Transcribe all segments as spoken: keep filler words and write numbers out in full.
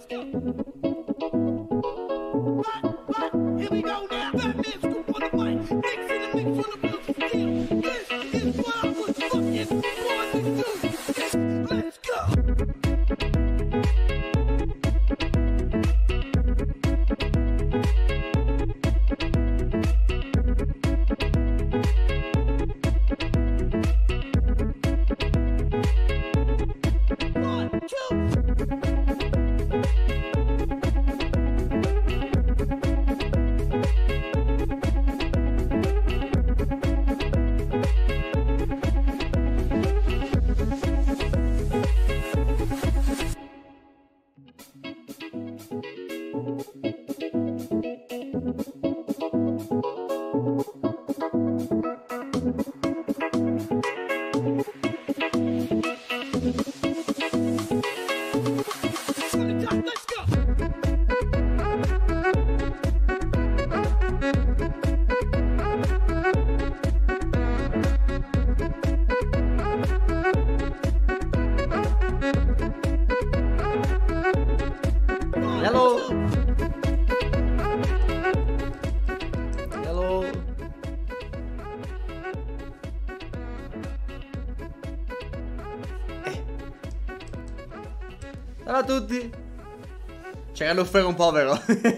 Ciao a tutti. C'era l'uffero un povero.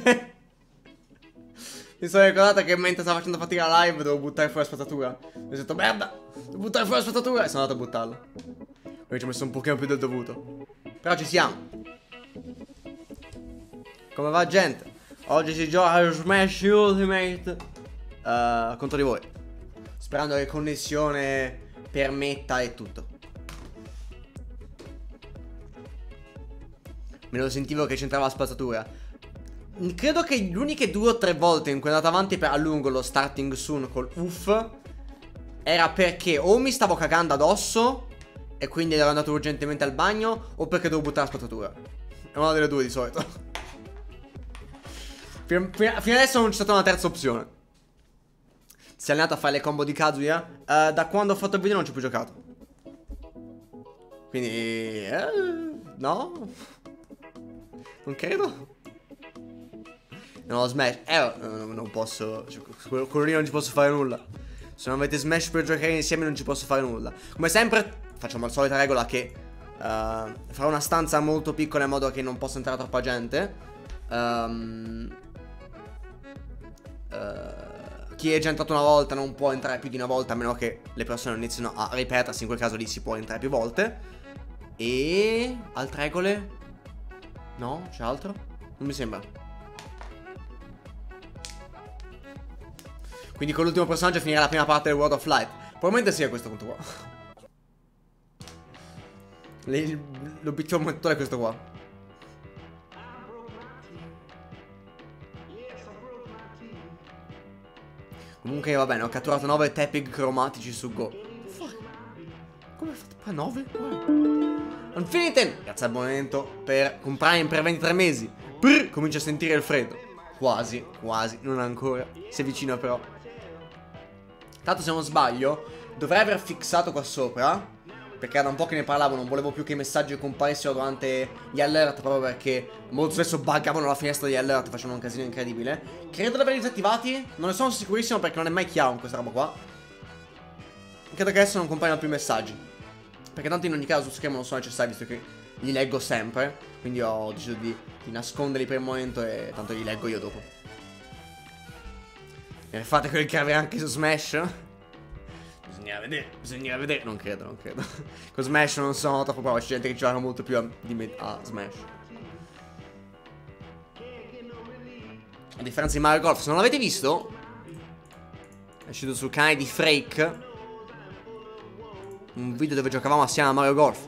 Mi sono ricordato che mentre stavo facendo fatica la live dovevo buttare fuori la spazzatura. Mi ho detto merda, devo buttare fuori la spazzatura e sono andato a buttarla. Poi ci ho messo un pochino più del dovuto. Però ci siamo. Come va gente? Oggi si gioca a Smash Ultimate uh, contro di voi. Sperando che connessione permetta e tutto. Me lo sentivo che c'entrava la spazzatura. Credo che le uniche due o tre volte in cui è andato avanti per a lungo lo starting soon col uff era perché o mi stavo cagando addosso e quindi ero andato urgentemente al bagno, o perché dovevo buttare la spazzatura. È una delle due di solito. Fino, fino, fino adesso non c'è stata una terza opzione. Si è allenato a fare le combo di Kazuya. uh, Da quando ho fatto il video non ci ho più giocato. Quindi eh, no, non credo. No, Smash eh, non posso, cioè, quello lì non ci posso fare nulla. Se non avete Smash per giocare insieme non ci posso fare nulla. Come sempre facciamo la solita regola che uh, farò una stanza molto piccola in modo che non possa entrare troppa gente. um, uh, Chi è già entrato una volta non può entrare più di una volta, a meno che le persone non iniziano a ripetersi. In quel caso lì si può entrare più volte. E altre regole? No? C'è altro? Non mi sembra. Quindi con l'ultimo personaggio finirà la prima parte del World of Light. Probabilmente sia questo punto qua. L'obiettivo motore è questo qua. Comunque va bene, ho catturato nove tapping cromatici su Go. Come hai fatto? nove? Unfiniten! Grazie al abbonamento per comprare in per ventitré mesi. Prr, comincia a sentire il freddo. Quasi, quasi, non ancora. Si avvicina però. Tanto se non sbaglio dovrei aver fissato qua sopra, perché da un po' che ne parlavo, non volevo più che i messaggi comparissero durante gli alert, proprio perché molto spesso buggavano la finestra degli alert, facevano un casino incredibile. Credo di averli disattivati, non ne sono sicurissimo perché non è mai chiaro in questa roba qua. Credo che adesso non compaiono più i messaggi, perché tanto in ogni caso su schermo non sono necessari, visto che li leggo sempre. Quindi ho deciso di, di nasconderli per il momento e tanto li leggo io dopo. E fate quel che avete anche su Smash? Bisogna vedere, bisogna vedere. Non credo, non credo. Con Smash non sono troppo bravo, c'è gente che gioca molto più a, di me a Smash. A differenza di Mario Golf, se non l'avete visto, è uscito sul canale di Frake un video dove giocavamo assieme a Mario Golf.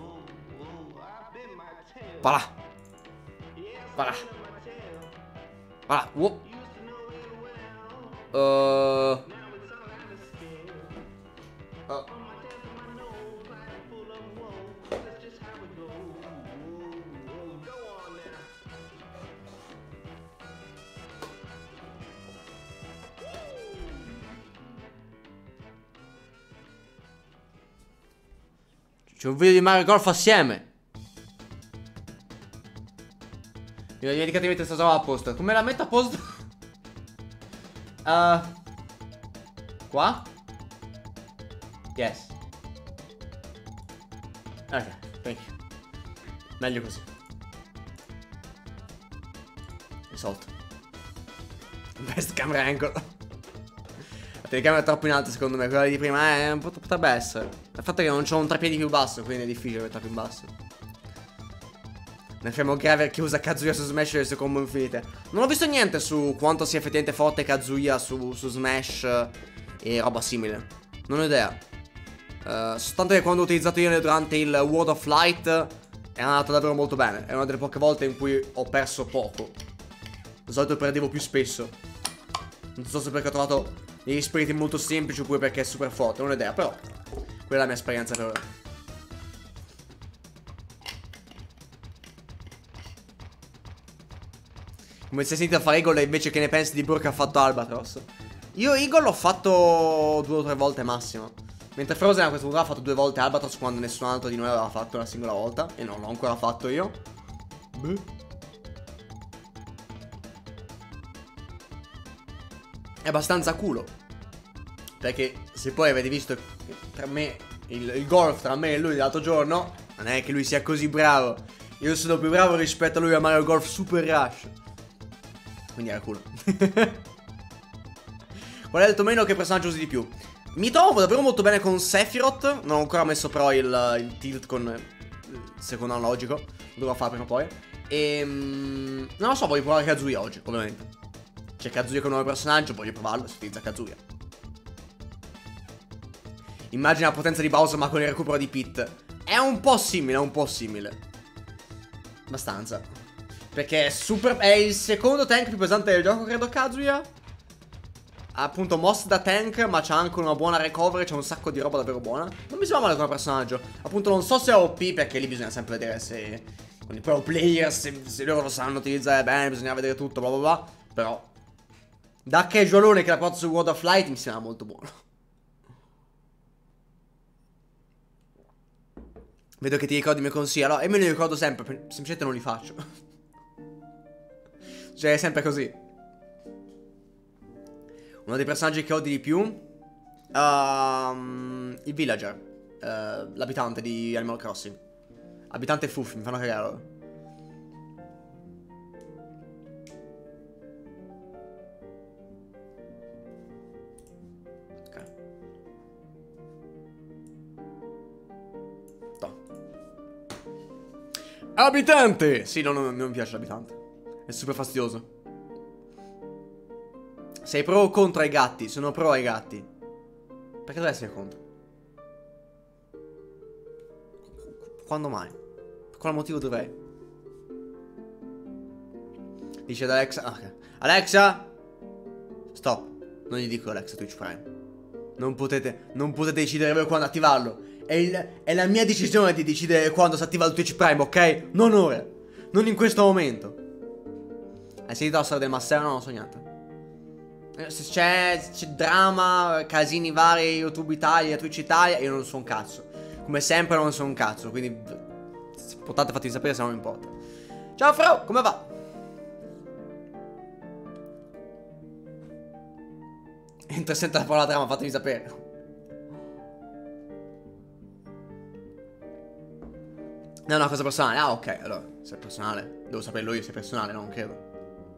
Voilà. Voilà. Voilà. Wow. Uh. Oh. C'è un video di Mario Golf assieme. Mi ho dimenticato di mettere questa roba a posto. Come la metto a posto? uh, Qua? Yes. Ok, thank you. Meglio così. Risolto. Best camera angle. La telecamera è troppo in alto secondo me. Quella di prima è un po' potrebbe essere. Il fatto è che non c'ho un treppiedi più basso, quindi è difficile metterla più in basso. Nel fermo Graver che usa Kazuya su Smash e le sue combo infinite. Non ho visto niente su quanto sia effettivamente forte Kazuya su, su Smash e roba simile. Non ho idea. uh, Soltanto che quando ho utilizzato io durante il World of Light è andato davvero molto bene. È una delle poche volte in cui ho perso poco. Di solito perdevo più spesso. Non so se perché ho trovato degli spiriti molto semplici oppure perché è super forte. Non ho idea, però quella è la mia esperienza per ora. Come si è sentito a fare Eagle e invece che ne pensi di Burr che ha fatto Albatros? Io Eagle l'ho fatto due o tre volte massimo. Mentre Frozen a questo punto ha fatto due volte Albatros quando nessun altro di noi aveva fatto una singola volta. E non l'ho ancora fatto io. Beh. È abbastanza culo. Perché se poi avete visto tra me il, il golf tra me e lui l'altro giorno, non è che lui sia così bravo. Io sono più bravo rispetto a lui a Mario Golf Super Rush. Quindi era culo. Qual è il tuo meno che personaggio usi di più? Mi trovo davvero molto bene con Sephiroth. Non ho ancora messo però il, il tilt con il secondo analogico. Lo dovrò fare prima o poi. E non lo so, voglio provare Kazuya oggi, ovviamente. C'è Kazuya con un nuovo personaggio, voglio provarlo, si utilizza Kazuya. Immagina la potenza di Bowser ma con il recupero di Pit. È un po' simile, è un po' simile. Abbastanza. Perché è super. È il secondo tank più pesante del gioco, credo, Kazuya. Ha appunto mosse da tank, ma c'ha anche una buona recovery. C'è un sacco di roba davvero buona. Non mi sembra male come personaggio. Appunto non so se è O P, perché lì bisogna sempre vedere se con i pro player, se, se loro lo sanno utilizzare bene, bisogna vedere tutto, bla bla bla. Però da casualone che la porta su World of Light mi sembra molto buono. Vedo che ti ricordi i miei consigli. Allora, e me li ricordo sempre, semplicemente non li faccio. Cioè è sempre così. Uno dei personaggi che odi di più, um, il villager, uh, l'abitante di Animal Crossing. Abitante fuffi, mi fanno cagare loro. Ok. No. Abitante! Sì, no, no, non mi piace l'abitante. È super fastidioso. Sei pro o contro ai gatti? Sono pro ai gatti. Perché dovrei essere contro? Quando mai? Per quale motivo dovrei? Dice ad Alexa. Ah, ok. Alexa! Stop. Non gli dico Alexa Twitch Prime. Non potete. Non potete decidere voi quando attivarlo. È, il, è la mia decisione di decidere quando si attiva il Twitch Prime, ok? Non ora. Non in questo momento. Hai sentito la storia del Massero? No, non so niente. Se c'è, c'è drama, casini vari, YouTube Italia, Twitch Italia, io non so un cazzo. Come sempre non so un cazzo, quindi importante fatemi sapere se non importa. Ciao Fro, come va? Interessante la parola drama, fatemi sapere. No, è una cosa personale. Ah, ok, allora, se è personale, devo saperlo io se è personale, no, non credo.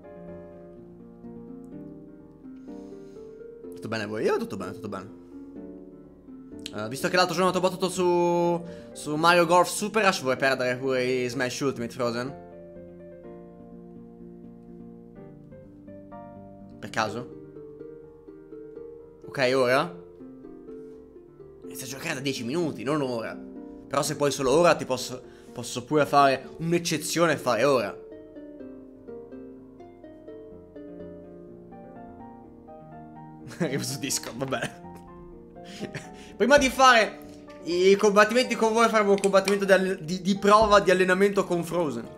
Tutto bene voi? Io tutto bene, tutto bene. uh, Visto che l'altro giorno ti ho battuto su Su Mario Golf Super Rush, vuoi perdere pure i Smash Ultimate Frozen? Per caso? Ok, ora? Inizia a giocare da dieci minuti, non ora. Però se poi solo ora ti posso Posso pure fare un'eccezione e fare ora. Arrivo su Discord, va bene. Prima di fare i combattimenti con voi, faremo un combattimento di, di, di prova di allenamento con Frozen.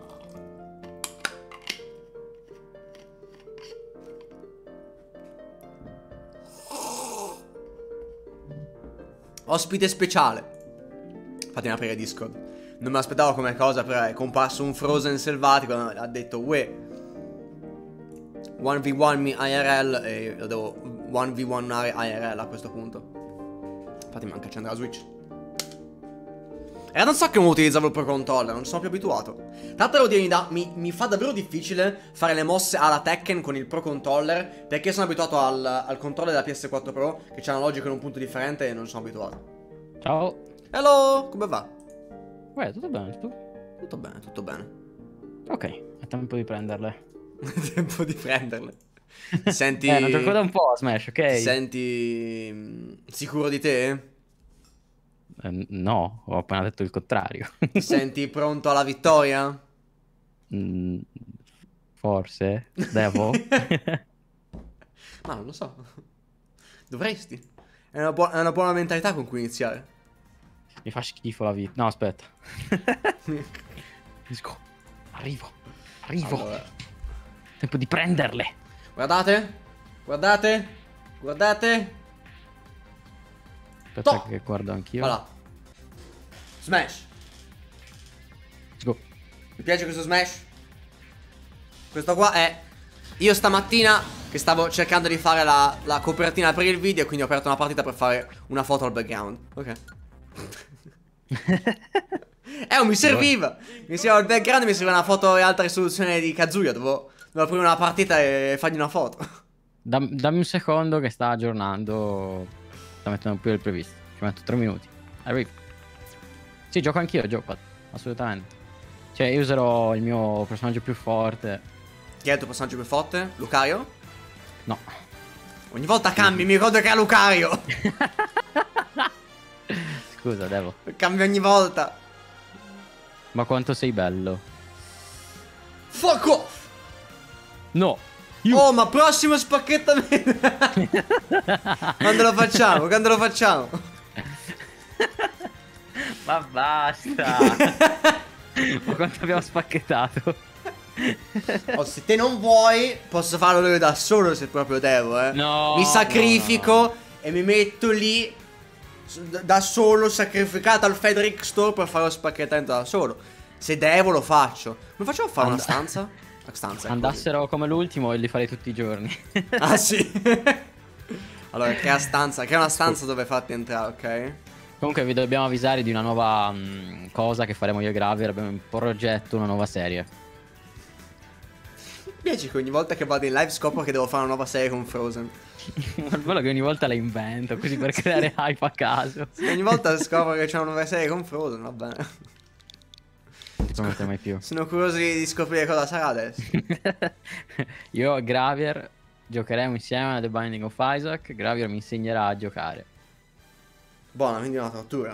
Ospite speciale. Fatemi aprire Discord. Non me l'aspettavo come cosa, però è comparso un Frozen selvatico. Ha detto, uè, uno vu uno mi I R L e lo devo uno vu uno I R L a questo punto. Infatti manca accendere la Switch. Era da un sacco che non utilizzavo il Pro Controller, non sono più abituato. Tra l'altro devo dire, mi, da, mi, mi fa davvero difficile fare le mosse alla Tekken con il Pro Controller, perché sono abituato al, al controller della P S quattro Pro, che c'ha una logica in un punto differente e non sono abituato. Ciao. Hello, come va? Uè, tutto bene, tu? Tutto bene, tutto bene. Ok, è tempo di prenderle. È tempo di prenderle. Ti senti... Eh, non gioco da un po' a Smash, ok? Ti senti... mm, sicuro di te? Eh, no, ho appena detto il contrario. Ti senti pronto alla vittoria? Mm, forse? Devo? Ma non lo so. Dovresti. È una, buona, è una buona mentalità con cui iniziare. Mi fa schifo la vita. No, aspetta. Let's go. Arrivo. Arrivo. Allora. Tempo di prenderle. Guardate. Guardate. Guardate. Aspetta Toh. che guardo anch'io. Voilà. Smash. Let's go. Mi piace questo Smash? Questo qua è... Io stamattina che stavo cercando di fare la, la copertina per il video, quindi ho aperto una partita per fare una foto al background. Ok. Eh, oh, mi serviva. Mi serviva il background e mi serviva una foto in alta risoluzione di Kazuya. Dovevo, dovevo aprire una partita e fargli una foto. Dam- dammi un secondo che sta aggiornando. Sta mettendo più del previsto. Ci metto tre minuti. Arrivo. Sì, gioco anch'io, gioco. Assolutamente. Cioè, io userò il mio personaggio più forte. Chi è il tuo personaggio più forte? Lucario? No. Ogni volta cambi, mi ricordo che è Lucario. Scusa, Devo. Cambia ogni volta. Ma quanto sei bello. Fuck off. No. Io... Oh, ma prossimo spacchettamento. Quando lo facciamo? Quando lo facciamo? Ma basta. Ma quanto abbiamo spacchettato? Oh, se te non vuoi, posso farlo io da solo se proprio devo, eh. No. Mi sacrifico no, no. e mi metto lì da solo, sacrificato al Frederick Store per fare lo spacchettamento da solo. Se devo lo faccio. Come facciamo a fare And una stanza? Una stanza è Andassero come l'ultimo e li farei tutti i giorni. così. Ah sì. Allora, crea stanza. Crea una stanza dove farti entrare, ok? Comunque vi dobbiamo avvisare di una nuova mh, cosa che faremo io e Gravier. Abbiamo in progetto una nuova serie. Mi piace che ogni volta che vado in live scopro che devo fare una nuova serie con Frozen. Ma quello che ogni volta la invento così per creare hype a caso. Sì, ogni volta scopro che c'è una nuova serie con Frozen, va bene. Non ti prometto mai più. Sono curioso di scoprire cosa sarà adesso. Io e Gravier giocheremo insieme a The Binding of Isaac. Gravier mi insegnerà a giocare. Buona, quindi è una tortura.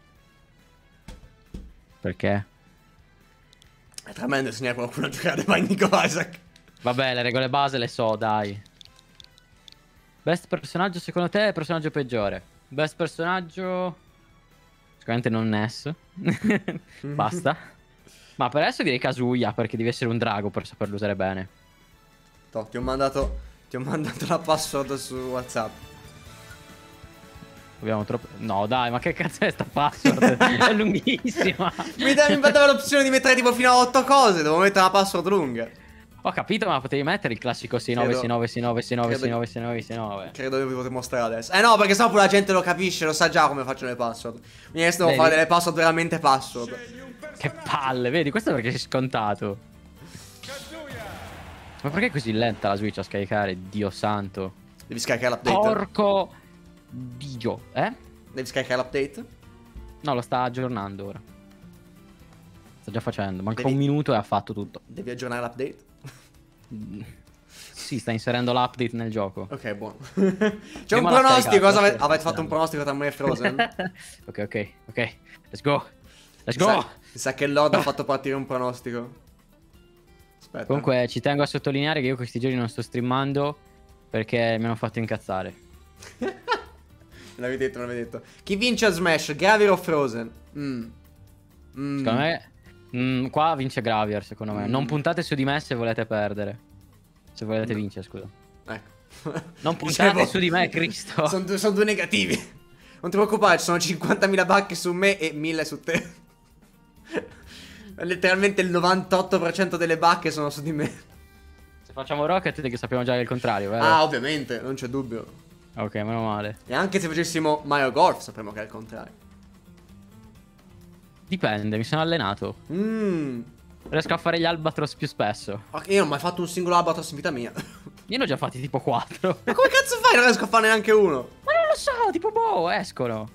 Perché? È tremendo insegnare a qualcuno a giocare a The Binding of Isaac. Vabbè, le regole base le so, dai. Best personaggio secondo te è il personaggio peggiore? Best personaggio... Sicuramente non Ness. Basta. Ma per adesso direi Kazuya, perché devi essere un drago per saperlo usare bene. Toh, ti ho mandato. Ti ho mandato la password su WhatsApp. Abbiamo troppo... No dai, ma che cazzo è sta password? È lunghissima. Mi dava mi dava l'opzione di mettere tipo fino a otto cose. Devo mettere una password lunga. Ho capito, ma potevi mettere il classico sei nove sei nove sei nove sei nove sei nove sei nove sei nove. Credo che vi potete mostrare adesso. Eh no, perché sennò poi la gente lo capisce, lo sa già come facciano le password. Quindi adesso devo Vedi? fare delle password veramente password. Che palle, vedi? Questo è perché sei scontato. Ma perché è così lenta la Switch a scaricare? Dio santo. Devi scaricare l'update. Porco Dio, eh? Devi scaricare l'update. No, lo sta aggiornando ora. Sta già facendo. Manca Devi- un minuto e ha fatto tutto. Devi aggiornare l'update. Sì, sta inserendo l'update nel gioco. Ok, buono. C'è un Prima la pronostico. scaricata, Cosa poi ave- sta avete fatto un iniziando. pronostico tra me e Frozen? Ok, ok, ok. Let's go. Let's Mi go. sa, mi sa che Lord ha fatto partire un pronostico. Aspetta. Comunque ci tengo a sottolineare che io questi giorni non sto streamando perché mi hanno fatto incazzare. Me l'avevi detto, me l'avevi detto. Chi vince a Smash? Gravier o Frozen? Mm. Mm. Secondo me mm, qua vince Gravier, secondo me. Mm. Non puntate su di me se volete perdere. Se volete vincere, scusa. Ecco. Non puntate Dicevo, su di me, Cristo. Sono due, son due negativi. Non ti preoccupare, ci sono cinquantamila bacche su me e mille su te. Letteralmente il novantotto per cento delle bacche sono su di me. Se facciamo Rocket che sappiamo già che è il contrario, vero? Ah, ovviamente, non c'è dubbio. Ok, meno male. E anche se facessimo Mario Golf sapremo che è il contrario. Dipende, mi sono allenato. Mmm. Riesco a fare gli Albatros più spesso. Ok, io non ho mai fatto un singolo Albatros in vita mia. Io ne ho già fatti tipo quattro. Ma come cazzo fai? Non riesco a farne neanche uno. Ma non lo so, tipo boh, escono.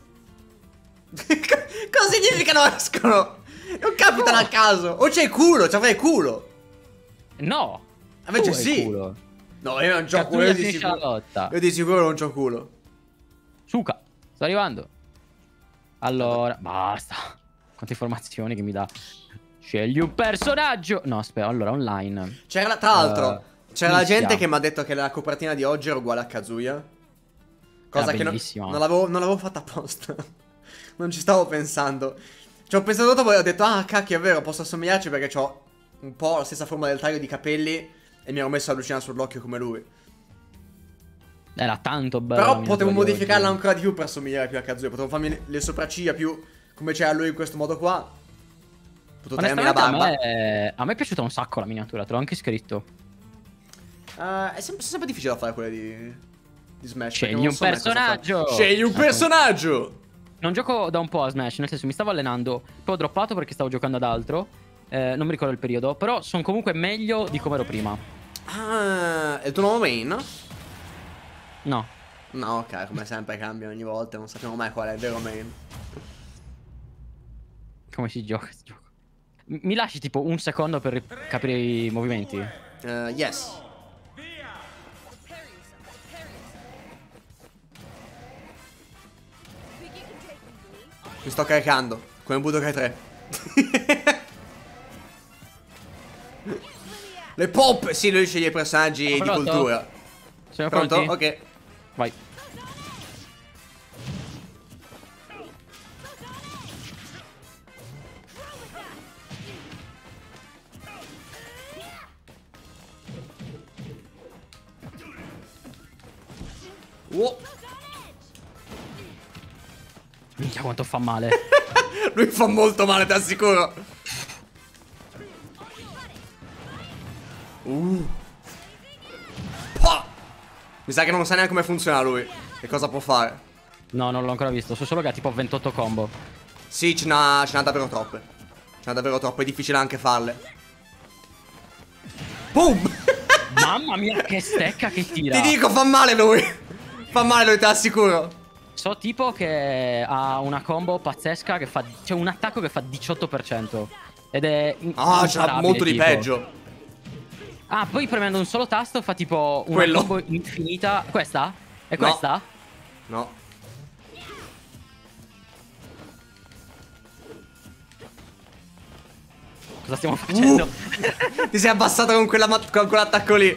Cosa significa non escono? Non capitano a caso. O c'è il culo, c'avrei il culo. No. Invece Tu hai sì. il culo. No, io non c'ho Cattura culo. Io di, finisce la sicuro... lotta. io di sicuro non c'ho culo. Suca, sto arrivando. Allora, basta. Quante informazioni che mi dà. Scegli un personaggio. No, aspetta, allora online. C'era, tra l'altro, uh, c'era la mischia. gente che mi ha detto che la copertina di oggi era uguale a Kazuya. Cosa Era che non, bellissima. non l'avevo non l'avevo fatta apposta. Non ci stavo pensando. Ci ho pensato dopo e ho detto, ah, cacchio, è vero, posso assomigliarci perché ho un po' la stessa forma del taglio di capelli e mi ero messo la lucina sull'occhio come lui. Era tanto bello. Però potevo modificarla ancora di più per somigliare più a Kazuya. Potevo farmi le, le sopracciglia più come c'era lui in questo modo qua. Potevo tenermi la barba. A me, a me è piaciuta un sacco la miniatura, te l'ho anche scritto. Uh, è sempre, sempre difficile da fare quelle di, di Smash. Scegli un so personaggio. Scegli un Ecco. personaggio. Non gioco da un po' a Smash, nel senso mi stavo allenando, poi ho droppato perché stavo giocando ad altro. Eh, non mi ricordo il periodo, però sono comunque meglio di come ero prima. Ah, è il tuo nuovo main? No. No, ok, come sempre cambia ogni volta, non sappiamo mai qual è il vero main. Come si gioca? Si gioca. M- Mi lasci tipo un secondo per ri- capire i movimenti? Uh, yes. Mi sto caricando, come Budokai tre. Le pop! Sì, lui sceglie i personaggi Sono di pronto? cultura. Siamo Pronto? pronti? Ok. Vai. Wow. Minchia quanto fa male. Lui fa molto male, ti assicuro. Uh. Pah! Mi sa che non sa neanche come funziona lui. Che cosa può fare. No, non l'ho ancora visto, so solo che ha tipo ventotto combo. Sì, ce n'ha, ce n'ha davvero troppe. Ce n'ha davvero troppe, è difficile anche farle. Boom! Mamma mia che stecca che tira. Ti dico, fa male lui. Fa male lui, te l'assicuro. So tipo che ha una combo pazzesca che fa... C'è un attacco che fa diciotto per cento. Ed è... Ah, ce n'ha molto di tipo. peggio. Ah, poi premendo un solo tasto fa tipo una Quello. combo infinita. Questa? È No. questa? No. Cosa stiamo facendo? Uh. Ti sei abbassato con quella con quell'attacco lì.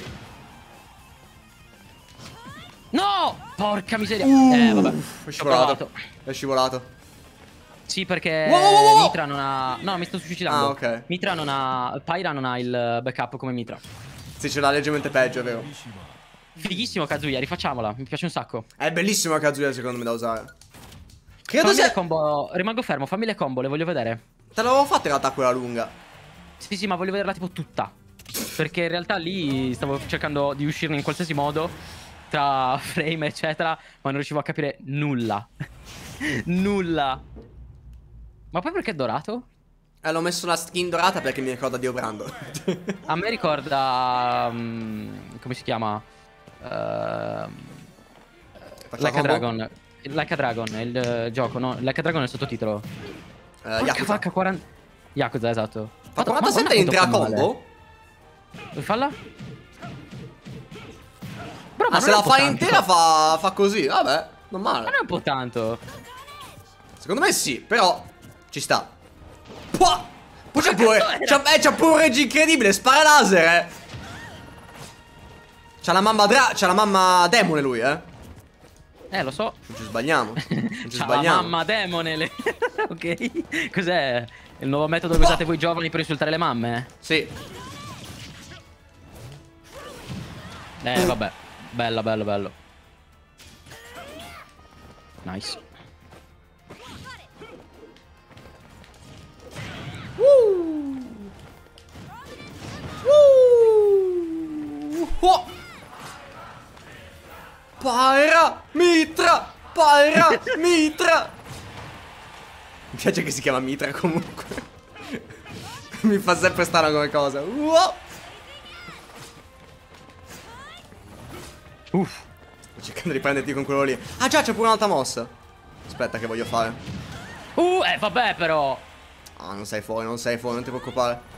No! Porca miseria. Uh, eh, vabbè. È Ho scivolato. provato. È scivolato. Sì, perché Wow, wow, wow, wow. Mitra non ha... No, mi sto suicidando. Ah, ok. Mitra non ha... Pyra non ha il backup come Mitra. Sì, ce l'ha leggermente peggio, è vero. Fighissimo Kazuya, rifacciamola. Mi piace un sacco. È bellissimo Kazuya secondo me da usare. Credo Fammi sia... le combo. Rimango fermo, fammi le combo, le voglio vedere. Te l'avevo fatta in realtà quella lunga. Sì, sì, ma voglio vederla tipo tutta. Perché in realtà lì stavo cercando di uscirne in qualsiasi modo. Tra frame, eccetera. Ma non riuscivo a capire nulla. Nulla. Ma poi perché è dorato? Eh, l'ho messo una skin dorata perché mi ricorda Dio Brando. A me ricorda... um, come si chiama? Uh, Like a Dragon. Like a Dragon è il uh, gioco, no? Like a Dragon è il sottotitolo. Uh, Porca Yakuza. vacca, quaranta... Yakuza, esatto. Fa quarantasette in tre a combo? Vuoi farla? Bro, ma Ah, non se è la un po' fai tanto. intera fa, fa così. Vabbè, non Ma male. non è un po' tanto. Secondo me sì, però ci sta. Pua! Poi c'ha pure, c'ha, eh, c'ha pure un regge incredibile, spara laser, eh. C'ha la mamma dra, c'ha la mamma demone lui, eh. Eh, lo so. Non ci sbagliamo. Non ci C'ha la sbagliamo. mamma demone. Le... ok. Cos'è? Il nuovo metodo che usate voi giovani per insultare le mamme? Sì. Eh, vabbè. Bella, bello, bello. Nice. Uh. Oh! Pyra! Mitra! Pyra! Mitra! Mi piace che si chiama Mitra comunque. Mi fa sempre strano come cosa. Wow! Uff. Sto cercando di prenderti con quello lì. Ah già, c'è pure un'altra mossa. Aspetta che voglio fare. Uh, eh, vabbè però. Ah, non sei fuori, non sei fuori, non ti preoccupare.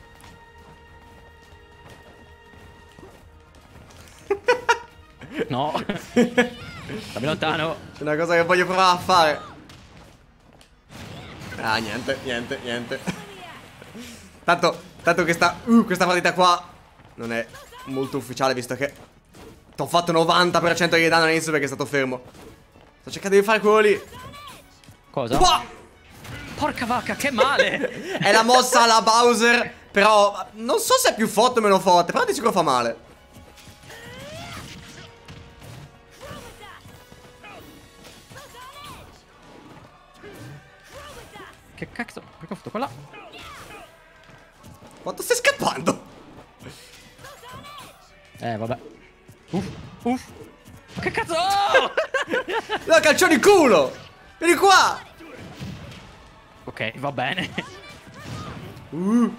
No. Stammi lontano. C'è una cosa che voglio provare a fare. Ah, niente, niente, niente. Tanto, tanto questa, uh, questa partita qua non è molto ufficiale, visto che ti ho fatto novanta per cento di danno all'inizio perché è stato fermo. Sto cercando di fare quello lì. Cosa? Qua! Porca vacca, che male. È la mossa alla Bowser. Però non so se è più forte o meno forte, però di sicuro fa male. Che cazzo? Perché ho fatto quella? Quanto stai scappando? Eh, vabbè. Uff, uff. Che cazzo? Oh! No, calcio di culo! Vieni qua! Ok, va bene. Uh.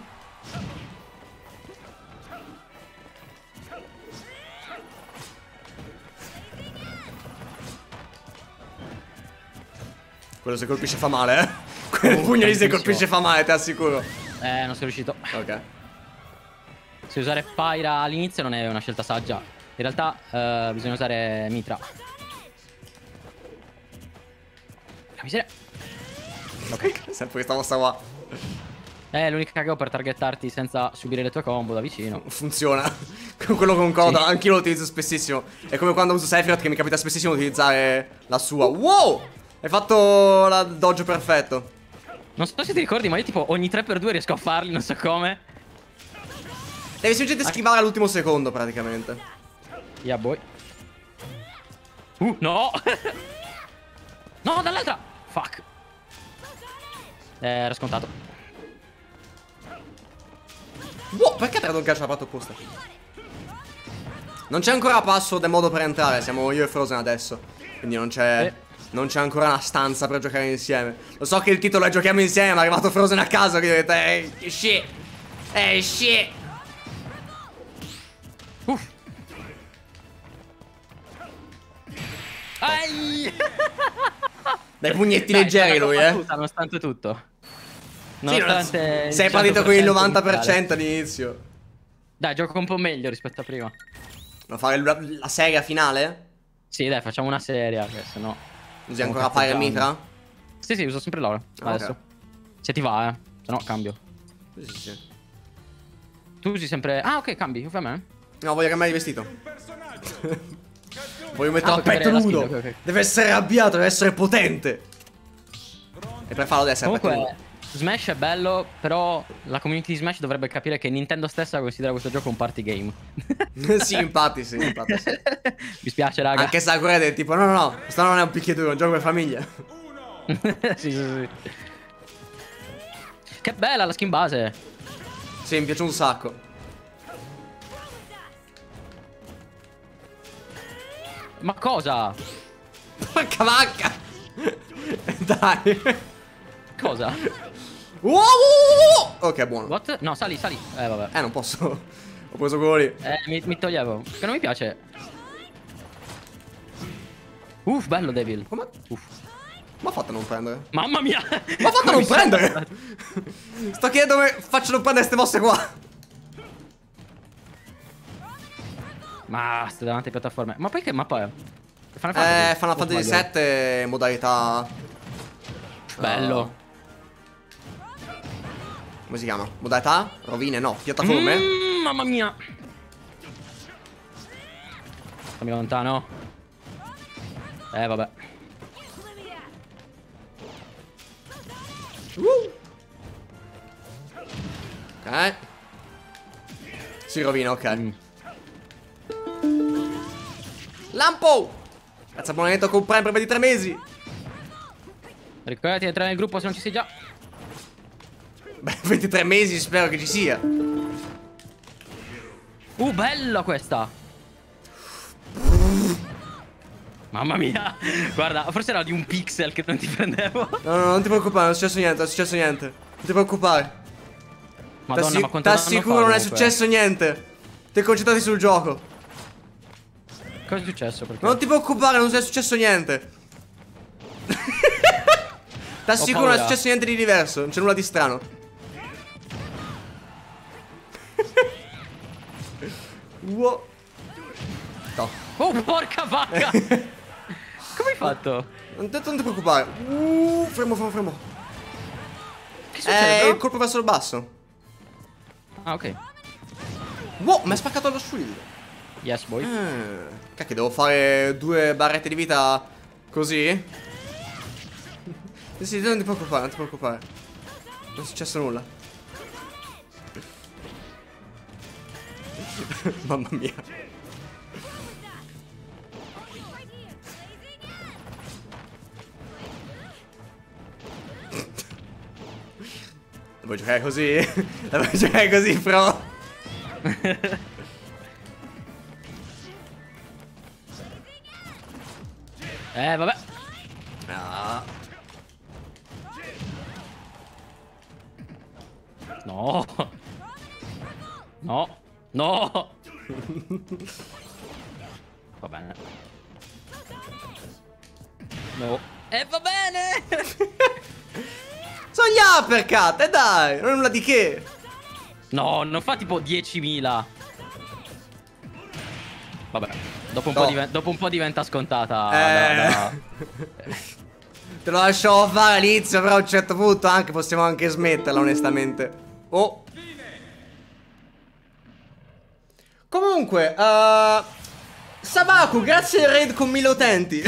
Quello se colpisce fa male, eh? Quel Oh, pugno lì se tantissimo. colpisce fa male, te assicuro. Eh, non sono riuscito. Ok. Se usare Pyra all'inizio non è una scelta saggia. In realtà eh, bisogna usare Mitra. La miseria. Ok, sempre questa mossa qua. È l'unica che ho per targettarti senza subire le tue combo da vicino. Funziona. Con quello concordo, Sì. anch'io lo utilizzo spessissimo. È come quando uso Sephiroth che mi capita spessissimo utilizzare la sua. Wow! Hai fatto la dodge perfetto. Non so se ti ricordi, ma io tipo ogni tre per due riesco a farli, non so come. Devi semplicemente schivare all'ultimo secondo praticamente. Yeah, boy. Uh, no! No, dall'altra! Fuck. Eh, era scontato. Wow, perché ti ha dato un calcio alla parte opposta? Non c'è ancora password e modo per entrare, siamo io e Frozen adesso. Quindi non c'è... Eh. Non c'è ancora una stanza per giocare insieme. Lo so che il titolo è Giochiamo insieme, ma è arrivato Frozen a casa che dite ehi, shit. Ehi, shit. Uff. Ai! Dai pugnetti Dai, leggeri sono lui, una eh. battuta, nonostante tutto. Sì, non- Nonostante il sei partito con il cento novanta per iniziale. cento all'inizio. Dai, gioco un po' meglio rispetto a prima. Ma fare la, la serie finale? Sì, dai, facciamo una serie, che se no... Usi stiamo ancora Fire cazzeggiando. Mitra? Sì, sì, uso sempre l'oro. Ah, Adesso. ok. Se ti va, eh. Se no, cambio. Sì, sì, sì. Tu usi sempre... Ah, ok, cambi, fai a me. No, voglio cambiare di vestito. Voglio mettere Ah, a puoi petto cambiare la nudo. skin, ok, ok. Deve essere arrabbiato, deve essere potente. E per farlo deve essere a petto Comunque, Smash è bello, però la community di Smash dovrebbe capire che Nintendo stessa considera questo gioco un party game. nudo. Sì, infatti, sì, infatti sì. Mi spiace, raga. Anche Sakurai è tipo, no, no, no, questo non è un picchiaduro, è un gioco per famiglia. Sì, sì, sì. Che bella la skin base. Sì, mi piace un sacco. Ma cosa? Porca vacca. Dai. Cosa? Wow, wow, wow, wow. Ok, buono. What? No, sali, sali. Eh, vabbè. Eh, non posso. Ho preso quello lì. Eh, mi, mi toglievo. Che non mi piace. Uff, bello, Devil. Come? Uff. Ma ha fatto a non prendere? Mamma mia. Ma ha fatto a non Come mi prendere? sono- Sto chiedendo come faccio non prendere queste mosse qua. Ma stai davanti alle piattaforme. Ma poi che mappa è? Final Eh, Fantasy? Final O Fantasy sbaglio? sette modalità. Bello. Come si chiama? Modalità? Rovine? No, piattaforme? Mm, mamma mia. Stammi lontano. Eh, vabbè. Uh. Ok. Si rovina, ok. Mm. Lampo! Cazzo, abbonamento con Prime per ventitré mesi. Ricordati di entrare nel gruppo se non ci sei già. Beh, ventitré mesi spero che ci sia. Uh, bella questa. Mamma mia. Guarda, forse era di un pixel che non ti prendevo. No, no, non ti preoccupare, non è successo niente, non è successo niente. Non ti preoccupare. Madonna, ma quanto T'assicuro non è successo niente. Ti concentrati sul gioco. Cosa è successo? Perché? Non ti preoccupare, non è successo niente. T'assicuro non è successo niente di diverso. Non c'è nulla di strano. Wow. No. Oh, porca vacca. Come hai fatto? Non ti, non ti preoccupare. Uh, fermo, fermo, fermo. Che succede? Eh, il colpo verso il basso. Ah, ok. Wow, mi ha spaccato lo shield. Yes, boy. Eh, cacchio, devo fare due barrette di vita così? Sì, sì, non ti preoccupare, non ti preoccupare. Non è successo nulla. Mamma mia. Devo giocare così? Devo giocare così, pro? Eh, vabbè. Ah. No. No. No. Va bene. No. E va bene. Sono gli uppercut, e dai, non è nulla di che. No, non fa tipo diecimila. Vabbè. Dopo un, no. po, diven dopo un po' diventa scontata. Eh. Da, da... Te lo lasciavo fare all'inizio, però a un certo punto anche possiamo anche smetterla, onestamente. Oh. Comunque, uh, Sabaku, grazie al raid con mille utenti.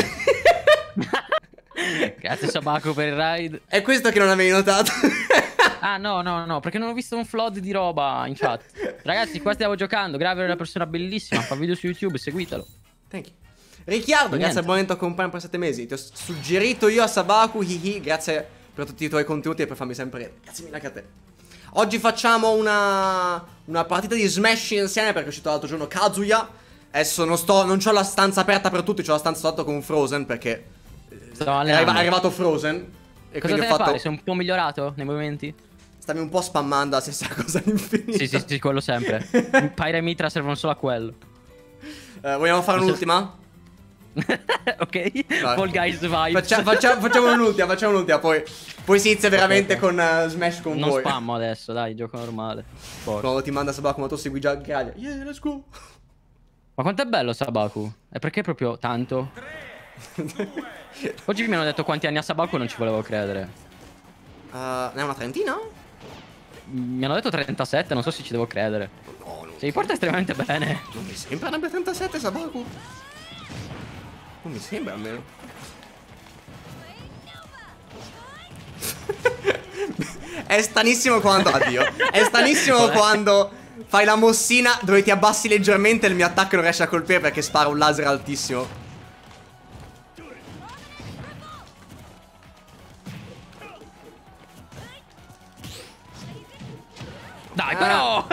Grazie Sabaku per il raid. È questo che non avevi notato. Ah no no no, perché non ho visto un flood di roba in chat. Ragazzi, qua stiamo giocando. Graver è una persona bellissima, fa video su YouTube, seguitelo. Thank you. Ricchiardo, grazie al abbonamento a Compagno per sette mesi. Ti ho suggerito io a Sabaku, hihi, grazie per tutti i tuoi contenuti e per farmi sempre ridere. Grazie mille anche a te. Oggi facciamo una una partita di Smash insieme perché è uscito l'altro giorno Kazuya. Adesso non sto, non ho la stanza aperta per tutti, ho la stanza sotto con Frozen perché è, arriva, è arrivato Frozen. E cosa quindi devi ho fatto... fare? Sei un po' migliorato nei movimenti? Stavi un po' spammando la stessa cosa all'infinito. Sì, sì, sì, quello sempre. Pyra e Mitra servono solo a quello. Uh, vogliamo fare un'ultima? Ok, Vai. Fall Guys vibe. Faccia, faccia, facciamo un'ultima, facciamo un'ultima, poi, poi si inizia veramente okay, okay. con uh, Smash con non voi. Non spammo adesso, dai, gioco normale. Forza. Quando ti manda Sabaku, ma tu segui già Graglia. Yeah, let's go. Ma quanto è bello Sabaku? E perché proprio tanto? Oggi mi hanno detto quanti anni ha Sabaku e non ci volevo credere. Uh, ne è una trentina? Mi hanno detto trentasette, non so se ci devo credere. No, non si porta estremamente bene. Non mi sembra abbia trentasette Sabaku. Non mi sembra almeno. È stanissimo quando... Addio. È stanissimo quando fai la mossina dove ti abbassi leggermente e il mio attacco non riesce a colpire perché spara un laser altissimo. Dai, però!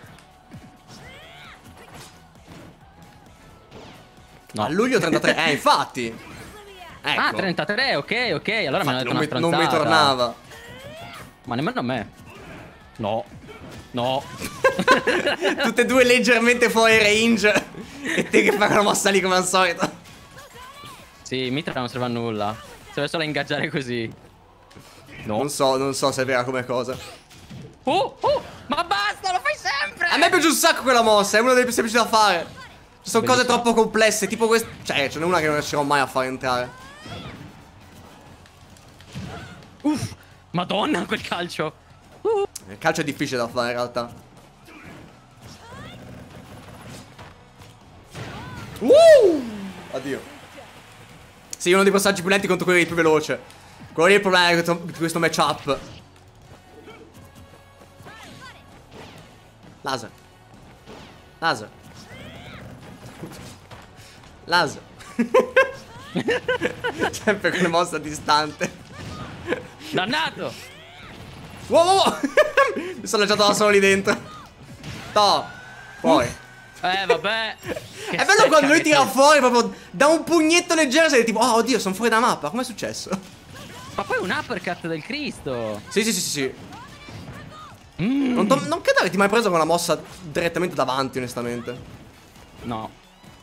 No. A luglio trentatré, eh, infatti. Ecco. Ah, trentatré, ok, ok. Allora mi hanno detto una stronzata. Non mi tornava. Ma nemmeno a me. No. No. Tutte e due leggermente fuori range. E te che fai una mossa lì come al solito. Sì, Mitra non serve a nulla. Serve solo a ingaggiare così. No. Non so, non so se è vera come cosa. Oh, oh, ma basta, lo fai sempre! A me piace un sacco quella mossa, è una delle più semplici da fare. Ci sono cose troppo complesse, tipo questa. Cioè, ce n'è una che non riuscirò mai a far entrare. Uff, madonna, quel calcio. Uh. Il calcio è difficile da fare in realtà. Uh! Addio. Sì, uno dei passaggi più lenti contro quelli più veloce. Quello lì è il problema di questo matchup. Laser. Laser. Laser. Sempre con le mosse a distante. Dannato. Wow, wow, wow. Mi sono lanciato da solo lì dentro. No. Poi Eh, vabbè. È bello quando lui tira fuori proprio da un pugnetto leggero e sei tipo, oh oddio, sono fuori da mappa, com'è successo? Ma poi un uppercut del Cristo. Sì, sì, sì, sì, sì. Mm. Non, non credo che ti mai preso con la mossa direttamente davanti, onestamente. No.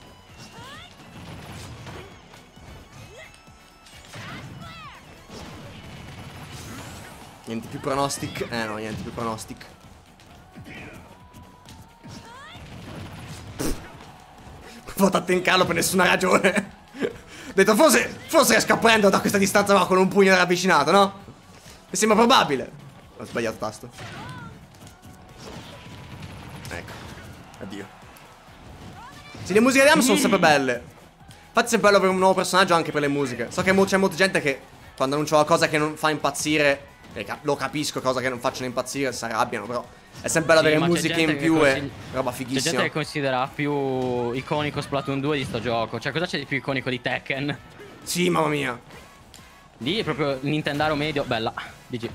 Niente più pronostic. Eh no, niente più pronostic. Ho fatto in calo per nessuna ragione. Ho detto forse, forse riesco a prendere da questa distanza qua con un pugno ravvicinato, no? Mi sembra probabile. Ho sbagliato tasto. Ecco. Addio. Sì, le musiche di Am sono sempre belle. Infatti è sempre bello avere un nuovo personaggio anche per le musiche. So che c'è molta gente che quando annuncia qualcosa che non fa impazzire, lo capisco, cosa che non facciano impazzire, si arrabbiano, però è sempre bello sì, avere musiche in più e roba fighissima. C'è gente che considera più iconico Splatoon due di sto gioco. Cioè, cosa c'è di più iconico di Tekken? Sì, mamma mia. Lì è proprio Nintendaro medio. Bella, D G.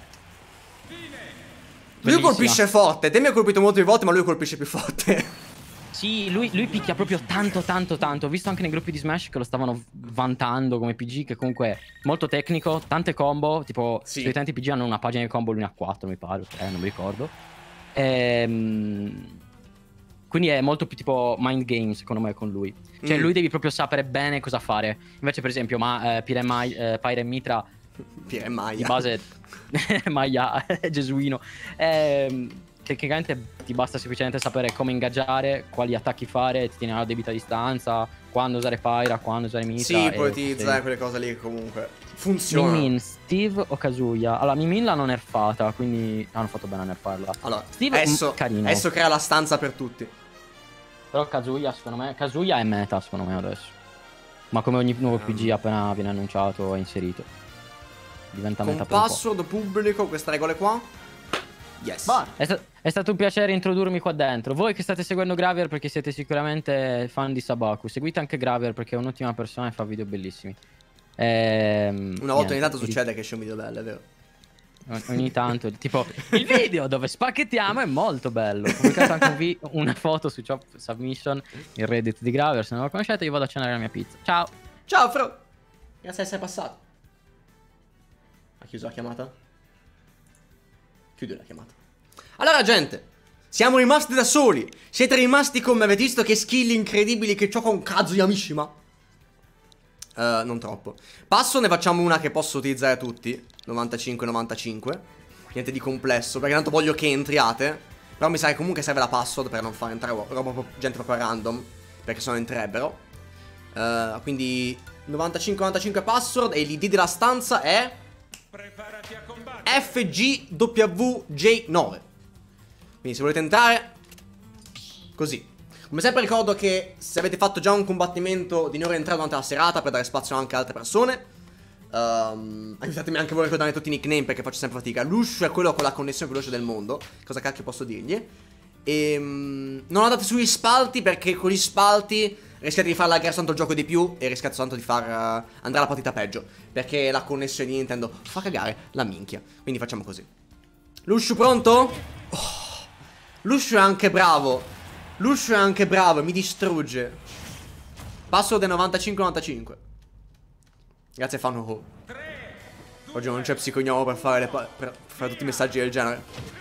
Lui colpisce forte. Te mi ha colpito molto di volte, ma lui colpisce più forte. Sì, lui, lui picchia proprio tanto, tanto, tanto. Ho visto anche nei gruppi di Smash che lo stavano vantando come P G, che comunque è molto tecnico, tante combo. Tipo, sì. Sui tanti P G hanno una pagina di combo, lui ne ha quattro, mi pare. Eh, non mi ricordo. Ehm... Quindi è molto più tipo mind game, secondo me, con lui. Cioè, mm. lui devi proprio sapere bene cosa fare. Invece, per esempio, ma eh, Pyre eh, Pyre Mitra... Pyre Maya. Di base... Maya, gesuino. Ehm... Tecnicamente ti basta semplicemente sapere come ingaggiare, quali attacchi fare, ti tieni alla debita distanza, quando usare Pyra, quando usare Mitra. Sì, puoi utilizzare quelle cose lì che comunque funzionano. Min Min, Steve o Kazuya? Allora, Min Min l'hanno nerfata, quindi hanno fatto bene a nerfarla. Allora, Steve adesso, carino. adesso crea la stanza per tutti. Però Kazuya, secondo me, Kazuya è meta, secondo me, adesso. Ma come ogni nuovo P G appena viene annunciato e inserito. Diventa meta per un po'. Password pubblico, queste regole qua. Yes. È, sta è stato un piacere introdurmi qua dentro. Voi che state seguendo Gravier perché siete sicuramente fan di Sabaku, seguite anche Gravier perché è un'ottima persona e fa video bellissimi. Ehm, Una volta ogni tanto succede che esce un video bello, è vero? Ogni tanto, tipo il video dove spacchettiamo è molto bello. Ho pubblicato anche un una foto su Chop Submission, il Reddit di Gravier. Se non lo conoscete, io vado a cenare la mia pizza. Ciao. Ciao, Fro. Grazie di essere passato. Ha chiuso la chiamata? Chiudo la chiamata. Allora, gente, siamo rimasti da soli. Siete rimasti con me. Avete visto che skill incredibili che ho con Kazuya Mishima? Uh, non troppo. Passo, ne facciamo una che posso utilizzare tutti. novantacinque novantacinque. Niente di complesso, perché tanto voglio che entriate. Però mi sa che comunque serve la password per non far entrare roba, gente proprio random, perché se no entrerebbero. uh, Quindi novantacinque novantacinque password. E l'I D della stanza è F G W J nove. Quindi se volete entrare, così. Come sempre ricordo che se avete fatto già un combattimento di non rientrare durante la serata per dare spazio anche ad altre persone. um, Aiutatemi anche voi a ricordare tutti i nickname perché faccio sempre fatica. Luscio è quello con la connessione più veloce del mondo. Cosa cacchio posso dirgli? E um, non andate sugli spalti perché con gli spalti rischiate di far laggare tanto il gioco di più e rischiate tanto di far uh, andare la partita peggio, perché la connessione di Nintendo fa cagare la minchia. Quindi facciamo così. Luscio pronto? Oh, Luscio è anche bravo. Luscio è anche bravo e mi distrugge. Passo del novantacinque novantacinque. Grazie Fan Ho. Oggi non c'è psicognomo per fare, le per fare tutti i messaggi del genere.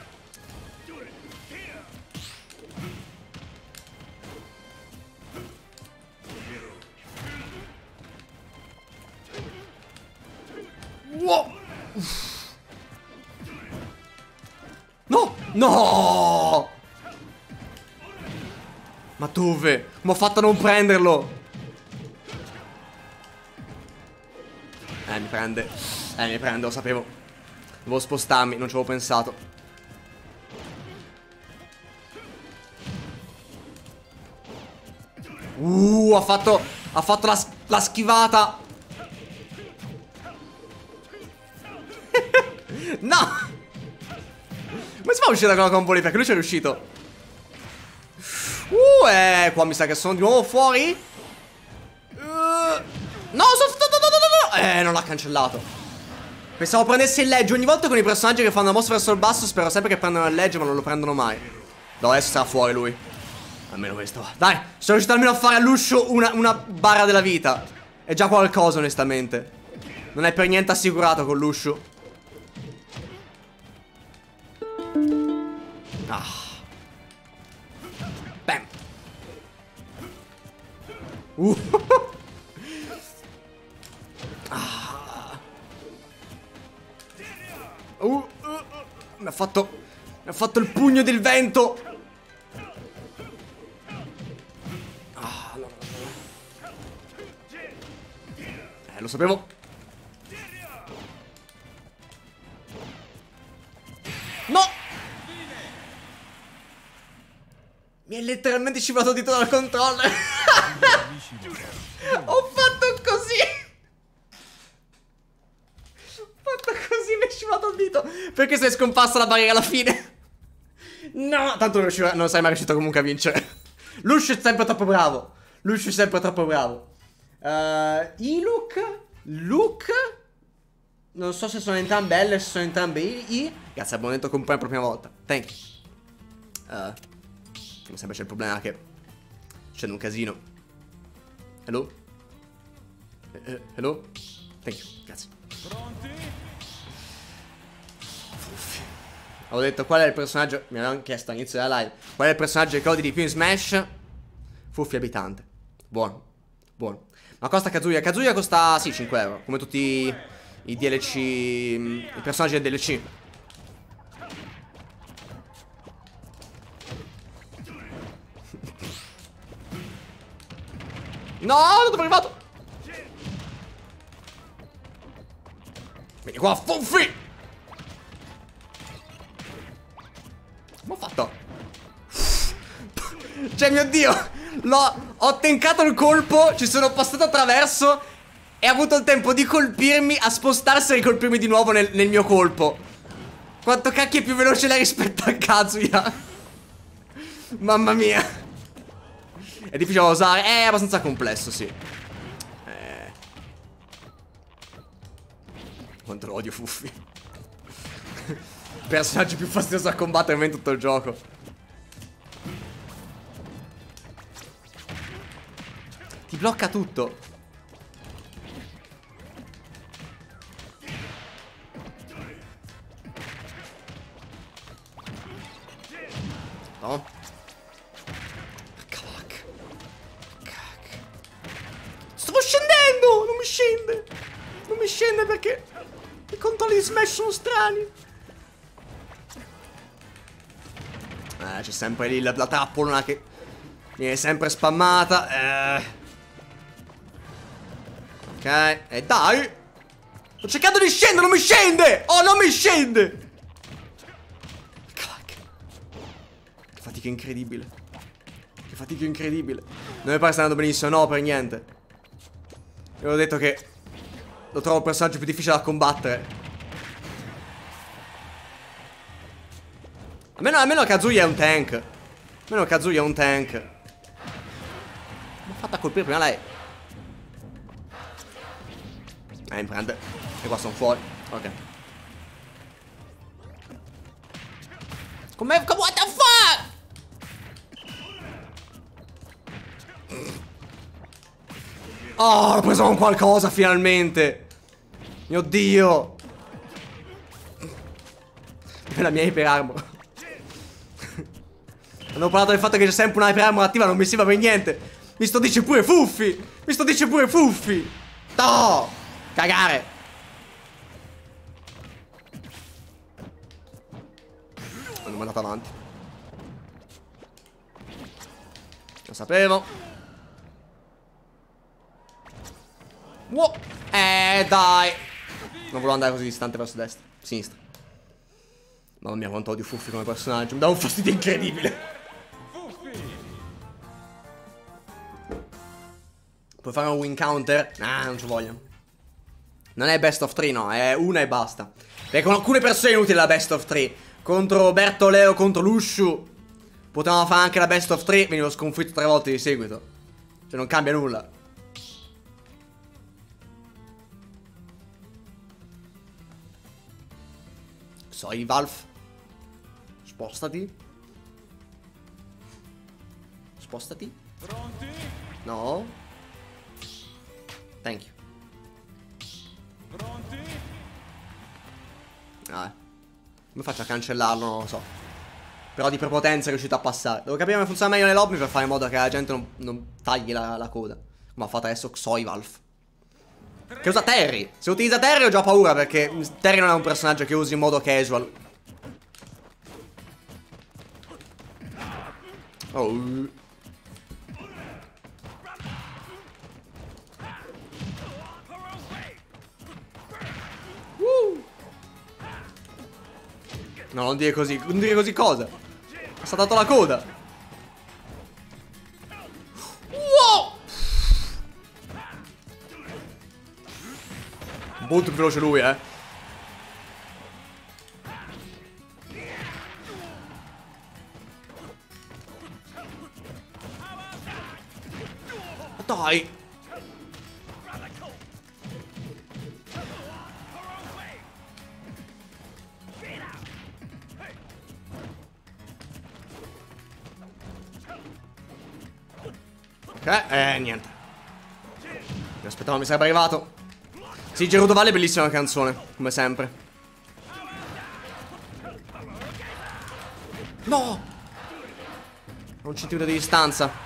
Wow. No! No! Ma dove? Come ho fatto a non prenderlo? Eh, mi prende. Eh, mi prende, lo sapevo. Dovevo spostarmi, non ci avevo pensato. Uh, ha fatto... Ha fatto la, la schivata. No! Come si fa a uscire da quella combo lì? Perché lui ci è riuscito. Uh, eh, qua mi sa che sono di nuovo fuori. uh, No, sono... No, no, no, no. Eh, non l'ha cancellato. Pensavo prendesse il ledge. Ogni volta con i personaggi che fanno la mossa verso il basso spero sempre che prendano il ledge, ma non lo prendono mai. No, adesso sarà fuori lui. Almeno questo. Dai, sono riuscito almeno a fare all'uscio una, una barra della vita. È già qualcosa, onestamente. Non è per niente assicurato con l'uscio. Ah. Bam. Uh. Ah. Uh, uh, uh. Mi ha fatto. Mi ha fatto il pugno del vento. Ah, no, no, no. Eh, lo sapevo. No! Mi è letteralmente scivolato dito dal controller. Ho fatto così. Ho fatto così, mi è scivolato il dito. Perché se è scomparsa la barriera alla fine? No, tanto non, riuscirò, non sei mai riuscito comunque a vincere. Lush è sempre troppo bravo. Lush è sempre troppo bravo. uh, Iluk Luke. Non so se sono entrambe L, se sono entrambe I, I. Grazie, al momento compare per la prima volta. Thank you. uh, Come sempre c'è il problema che c'è un casino. Hello? Uh, hello? Thank you, grazie. Pronti? Ho detto qual è il personaggio. Mi avevano chiesto all'inizio della live qual è il personaggio che odi di più in Smash. Fuffi abitante. Buono, buono. Ma costa Kazuya? Kazuya costa, sì, cinque euro. Come tutti i D L C, i personaggi del D L C. No, non dove è arrivato. Vieni qua, Fuffi. Come ho fatto? Cioè, mio Dio, l'ho, ho tankato il colpo, ci sono passato attraverso e ha avuto il tempo di colpirmi, a spostarsi e ricolpirmi di nuovo nel, nel mio colpo. Quanto cacchio è più veloce lei rispetto a Kazuya. Mamma mia. È difficile da usare, è abbastanza complesso, sì. eh. Quanto lo odio Fuffi. Personaggio più fastidioso da combattere in tutto il gioco. Ti blocca tutto. No. Cacca. Cacca. Stavo scendendo. Non mi scende. Non mi scende perché i controlli di Smash sono strani. Eh, c'è sempre lì la, la trappola che viene sempre spammata. Eh. Ok, e dai. Sto cercando di scendere, non mi scende. Oh, non mi scende. Cacchio. Che fatica incredibile. Che fatica incredibile. Non mi pare stia andando benissimo, no, per niente. Io ho detto che lo trovo il personaggio più difficile da combattere. Almeno, almeno Kazuya è un tank. Almeno Kazuya è un tank. L'ho fatta colpire prima lei. Eh, mi prende. E qua sono fuori. Ok. Com'è? What the fuck? Oh, ho preso con qualcosa finalmente. Mio Dio. È la mia iper armor. Hanno parlato del fatto che c'è sempre una iper armor attiva. Non mi sembra per niente. Mi sto dice pure Fuffi. Mi sto dice pure Fuffi. No. Cagare. Hanno mandato avanti. Lo sapevo. Wow. Eh dai. Non volevo andare così distante verso destra. Sinistra. Mamma mia quanto odio Fuffi come personaggio. Mi dà un fastidio incredibile. Puoi fare un win counter? Ah, non ci voglio. Non è best of tre, no, è una e basta. Perché con alcune persone è inutile la best of tre. Contro Bertoleo, contro Lushu potevamo fare anche la best of tre. Venivo sconfitto tre volte di seguito. Cioè non cambia nulla. Sorry Valve. Spostati. Spostati. No. Thank you. Ah, eh. Come faccio a cancellarlo? Non lo so. Però di prepotenza è riuscito a passare. Devo capire come funziona meglio le lobby per fare in modo che la gente non, non tagli la, la coda. Come ha fatto adesso Xoivalf. Che usa Terry. Se utilizza Terry ho già paura, perché Terry non è un personaggio che usi in modo casual. Oh. Uh. No, non dire così. Non dire così cosa? Ha saltato la coda. Wow. Molto più veloce lui, eh. Dai. Ok, eh, niente. Mi aspettavo, mi sarebbe arrivato. Sì, Gerudo Valley è bellissima canzone, come sempre. No! A un centimetro di distanza.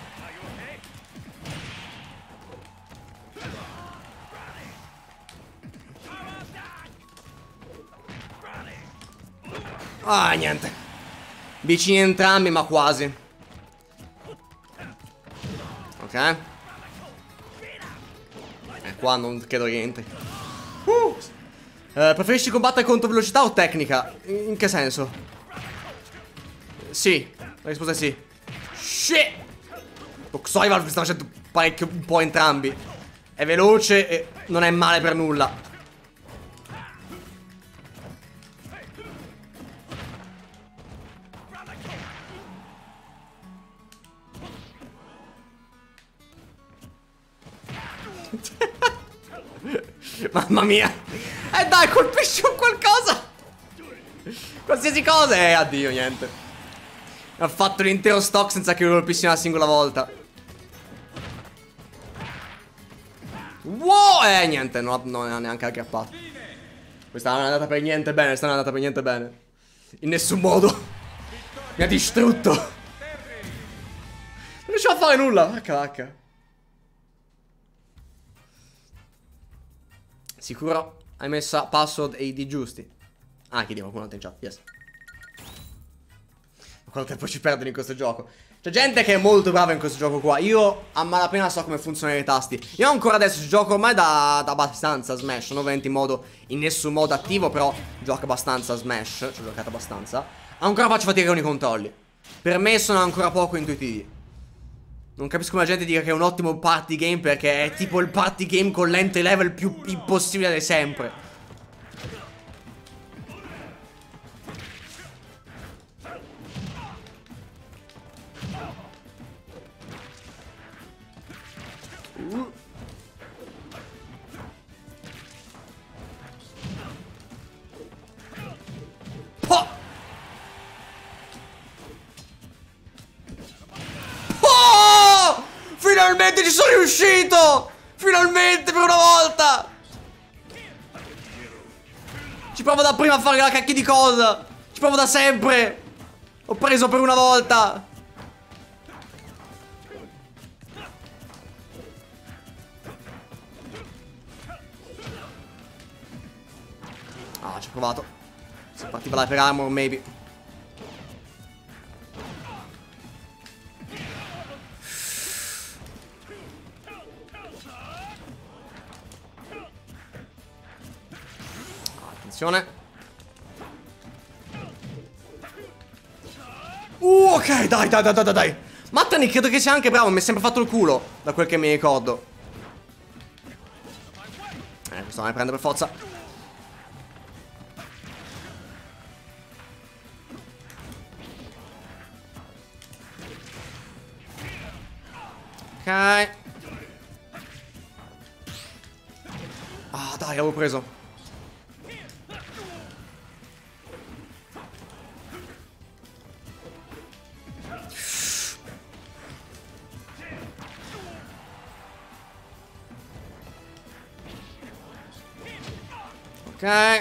Ah, niente. Vicini entrambi, ma quasi. Ok. E qua non credo niente. uh. eh, Preferisci combattere contro velocità o tecnica? In, in che senso? Sì. La risposta è sì. Shit. Xoivalf mi sta facendo parecchio, un po' entrambi. È veloce e non è male per nulla. Mamma mia. Eh dai, colpisci un qualcosa. Qualsiasi cosa. E eh, addio, niente. Ha fatto l'intero stock senza che lo colpissi una singola volta. Wow. Eh niente, non, non ha neanche aggrappato. Questa non è andata per niente bene. Questa non è andata per niente bene. In nessun modo. Mi ha distrutto. Non riuscivo a fare nulla. Vacca vacca. Sicuro hai messo password e I D giusti? Ah, chiediamo qualcuno in chat, yes. Ma quanto tempo ci perdono in questo gioco? C'è gente che è molto brava in questo gioco qua. Io a malapena so come funzionano i tasti. Io ancora adesso gioco ormai da, da abbastanza a Smash. Non ovviamente in modo, in nessun modo attivo, però gioco abbastanza a Smash. Ci ho giocato abbastanza. Ancora faccio fatica con i controlli. Per me sono ancora poco intuitivi. Non capisco come la gente dica che è un ottimo party game, perché è tipo il party game con l'entry level più impossibile di sempre. Uh. Po! Finalmente ci sono riuscito! Finalmente per una volta! Ci provo da prima a fare la cacchia di cosa! Ci provo da sempre! Ho preso per una volta! Ah, ci ho provato. Se partiva la per armor, maybe. Attenzione. Uh, ok, dai, dai, dai, dai, dai. Mattani credo che sia anche bravo, mi è sempre fatto il culo, da quel che mi ricordo. Eh, questo non mi prende per forza. Ok. Ah, dai, l'avevo preso. Ok.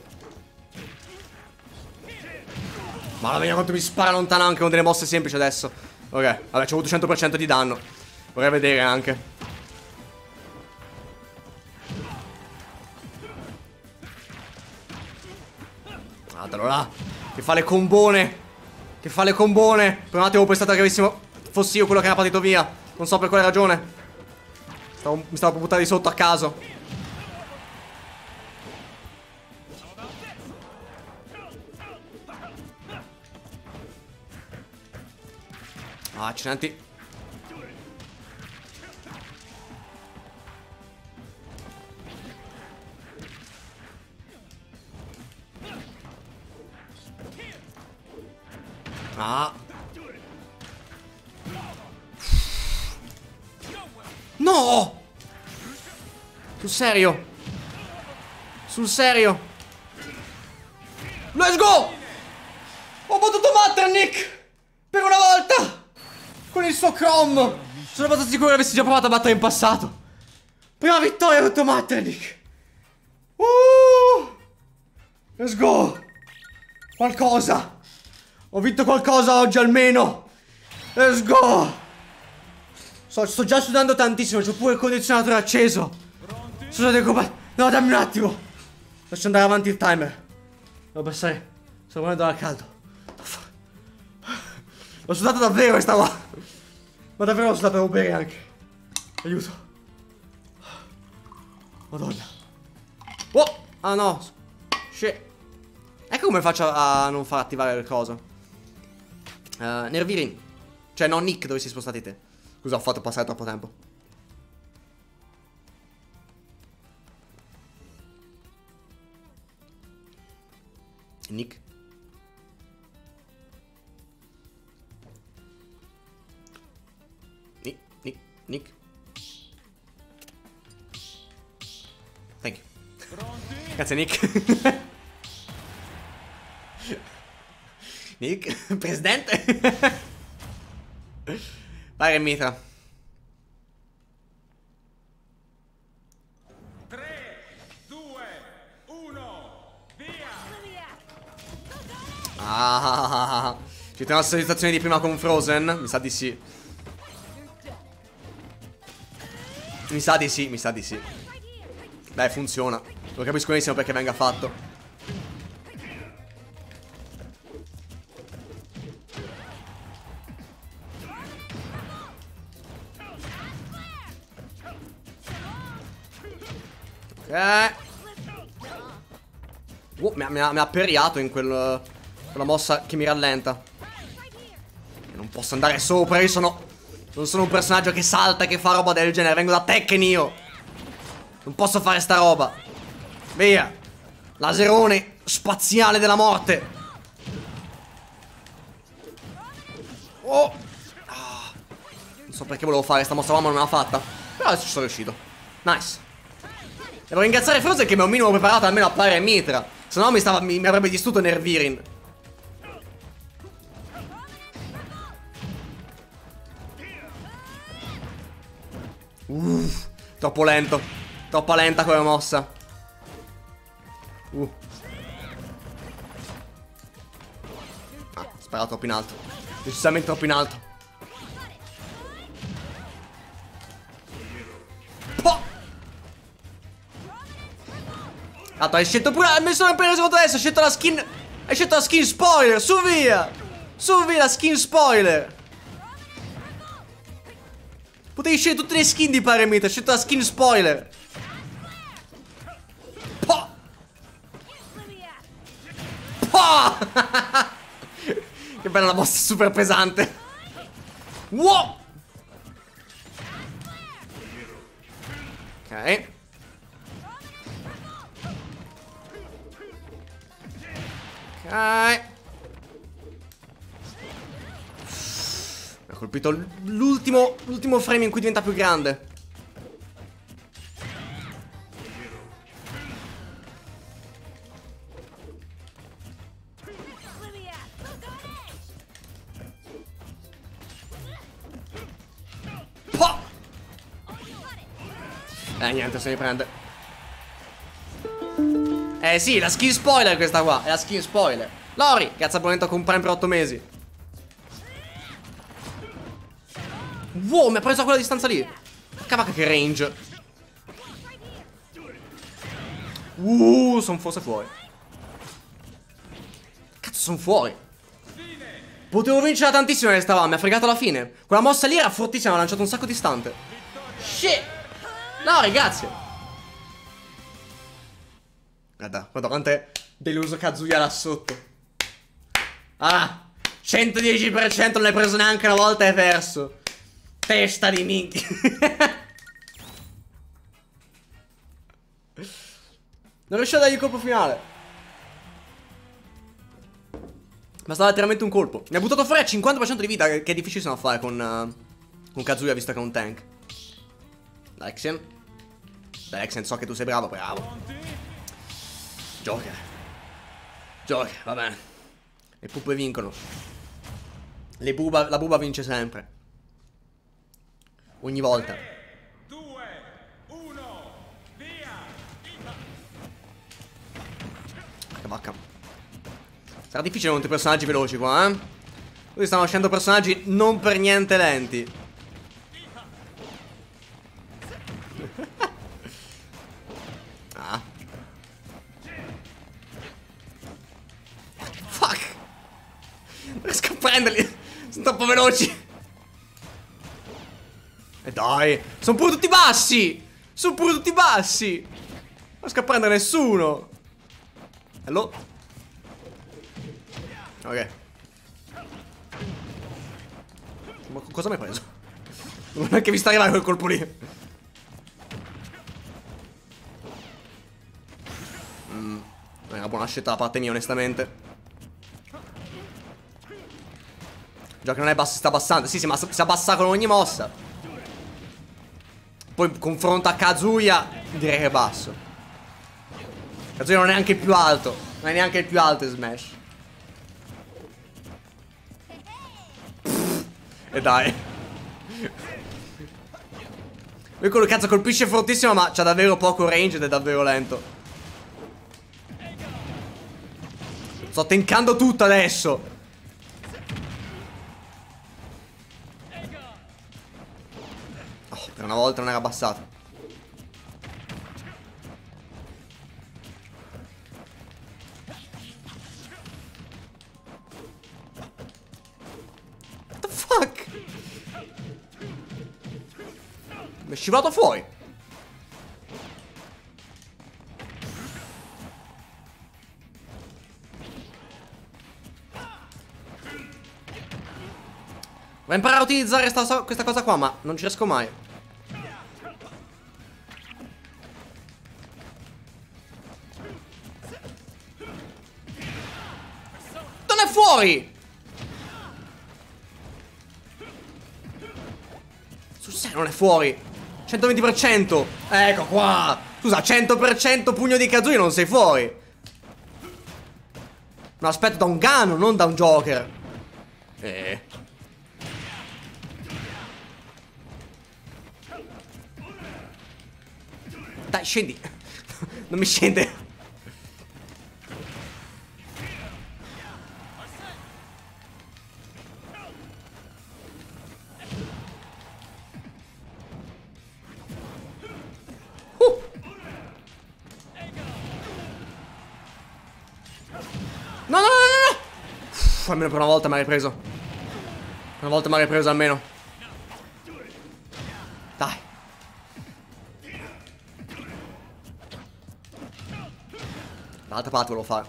Madonna mia quanto mi spara lontano anche con delle mosse semplici adesso. Ok, vabbè, c'ho avuto cento per cento di danno. Vorrei vedere anche. Guardalo là. Che fa le combone. Che fa le combone. Per un attimo ho pensato che avessimo fossi io quello che era partito via. Non so per quale ragione. Stavo, mi stavo per buttare di sotto a caso. Ah, accidenti. Ah. No! Sul serio? Sul serio? Let's go! Ho battuto Matternick! Per una volta! Con il suo Chrome! Sono abbastanza sicuro che avessi già provato a battere in passato. Prima vittoria contro Matternick! Uh! Let's go! Qualcosa! Ho vinto qualcosa oggi almeno! Let's go! Sto, sto già sudando tantissimo, c'ho pure il condizionatore acceso. Scusate come... No, dammi un attimo. Lascio andare avanti il timer. Devo passare. Sto morendo dal caldo. L'ho sudato davvero questa qua. Ma davvero l'ho sudato, devo bere anche. Aiuto. Madonna. Oh! Ah no. Shit. Ecco come faccio a non far attivare il coso. uh, Nervirin. Cioè no, Nick, dove si spostati te? Scusa, ho fatto passare troppo tempo. Nick. Nick, Nick, Nick. Thank you. Grazie Nick. Nick, presidente. Vai Mitra. tre, due, uno, via. Ah, ci teniamo la situazione di prima con Frozen? Mi sa di sì. Mi sa di sì, mi sa di sì. Dai, funziona. Lo capisco benissimo perché venga fatto. Ok. Oh, mi ha, mi ha, mi ha perriato in quel, quella mossa che mi rallenta. Non posso andare sopra, io sono... Non sono un personaggio che salta e che fa roba del genere. Vengo da Tekken io. Non posso fare sta roba. Via. Laserone spaziale della morte. Oh. Ah. Non so perché volevo fare sta mossa, ma non me l'ha fatta. Però adesso ci sono riuscito. Nice. Devo ringraziare Frozen che mi ha un minimo preparato almeno a Pyre e Mitra. Se no mi, stava, mi, mi avrebbe distrutto Nervirin. Uff, troppo lento. Troppa lenta quella mossa. Uh. Ah, sparato troppo in alto. Decisamente troppo in alto. Oh! Tanto hai scelto pure. Mi sono appena reso conto adesso. Hai scelto la skin. Hai scelto la skin spoiler. Su via. Su via la skin spoiler. Potevi scegliere tutte le skin di Pyre e Mitra. Hai scelto la skin spoiler. Po. Po. Che bella la mossa super pesante. Wow. Ok. Ok. Mi ha colpito l'ultimo L'ultimo frame in cui diventa più grande. Po! Eh niente, se ne prende. Eh sì, la skin spoiler questa qua. È la skin spoiler. Lori, cazzo abbonamento con Prime per otto mesi. Wow, mi ha preso a quella distanza lì. Cavacca che range. Uh, sono forse fuori. Cazzo, sono fuori. Potevo vincere tantissimo nelle stavamo. Mi ha fregato alla fine. Quella mossa lì era fortissima, mi ha lanciato un sacco distante. Shit. No, ragazzi. Guarda, guarda quanto è deluso Kazuya là sotto. Ah, centodieci per cento non l'hai preso neanche una volta e hai perso. Testa di minchia. Non riuscivo a dargli il colpo finale. Ma stava letteralmente un colpo. Mi ha buttato fuori a cinquanta per cento di vita, che è difficilissimo da fare con, uh, con Kazuya, visto che è un tank. Lexian. Lexian, so che tu sei bravo, bravo. Joker. Joker, va bene. Le puppe vincono. Le buba, la buba vince sempre. Ogni volta. due, uno, via. Che vacca. Sarà difficile con i personaggi veloci qua, eh. Qui stanno uscendo personaggi non per niente lenti. Ah. Fuck. Non riesco a prenderli. Sono troppo veloci. E dai, sono pure tutti bassi. Sono pure tutti bassi. Non riesco a prendere nessuno. Hello. Ok. Ma cosa mi hai preso? Non ho neanche visto arrivare quel colpo lì. Mm, è una buona scelta da parte mia, onestamente. Già che non è basso, sta abbassando. Sì, sì, ma si abbassa con ogni mossa. Poi confronto a Kazuya, direi che è basso. Kazuya non è neanche il più alto. Non è neanche il più alto in Smash. Pff, e dai. Lui quello cazzo colpisce fortissimo, ma c'ha davvero poco range ed è davvero lento. Sto tankando tutto adesso. Oh, per una volta non era abbassato. What the fuck? Mi è scivolato fuori. Vorrei imparare a utilizzare sta, questa cosa qua, ma non ci riesco mai. Non è fuori! Sul serio non è fuori. centoventi per cento. Ecco qua. Scusa, cento per cento pugno di Kazuya, non sei fuori. No, aspetto da un Gano, non da un Joker. Eh. Dai, scendi. Non mi scende. Uh. No, no, no, no, no. Uff, almeno per una volta mi ha ripreso. Per una volta mi ha ripreso almeno. Dai. L'altra parte volevo fare.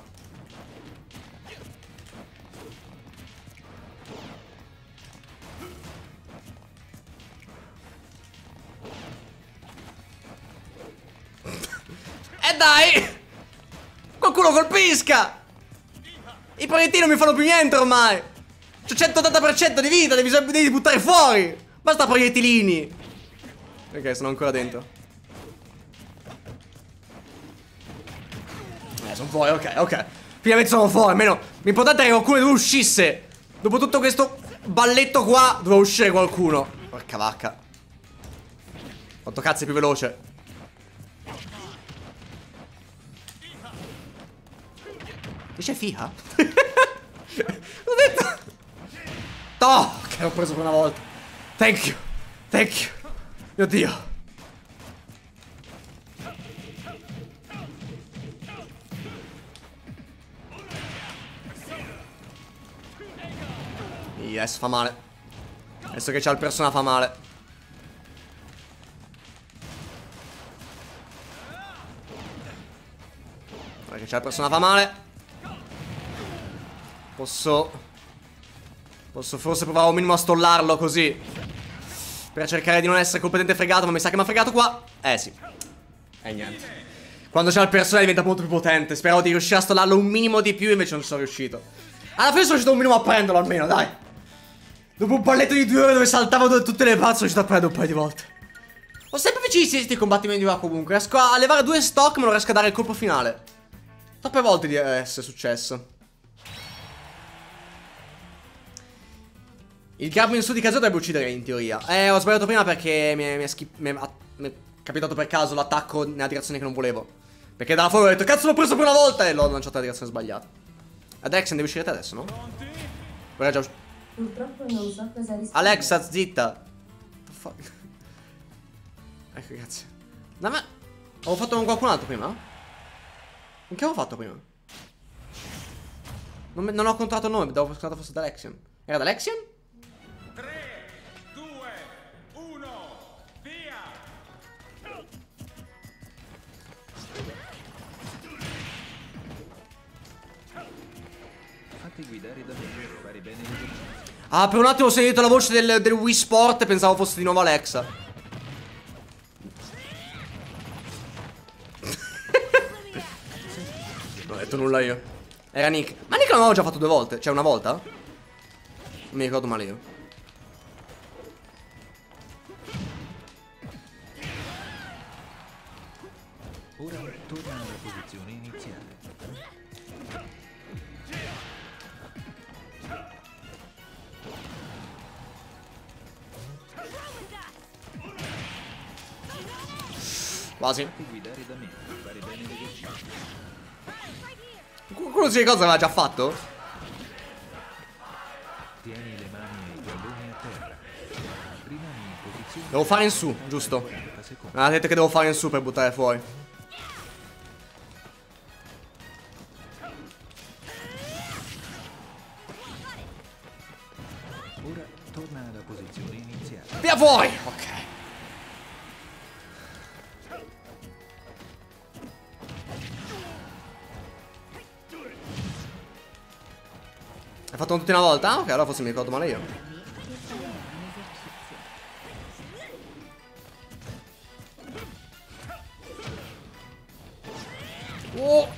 E dai! Qualcuno colpisca! I proiettili non mi fanno più niente ormai! C'ho centottanta per cento di vita, devi, devi buttare fuori! Basta proiettilini! Ok, sono ancora dentro. Eh, sono fuori, ok, ok. Finalmente sono fuori, almeno l'importante è che qualcuno dove uscisse. Dopo tutto questo balletto qua, doveva uscire qualcuno. Porca vacca. Quanto cazzo è più veloce. Dice figa? L'ho detto. No, che l'ho preso per una volta. Thank you. Thank you. Mio Dio. Yes, fa male. Adesso che c'ha il persona fa male. Ora che c'ha il persona fa male. Posso Posso forse provare un minimo a stollarlo così, per cercare di non essere completamente fregato. Ma mi sa che mi ha fregato qua. Eh sì. E niente. Quando c'ha il persona diventa molto più potente. Speravo di riuscire a stollarlo un minimo di più, invece non sono riuscito. Alla fine sono riuscito un minimo a prenderlo almeno, dai. Dopo un balletto di due ore dove saltavo da tutte le parti, sono riuscito a prendere un paio di volte. Ho sempre vicinissimi questi combattimenti qua comunque. Riesco a levare due stock, ma non riesco a dare il colpo finale. Troppe volte di essere successo. Il grab in su di Kazuya dovrebbe uccidere in teoria. Eh, ho sbagliato prima perché mi è, mi è, skip, mi è, mi è capitato per caso l'attacco nella direzione che non volevo. Perché dalla fuori ho detto cazzo l'ho preso per una volta e l'ho lanciato nella direzione sbagliata. Alexa, devi uscire te adesso, no? Guarda già uscito. Purtroppo non so cosa rispondere. Alexa, zitta. What the fuck? Ecco, grazie. No, ma avevo fatto con qualcun altro prima? Che avevo fatto prima? Non, me, non ho contato il nome, avevo contato fosse da Alexion. Era da Alexion? tre, due, uno, via! Fatti guidare da me, fare bene l'esercizio. Ah, per un attimo ho sentito la voce del, del Wii Sport e pensavo fosse di nuovo Alexa. Non ho detto nulla io. Era Nick. Ma Nick l'avevo già fatto due volte. Cioè una volta? Non mi ricordo male io. Ora torna alla posizione iniziale. Quasi. Fatti guidare da me, fare bene l'esercizio. Qualcuno si ricorda l'aveva già fatto? Tieni le mani e i talloni a terra. Rimani in posizione. Devo fare in su, giusto? quaranta secondi. Ah, detto che devo fare in su per buttare fuori. Ora torna alla posizione iniziale. Via fuori! Ok. Hai fatto tutti una volta? Ah, ok, allora forse mi ricordo male io. Oh!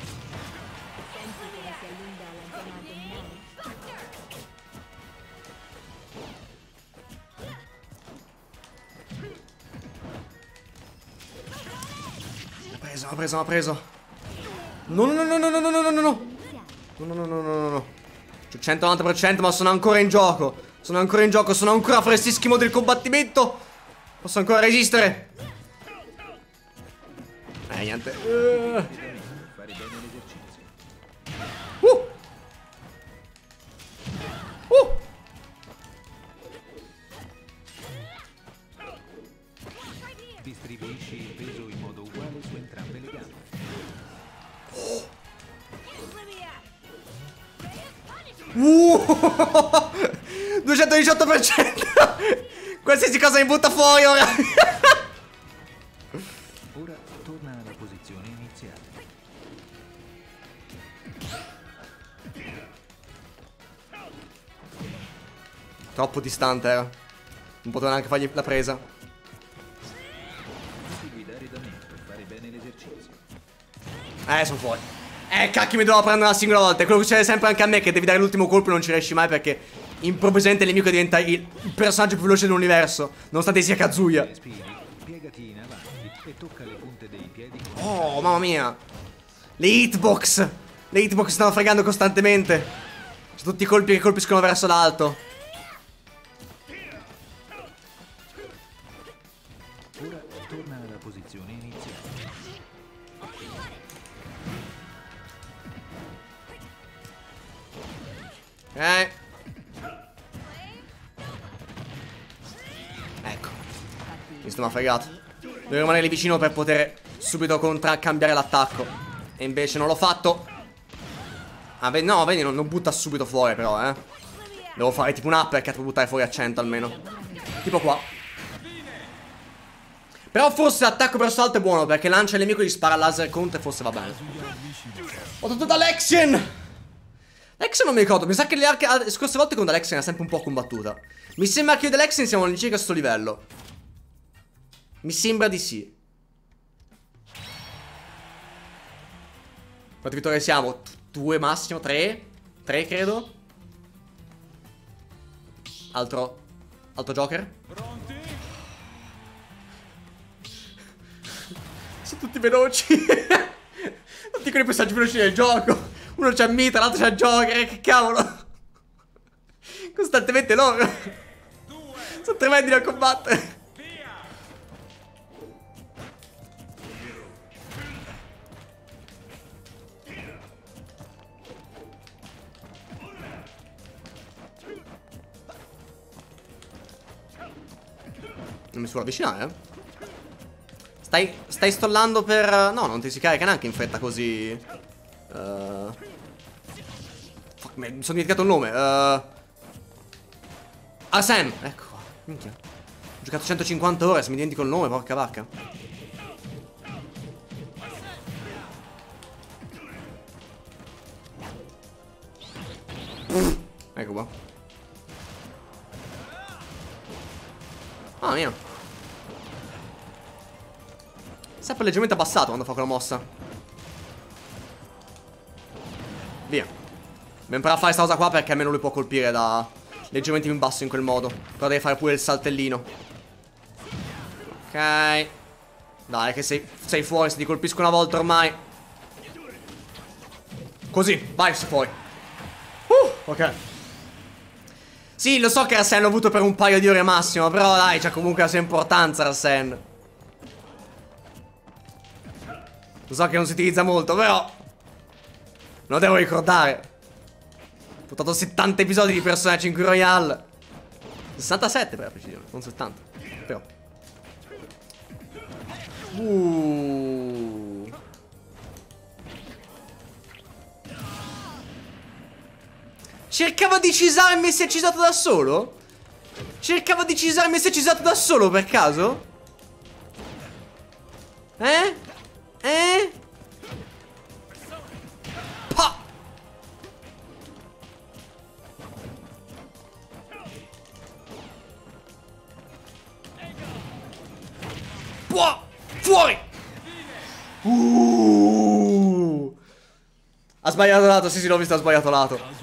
L'ha preso, l'ha preso, l'ha preso. No, no, no, no, no, no, no, no, no, no. No, no, no, no, no, no, no. C'ho centonovanta per cento, ma sono ancora in gioco. Sono ancora in gioco, sono ancora freschissimo del combattimento. Posso ancora resistere. Eh, niente. Uh. Fare bene l'esercizio. Uh. Uh. Distribuisci il peso in modo uguale su entrambe le gambe. Uh. duecentodiciotto per cento. Qualsiasi cosa mi butta fuori ora. Ora torna alla posizione iniziale. Troppo distante era. Non potevo neanche fargli la presa. Fatti guidare da me per fare bene l'esercizio. Eh, sono fuori. Eh, cacchio, mi devo prendere una singola volta. È quello che succede sempre anche a me, che devi dare l'ultimo colpo e non ci riesci mai perché improvvisamente il nemico diventa il, il personaggio più veloce dell'universo, nonostante sia Kazuya. Respiri, piegati in avanti e tocca le punte dei piedi. Oh, mamma mia. Le hitbox. Le hitbox stanno fregando costantemente. C'è tutti i colpi che colpiscono verso l'alto. Ora torna alla posizione iniziale. Ecco. Questo mi ha fregato. Devo rimanere lì vicino per poter subito contra cambiare l'attacco. E invece non l'ho fatto. Ah, beh, no, vedi, non, non butta subito fuori però, eh. Devo fare tipo un uppercut per buttare fuori a cento almeno. Tipo qua. Però forse l'attacco verso l'alto è buono, perché lancia il nemico e gli spara laser contro e forse va bene. Ho tutto da Lexian. Lexian non mi ricordo. Mi sa che le, arche, le scorse volte con Lexian era sempre un po' combattuta. Mi sembra che io e Lexian siamo all'incirca a sto livello. Mi sembra di sì. Quante vittorie siamo? Due massimo, tre? Tre credo. Altro. Altro Joker. Pronti? Sono tutti veloci. Tutti quei personaggi veloci del gioco. Uno c'ha Mitra, l'altro c'ha Joker. Che cavolo. Costantemente loro. Sono tremendi da combattere. Non mi si può avvicinare, eh? Stai, stai stollando per... No, non ti si carica neanche in fretta così. uh... Fuck, mi sono dimenticato il nome. uh... Arsene. Ecco qua. Minchia. Ho giocato centocinquanta ore, se mi dimentico il nome, porca vacca. Ecco qua. Ah mia. Sempre leggermente abbassato quando fa quella mossa. Via. Devo imparare a fare questa cosa qua perché almeno lui può colpire da leggermente più in basso in quel modo. Però deve fare pure il saltellino. Ok. Dai che sei, sei fuori, se ti colpisco una volta ormai. Così, vai fuori. Uh, ok. Sì, lo so che Arsene l'ho avuto per un paio di ore massimo, però dai, c'ha comunque la sua importanza Arsene. Lo so che non si utilizza molto, però me lo devo ricordare. Ho portato settanta episodi di personaggi in Cui Royale. sessantasette per la precisione, non settanta. Però uh. Cercava di cisarmi e si è cisato da solo? Cercava di cisarmi e si è cisato da solo per caso? Eh? Eh? Pa! Può! Fuori! Uh! Ha sbagliato lato, sì sì l'ho visto, ha sbagliato lato.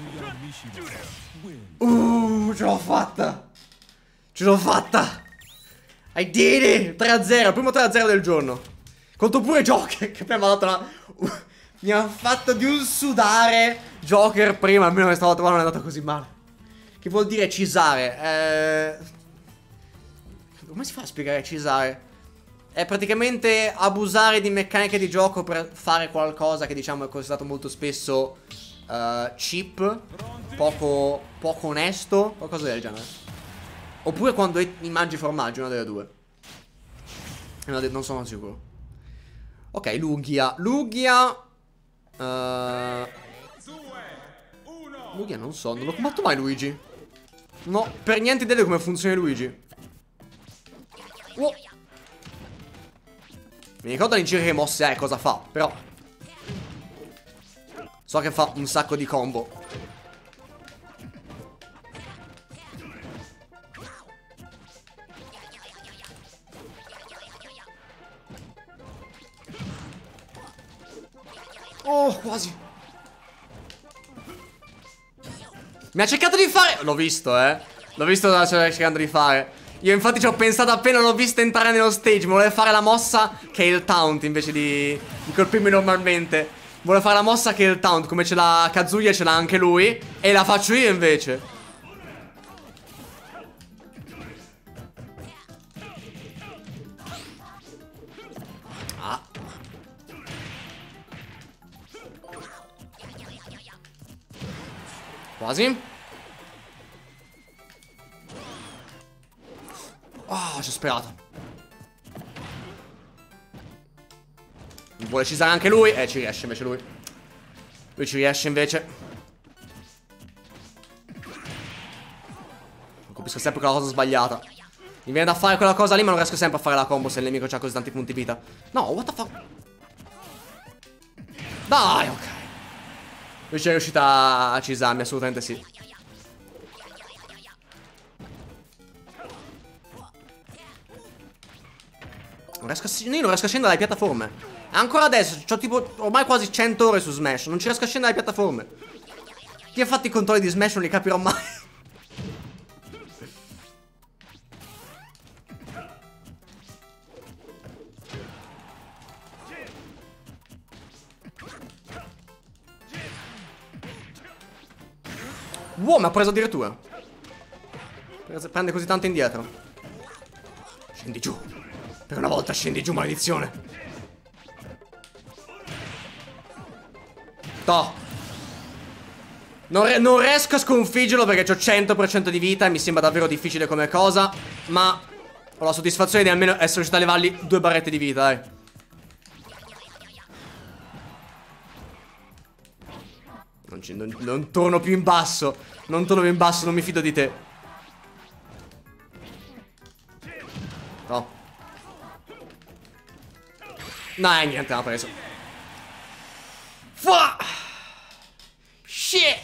Uh, ce l'ho fatta. Ce l'ho fatta. I did it. tre a zero, primo tre a zero del giorno. Conto pure Joker che prima mi ha dato una... uh, mi ha fatto di un sudare Joker prima, almeno questa volta non è andata così male. Che vuol dire cisare? Eh... Come si fa a spiegare cisare? È praticamente abusare di meccaniche di gioco per fare qualcosa che diciamo è considerato molto spesso uh, cheap, poco, poco onesto, qualcosa del genere. Oppure quando mi mangi formaggio, una delle due. Non sono sicuro. Ok, Lugia. Lugia. Uh... Lugia non so, non l'ho combattuto mai Luigi. No, per niente idea di come funziona Luigi. Oh. Mi ricordo all'incirca che mosse è, cosa fa, però so che fa un sacco di combo. Oh, quasi. Mi ha cercato di fare... L'ho visto, eh. L'ho visto cosa stava cercando di fare. Io infatti ci ho pensato appena l'ho visto entrare nello stage. Mi voleva fare la mossa che è il taunt invece di, di colpirmi normalmente. Vuole fare la mossa che è il taunt, come ce l'ha Kazuya, ce l'ha anche lui. E la faccio io invece. Ah. Quasi. Oh, ci ho sperato. Vuole cisare anche lui. Eh, ci riesce invece lui. Lui ci riesce invece. Capisco sempre quella cosa sbagliata. Mi viene da fare quella cosa lì, ma non riesco sempre a fare la combo se il nemico ha così tanti punti vita. No, what the fuck. Dai, ok. Lui ci è riuscita a cisarmi, assolutamente sì. Non riesco a, io non riesco a scendere dalle piattaforme. Ancora adesso, ho tipo ormai quasi cento ore su Smash. Non ci riesco a scendere dalle piattaforme. Chi ha fatto i controlli di Smash non li capirò mai. Wow, mi ha preso addirittura. Prende così tanto indietro. Scendi giù. Per una volta scendi giù, maledizione. Toh. Non, non riesco a sconfiggerlo perché ho cento per cento di vita e mi sembra davvero difficile come cosa. Ma ho la soddisfazione di almeno essere riuscito a levargli due barrette di vita, dai. Non, non, non torno più in basso. Non torno più in basso, non mi fido di te. No. No, eh, niente, l'ha preso. Fuck. Shit.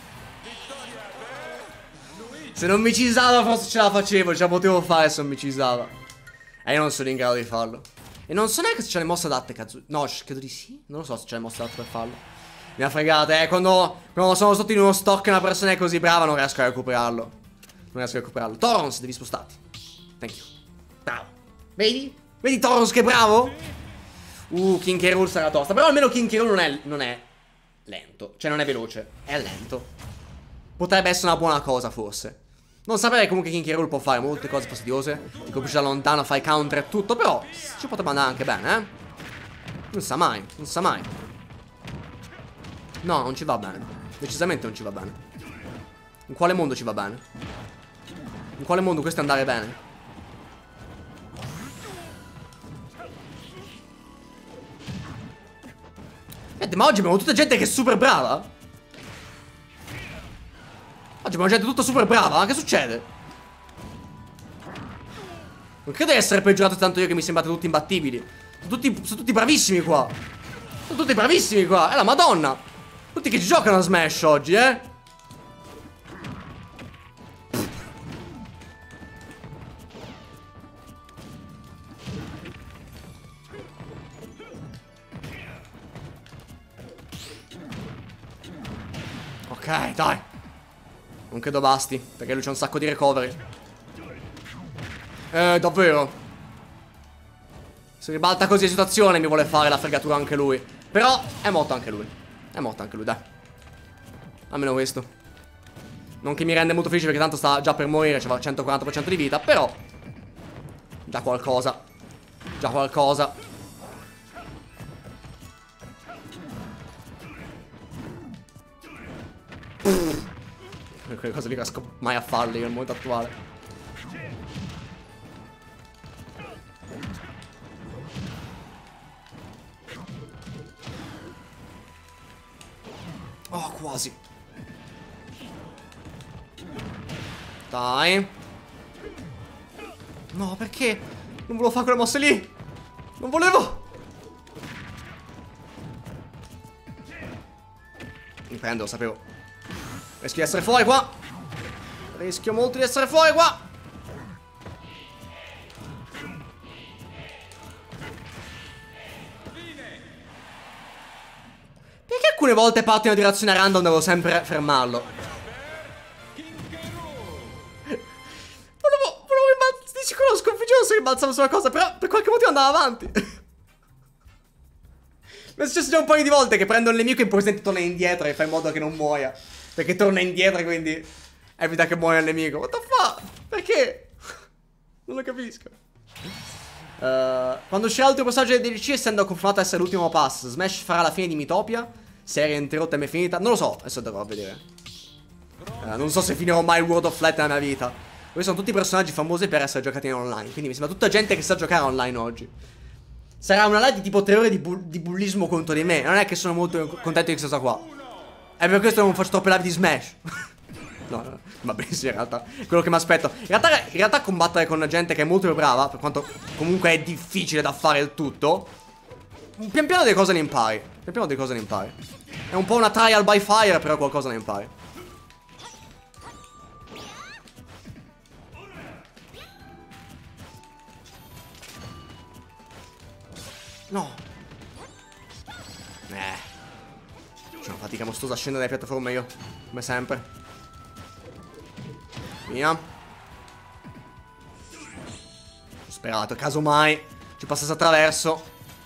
Se non mi cisava forse ce la facevo. Ce la potevo fare se non mi cisava. E io non sono in grado di farlo. E non so neanche se c'è le mosse adatte, cazzo. No, credo di sì. Non lo so se c'è le mosse adatte per farlo. Mi ha fregato, eh. Quando, quando sono sotto in uno stock e una persona è così brava non riesco a recuperarlo. Non riesco a recuperarlo. Torrons, devi spostarti. Thank you. Bravo. Vedi? Vedi Torrons che bravo? Uh, King K. Rool sarà tosta. Però almeno King K. Rool non è, non è lento. Cioè non è veloce. È lento. Potrebbe essere una buona cosa forse. Non saprei comunque King K. Rool può fare molte cose fastidiose. Ti colpisce da lontano, fai counter e tutto. Però ci potrebbe andare anche bene, eh. Non sa mai, non sa mai. No, non ci va bene. Decisamente non ci va bene. In quale mondo ci va bene? In quale mondo questo è andare bene? Niente, ma oggi abbiamo tutta gente che è super brava. Oggi abbiamo gente tutta super brava. Che succede? Non credo di essere peggiorato tanto io che mi sembrate tutti imbattibili. Sono tutti, sono tutti bravissimi qua. Sono tutti bravissimi qua. È la madonna. Tutti che ci giocano a Smash oggi, eh. Ok, dai. Non credo basti, perché lui c'ha un sacco di recovery. Eh, davvero. Se ribalta così la situazione mi vuole fare la fregatura anche lui. Però è morto anche lui. È morto anche lui, dai. Almeno questo. Non che mi rende molto felice perché tanto sta già per morire, c'aveva il centoquaranta per cento di vita. Però già qualcosa. Già qualcosa. Pff. Quelle cose lì non riesco mai a farle io nel momento attuale. Oh, quasi. Dai. No, perché? Non volevo fare quelle mosse lì. Non volevo. Mi prendo, lo sapevo. Rischio di essere fuori qua. Rischio molto di essere fuori qua. Perché alcune volte parto in una direzione random devo sempre fermarlo? Volevo, volevo rimbalzare. Di sicuro lo sconfiggevo se rimbalzavo sulla cosa. Però per qualche motivo andava avanti. Mi è successo già un paio di volte che prendo il nemico e improvvisamente torna indietro e fa in modo che non muoia. Perché torna indietro e quindi evita che muoia il nemico. What the fuck? Perché? Non lo capisco. uh, Quando uscirà l'ultimo passaggio del D L C, essendo confermato essere l'ultimo pass, Smash farà la fine di Miitopia? Serie interrotta e mai finita? Non lo so, adesso dovrò vedere. uh, Non so se finirò mai World of Light nella mia vita. Questi sono tutti personaggi famosi per essere giocati in online. Quindi mi sembra tutta gente che sa giocare online oggi. Sarà una live di tipo tre ore di, bu di bullismo contro di me. Non è che sono molto contento di questa cosa qua. È per questo che non faccio troppe live di Smash. No, no, va benissimo in realtà. Quello che mi aspetto. In realtà, in realtà combattere con gente che è molto brava, per quanto comunque è difficile da fare il tutto, pian piano delle cose ne impari. Pian piano delle cose ne impari. È un po' una trial by fire, però qualcosa ne impari. No. Eh. C'è una fatica mostruosa a scendere dalle piattaforme io. Come sempre. Via. Ho sperato, casomai ci passasse attraverso.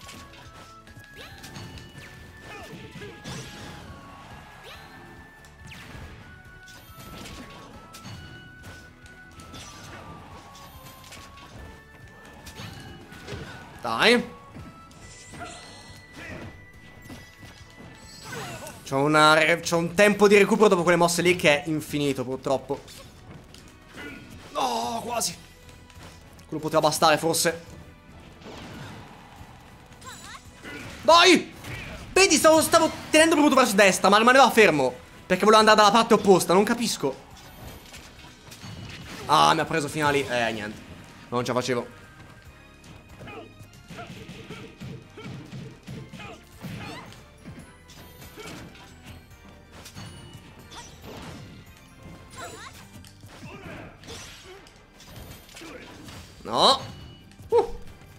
Dai. C'ho un tempo di recupero dopo quelle mosse lì che è infinito, purtroppo. No, quasi. Quello poteva bastare, forse. Dai! Vedi, stavo, stavo tenendo premuto verso destra, ma rimaneva fermo. Perché volevo andare dalla parte opposta, non capisco. Ah, mi ha preso finali. Eh, niente. Non ce la facevo. No. Uh.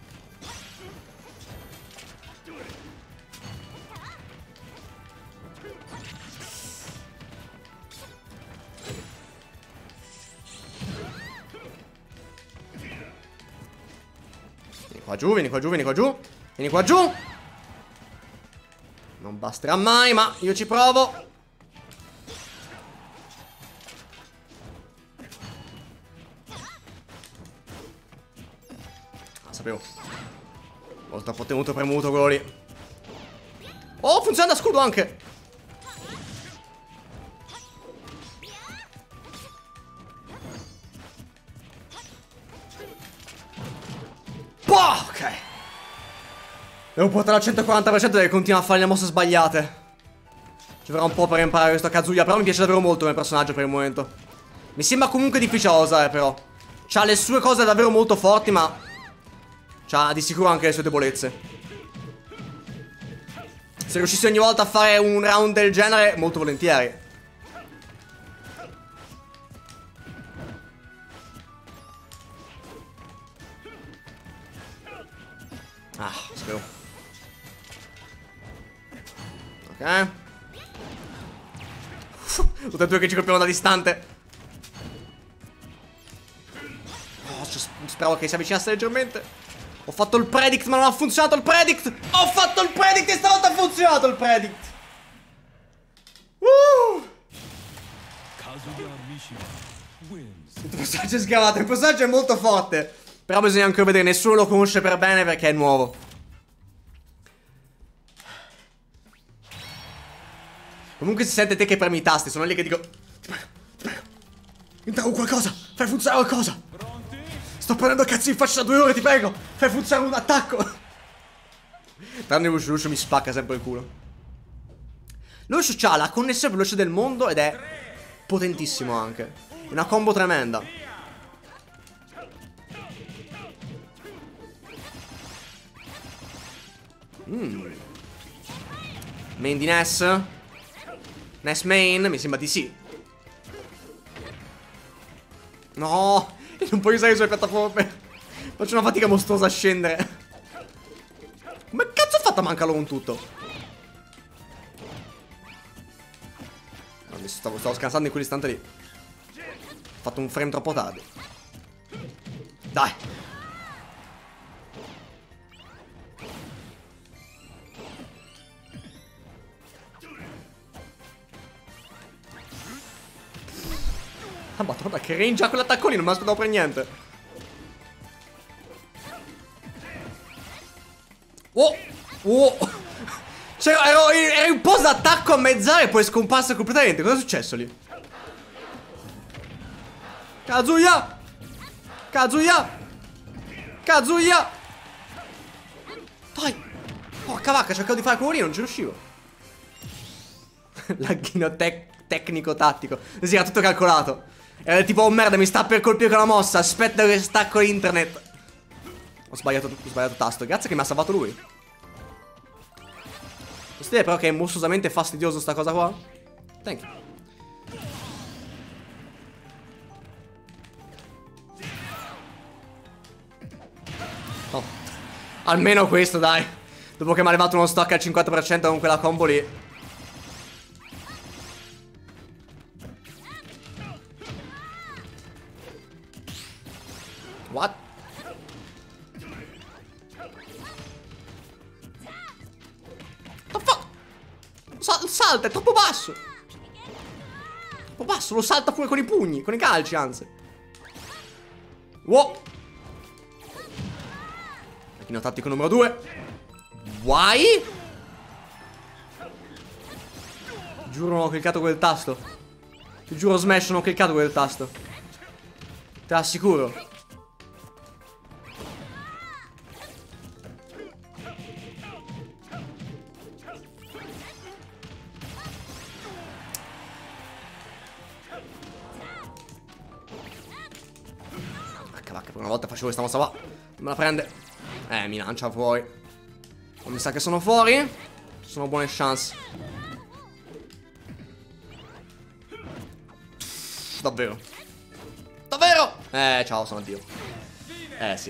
Vieni qua giù, vieni qua giù, vieni qua giù. Vieni qua giù. Non basterà mai, ma io ci provo. Sapevo. Ho troppo tenuto premuto quello lì. Oh, funziona da scudo anche. Boh, ok. Devo portare al centoquaranta per cento perché continua a fare le mosse sbagliate. Ci vorrà un po' per imparare questo Kazuya, però mi piace davvero molto come personaggio per il momento. Mi sembra comunque difficile da usare, però. C'ha le sue cose davvero molto forti, ma c'ha di sicuro anche le sue debolezze. Se riuscissi ogni volta a fare un round del genere, molto volentieri. Ah, sapevo. Ok. Tutte e due che ci colpivano da distante. Oh, speravo che si avvicinasse leggermente. Ho fatto il predict ma non ha funzionato il predict. Ho fatto il predict e stavolta ha funzionato il predict. uh! Il personaggio è sgavato. Il personaggio è molto forte. Però bisogna ancora vedere. Nessuno lo conosce per bene perché è nuovo. Comunque si sente te che premi i tasti. Sono lì che dico: ti prego, ti prego, intrago qualcosa. Fai funzionare qualcosa. Sto prendendo cazzo in faccia da due ore, ti prego. Fai funzionare un attacco. Tranne Luscio, Luscio mi spacca sempre il culo. Luscio c'ha la connessione più veloce del mondo ed è potentissimo anche. È una combo tremenda. Mm. Main di Ness. Ness main, mi sembra di sì. No, non puoi usare le sue piattaforme. Faccio una fatica mostruosa a scendere. Come cazzo ho fatto a mancarlo con tutto? Adesso stavo, stavo scansando in quell'istante lì. Ho fatto un frame troppo tardi. Dai. Ah, madonna, che range ha quell'attacco lì, non me l'aspettavo per niente. Oh, oh. Cioè, ero, ero in posa d'attacco a mezz'aria e poi è scomparso completamente. Cosa è successo lì? Kazuya! Kazuya! Kazuya! Dai! Porca vacca, cercavo di fare quello lì, non ci riuscivo. Lagghino tec tecnico-tattico. Sì, era tutto calcolato. Era tipo, oh merda, mi sta per colpire con la mossa. Aspetta che stacco internet. Ho sbagliato, ho sbagliato tasto. Grazie che mi ha salvato lui. Posso dire però che è mostruosamente fastidioso sta cosa qua? Thank you. Oh. Almeno questo, dai. Dopo che mi ha levato uno stock al cinquanta per cento con quella combo lì. What? What the fuck? Sal salta, è troppo basso. Troppo basso, lo salta pure con i pugni, con i calci, anzi. Wow. Macchino tattico numero due. Why? Giuro non ho cliccato quel tasto. Ti giuro Smash non ho cliccato quel tasto. Te l'assicuro. Vacca vacca, per una volta facevo questa mossa qua. Me la prende. Eh, mi lancia fuori. Non mi sa che sono fuori. Ci sono buone chance. Davvero. Davvero? Eh, ciao, sono Dio. Eh, sì.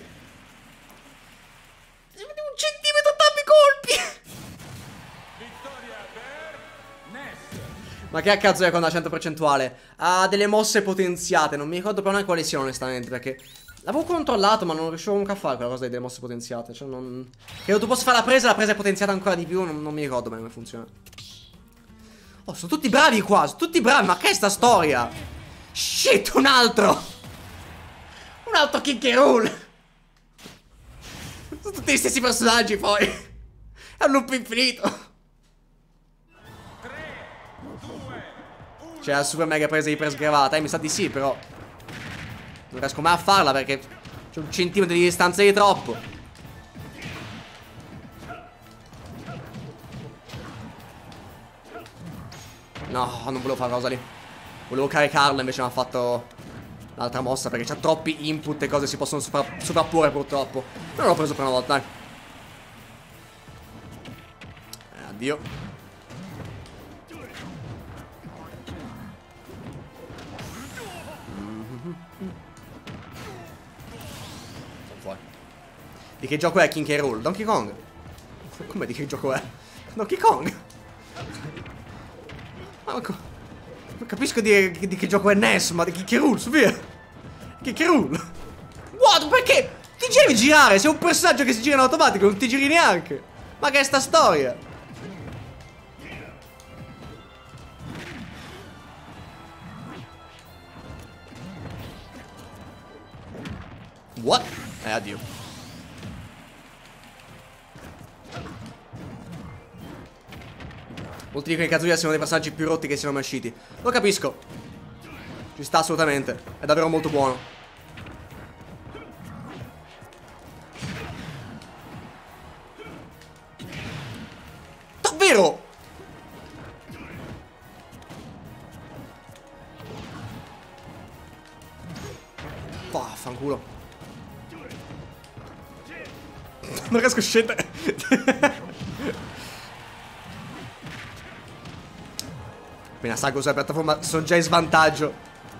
Un centimetro tanti colpi. Vittoria per Ness. Ma che a cazzo è con la cento percentuale? Ha delle mosse potenziate. Non mi ricordo però neanche quali siano, onestamente, perché l'avevo controllato, ma non riuscivo comunque a fare quella cosa delle mosse potenziate. Cioè, non... Credo tu possa fare la presa, la presa è potenziata ancora di più. Non, non mi ricordo bene come funziona. Oh, sono tutti bravi qua, sono tutti bravi. Ma che è sta storia? Shit, un altro. Un altro kick and roll. Sono tutti gli stessi personaggi poi. È un loop infinito. C'è la super mega presa iper sgravata. Eh, mi sa di sì, però non riesco mai a farla perché c'è un centimetro di distanza di troppo. No, non volevo fare cosa lì. Volevo caricarla, invece mi ha fatto l'altra mossa perché c'ha troppi input e cose si possono sopra sovrapporre purtroppo. Non l'ho preso per una volta, dai. Eh, addio. Sono fuori. Di che gioco è King K. Rool? Donkey Kong? Come di che gioco è? Donkey Kong? Ma non capisco di, di che gioco è Ness, ma di King K. Rool, su via. King K. Rool. What? Perché? Ti devi girare? Sei un personaggio che si gira in automatico, non ti giri neanche. Ma che è sta storia? What? Eh, addio. Molti dicono che Kazuya siano dei personaggi più rotti che siano mai usciti. Lo capisco. Ci sta assolutamente. È davvero molto buono. Davvero? Vaffanculo. Non riesco a scendere. Appena salgo sulla piattaforma sono già in svantaggio.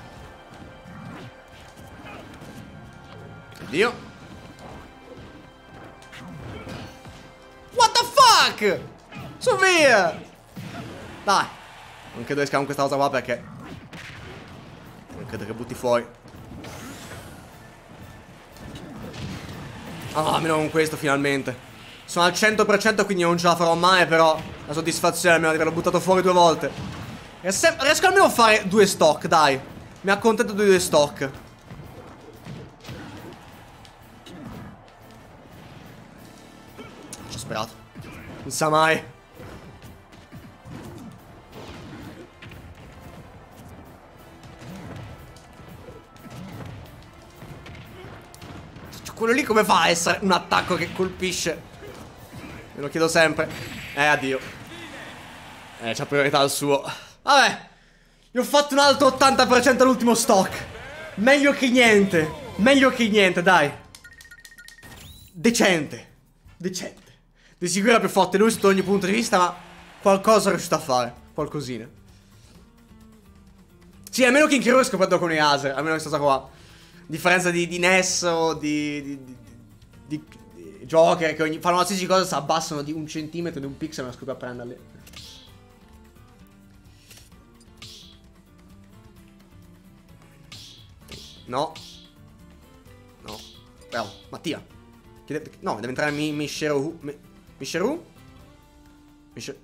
Oddio. What the fuck? Su via. Dai. Non credo esca con questa cosa qua perché non credo che butti fuori. Ah, almeno con questo finalmente. Sono al cento per cento quindi non ce la farò mai. Però la soddisfazione almeno di averlo buttato fuori due volte. Riesco almeno a fare due stock, dai. Mi accontento di due stock. Ci ho sperato. Non sa mai. quello lì come fa a essere un attacco che colpisce? Me lo chiedo sempre. Eh, addio. Eh, c'ha priorità il suo. Vabbè, gli ho fatto un altro ottanta per cento all'ultimo stock. Meglio che niente. Meglio che niente, dai. Decente. Decente. Di sicuro è più forte lui sotto ogni punto di vista, ma qualcosa è riuscito a fare. Qualcosina. Sì, almeno King Hero è scoperto con i laser. Almeno questa cosa qua. Differenza di, di N E S o di... di, di, di, di Joker che ogni, fanno la stessa cosa, si abbassano di un centimetro, di un pixel, non riesco a prenderli. No. No. Bravo. Mattia. Deve, no, deve entrare mi, Misheru. Mi, Misheru? Misheru.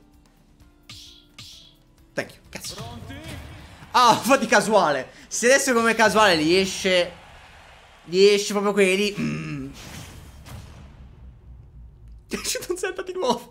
Thank you. Cazzo. Ah, un po' di casuale. Se adesso come casuale gli esce. Gli esce proprio quelli. Mm. È uscito un set di nuovo.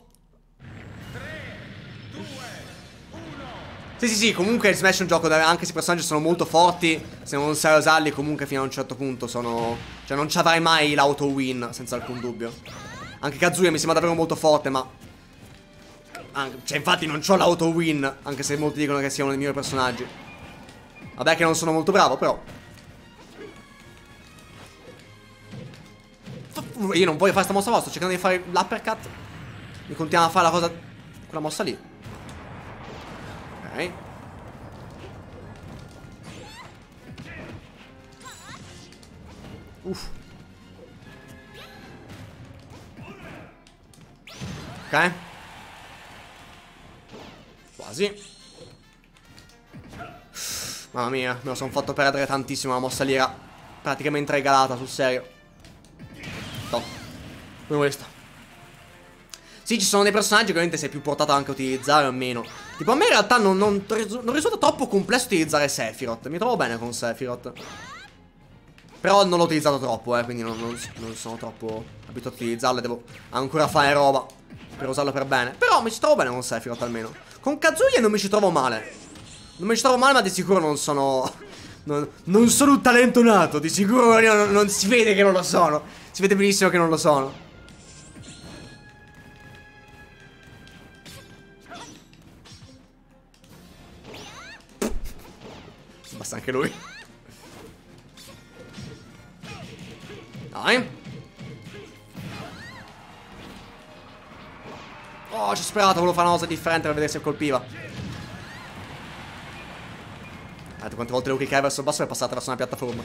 Sì, sì, sì, comunque il Smash è un gioco dove anche se i personaggi sono molto forti, se non sai usarli, comunque fino a un certo punto sono... Cioè non ci avrai mai l'auto win, senza alcun dubbio. Anche Kazuya mi sembra davvero molto forte, ma... Anche... Cioè infatti non c'ho l'auto win, anche se molti dicono che sia uno dei miei personaggi. Vabbè che non sono molto bravo, però... Io non voglio fare sta mossa vostra, sto cercando di fare l'uppercut. Mi continuiamo a fare la cosa... Quella mossa lì. Ok. Uff. Ok. Quasi. Mamma mia, me lo sono fatto perdere tantissimo. La mossa lì era praticamente regalata, sul serio. No. Come questa. Sì, ci sono dei personaggi che ovviamente sei più portato anche a utilizzare o meno. Tipo a me in realtà non, non, non risulta troppo complesso utilizzare Sephiroth. Mi trovo bene con Sephiroth. Però non l'ho utilizzato troppo, eh, quindi non, non, non sono troppo abituato a utilizzarlo. Devo ancora fare roba per usarlo per bene. Però mi ci trovo bene con Sephiroth almeno. Con Kazuya non mi ci trovo male. Non mi ci trovo male, ma di sicuro non sono... Non, non sono un talento nato. Di sicuro non, non si vede che non lo sono. Si vede benissimo che non lo sono. Basta anche lui. Dai. Oh, ci ho sperato, volevo fare una cosa differente per vedere se colpiva. Guardate quante volte devo cliccare verso il basso e è passata attraverso una piattaforma.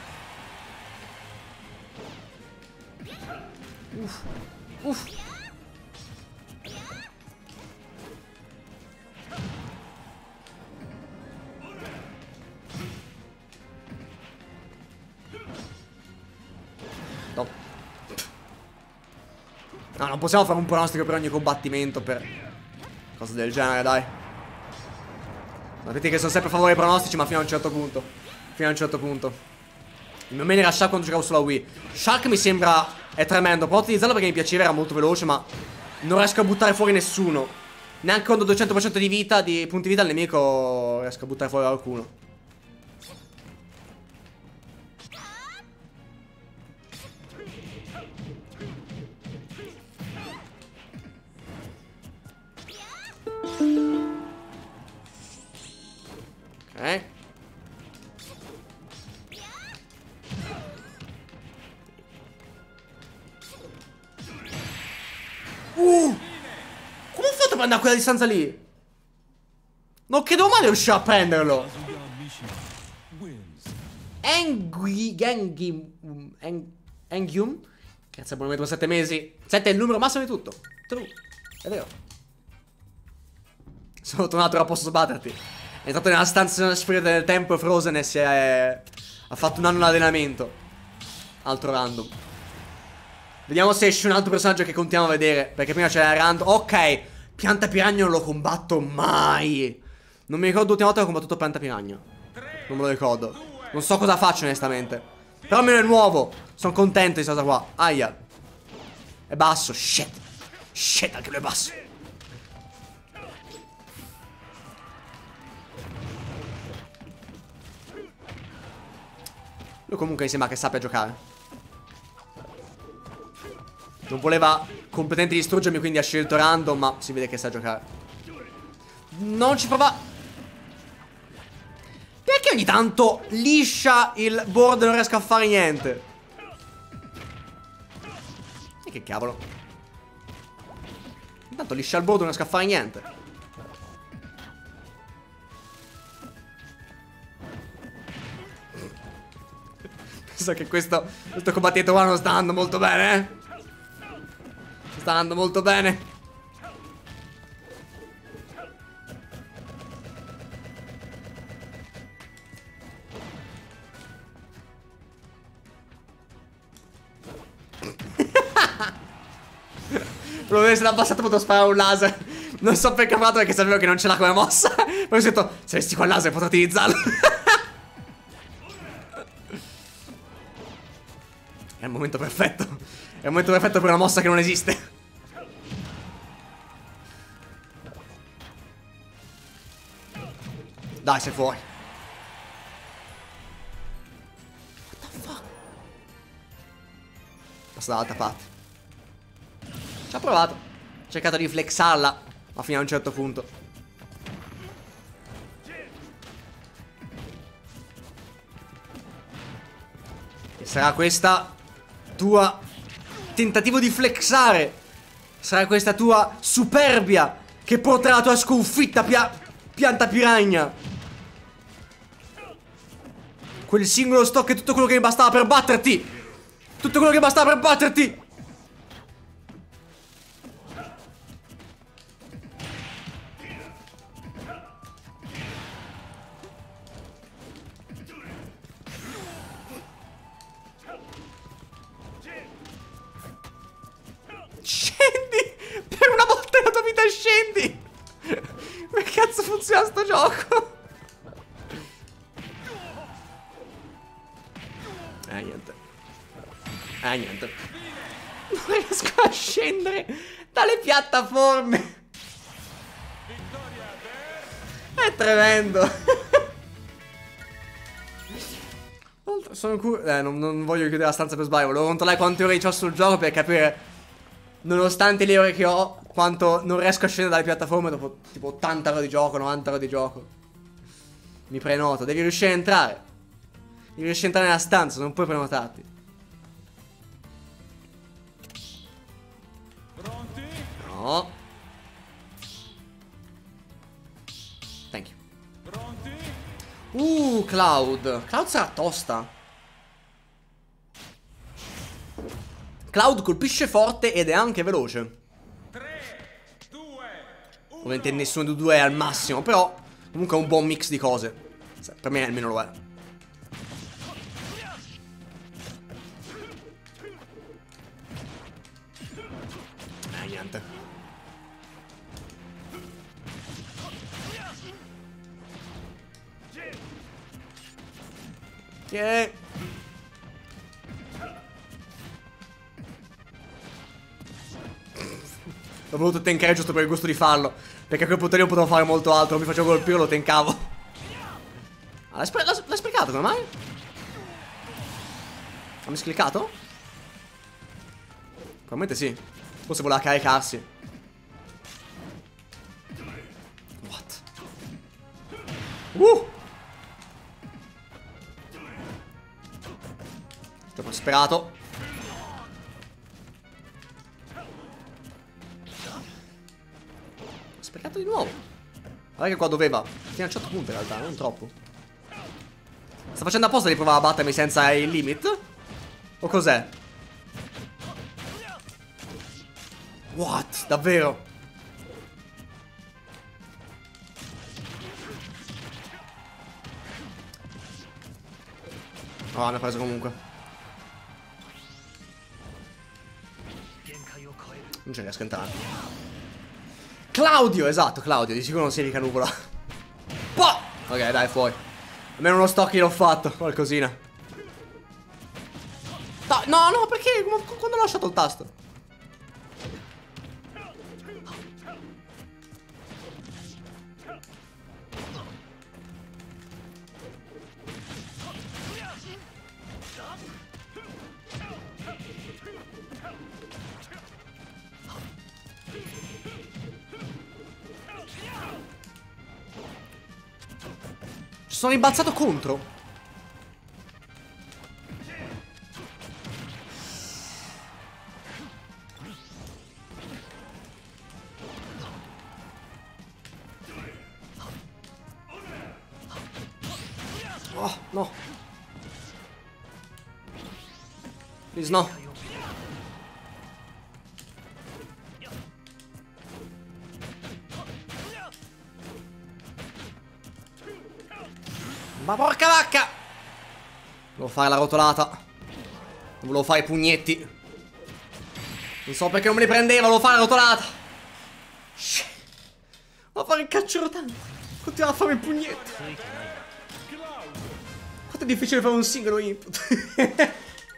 Uff. Uff. No. No, non possiamo fare un pronostico per ogni combattimento, per cose del genere, dai. Sapete che sono sempre a favore dei pronostici, ma fino a un certo punto. Fino a un certo punto. Il mio main era Shark quando giocavo sulla Wii. Shark mi sembra... è tremendo. Provo a utilizzarlo perché mi piaceva, era molto veloce, ma non riesco a buttare fuori nessuno. Neanche quando ho duecento per cento di vita, di punti vita al nemico, riesco a buttare fuori qualcuno. Ok. Uh! Come ho fatto per andare a quella distanza lì? Non credo mai di riuscire a prenderlo. Engui Gengi Eng, Engium. Cazzo, buono metro sette mesi. sette è il numero massimo di tutto. True. È vero. Sono tornato, ora posso sbatterti. È entrato nella stanza spirita del tempo Frozen e si è... ha fatto un anno di allenamento. Altro random. Vediamo se esce un altro personaggio che continuiamo a vedere. Perché prima c'era random. Ok, Pianta Piragno non lo combatto mai. Non mi ricordo l'ultima volta che ho combattuto Pianta Piragno. Non me lo ricordo. Non so cosa faccio onestamente. Però almeno è nuovo. Sono contento di questa cosa qua. Aia. È basso, shit. Shit, anche lui è basso. Lui comunque mi sembra che sappia giocare. Non voleva completamente distruggermi, quindi ha scelto random, ma si vede che sa giocare. Non ci prova. Perché ogni tanto liscia il board e non riesco a fare niente? E che cavolo. Intanto liscia il board e non riesco a fare niente. Penso che questo, questo combattimento qua non sta andando molto bene, eh? Sta andando molto bene. Probabilmente se l'ha passato potevo sparare un laser. Non so perché ho fatto, perché sapevo che non ce l'ha come mossa. Poi ho detto, se avessi qua il laser potrei utilizzarlo. È il momento perfetto. È il momento perfetto per una mossa che non esiste. Dai, sei fuori. What the fuck? Passa dall'altra parte. Ci ha provato. Ha cercato di flexarla, ma fino a un certo punto. E sarà questa tua tentativo di flexare. Sarà questa tua superbia che porterà la tua sconfitta, pia pianta piragna. Quel singolo stock è tutto quello che mi bastava per batterti. Tutto quello che bastava per batterti. Scendi! Per una volta nella tua vita scendi! Come cazzo funziona sto gioco? Eh niente. Eh niente. Non riesco a scendere dalle piattaforme. È tremendo. Sono curioso. Eh, non, non voglio chiudere la stanza per sbaglio. Volevo controllare quante ore ho sul gioco per capire, nonostante le ore che ho, quanto non riesco a scendere dalle piattaforme dopo tipo ottanta ore di gioco, novanta ore di gioco. Mi prenoto. Devi riuscire a entrare. Devi riuscire a entrare nella stanza, non puoi prenotarti. Pronti? No. Thank you. Pronti? Uh, Cloud. Cloud sarà tosta. Cloud colpisce forte ed è anche veloce. tre, due, uno. Ovviamente nessuno dei due è al massimo, però comunque è un buon mix di cose. Per me almeno lo è. Eh, niente. Ok. Ho voluto tankare giusto per il gusto di farlo, perché a quel punto lì non potevo fare molto altro. Mi facevo colpire, lo tankavo. Ah, l'hai spre sprecato, come mai? Ha miscliccato? Probabilmente sì. Forse voleva caricarsi. What? Uh! Troppo sperato. Sprecato di nuovo. Guarda che qua doveva. Fino a un certo punto in realtà, non troppo. Sta facendo apposta di provare a battermi senza il limit? O cos'è? What? Davvero? Oh, mi ha preso comunque. Non ce ne riesco a entrare. Claudio, esatto, Claudio. Di sicuro non si rica nuvola. Poh! Ok, dai, fuori. Almeno uno stock l'ho fatto, qualcosina. No, no, perché? Quando ho lasciato il tasto? Sono rimbalzato contro. Oh, no. Please, no. Ma porca vacca! Volevo fare la rotolata. Non volevo fare i pugnetti. Non so perché non me li prendeva, volevo fare la rotolata. Shit. Volevo fare il caccio rotante. Continuavo a fare i pugnetti. Quanto è difficile fare un singolo input. Perché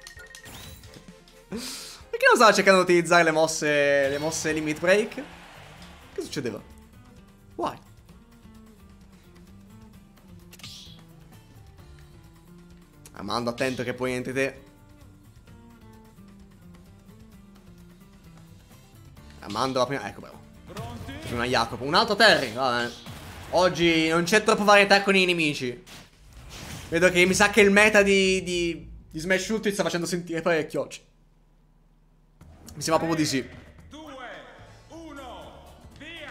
non stavo cercando di utilizzare le mosse, le mosse limit break? Che succedeva? Why? Amando, attento che poi entri te. Amando la prima. Ecco, bravo. Prima Jacopo. Un altro Terry. Va bene. Oggi non c'è troppa varietà con i nemici. Vedo che mi sa che il meta di, di, di Smash Ultimate sta facendo sentire parecchio oggi. Mi sembra proprio di sì. due, uno, via!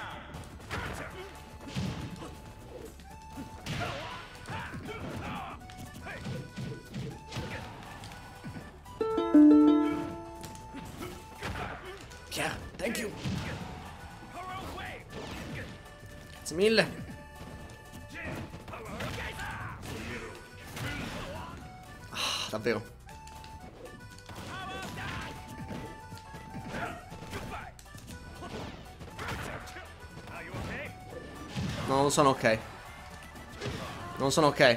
Chiaro, thank you. Grazie mille. Ah, davvero. No, non sono ok. Non sono ok.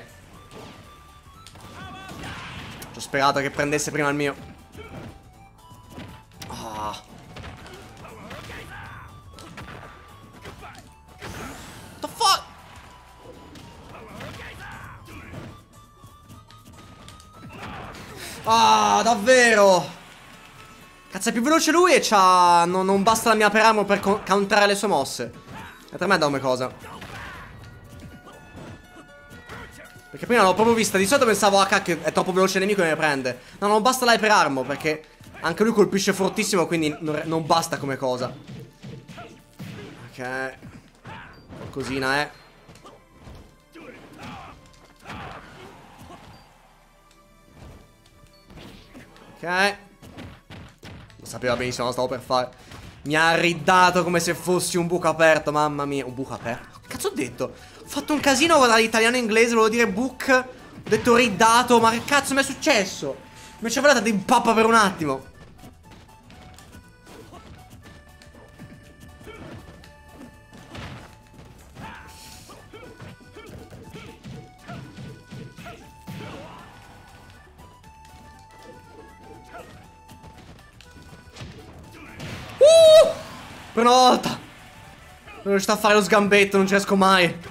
Ci ho sperato che prendesse prima il mio. Ah. What the fuck? Ah, davvero? Cazzo, è più veloce lui e c'ha... Non, non basta la mia per armo per counterare le sue mosse. E per me da come cosa. Perché prima l'ho proprio vista. Di solito pensavo, ah cacchio, è troppo veloce il nemico e mi prende. No, non basta l'hyper armo, perché anche lui colpisce fortissimo, quindi non, non basta come cosa. Ok. Qualcosina, eh. Ok. Lo sapeva benissimo, lo stavo per fare. Mi ha riddato come se fossi un buco aperto, mamma mia. Un buco aperto? Che cazzo ho detto? Ho fatto un casino guardare l'italiano e inglese, volevo dire book. Ho detto riddato, ma che cazzo mi è successo? Mi è cervellata di impappa per un attimo. Uh! Per una volta non riuscito a fare lo sgambetto, non ci riesco mai.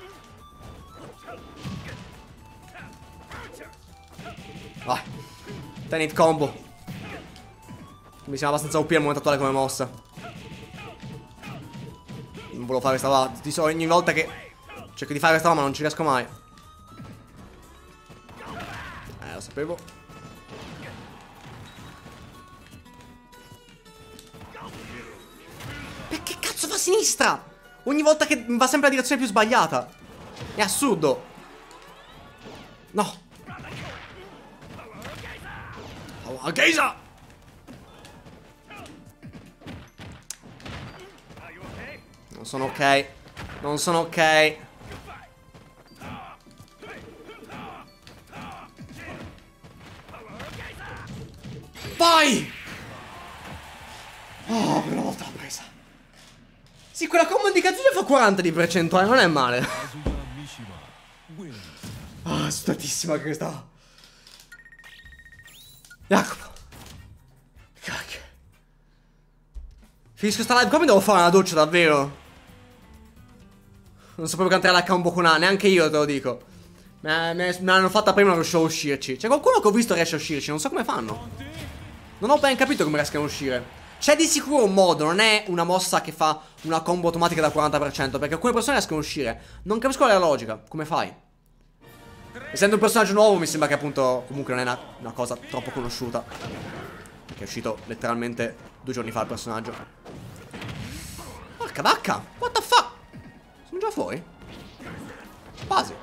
Vai. Tenet combo. Mi sembra abbastanza O P al momento attuale come mossa. Non volevo fare questa volta. Di solito ogni volta che cerco di fare questa ma non ci riesco mai. Eh, lo sapevo. Perché cazzo fa a sinistra? Ogni volta che va sempre la direzione più sbagliata. È assurdo. No. Oh, Geisa! Non sono ok. Non sono ok. Vai! Oh, per una volta l'ho presa. Sì, quella combo di Kazuya fa quaranta di percentuale, non è male. Ah, oh, statissima che questa. Jacopo. Cacchio. Finisco sta live qua, mi devo fare una doccia, davvero. Non sapevo cantare la combo con A, neanche io te lo dico. Me l'hanno fatta prima, non riuscivo a uscirci. C'è qualcuno che ho visto riesce a uscirci, non so come fanno. Non ho ben capito come riescono a uscire. C'è di sicuro un modo, non è una mossa che fa una combo automatica da quaranta per cento, perché alcune persone riescono a uscire. Non capisco la logica, come fai? Essendo un personaggio nuovo mi sembra che appunto comunque non è una, una cosa troppo conosciuta. Che è uscito letteralmente due giorni fa il personaggio. Porca vacca! What the fuck? Sono già fuori? Quasi.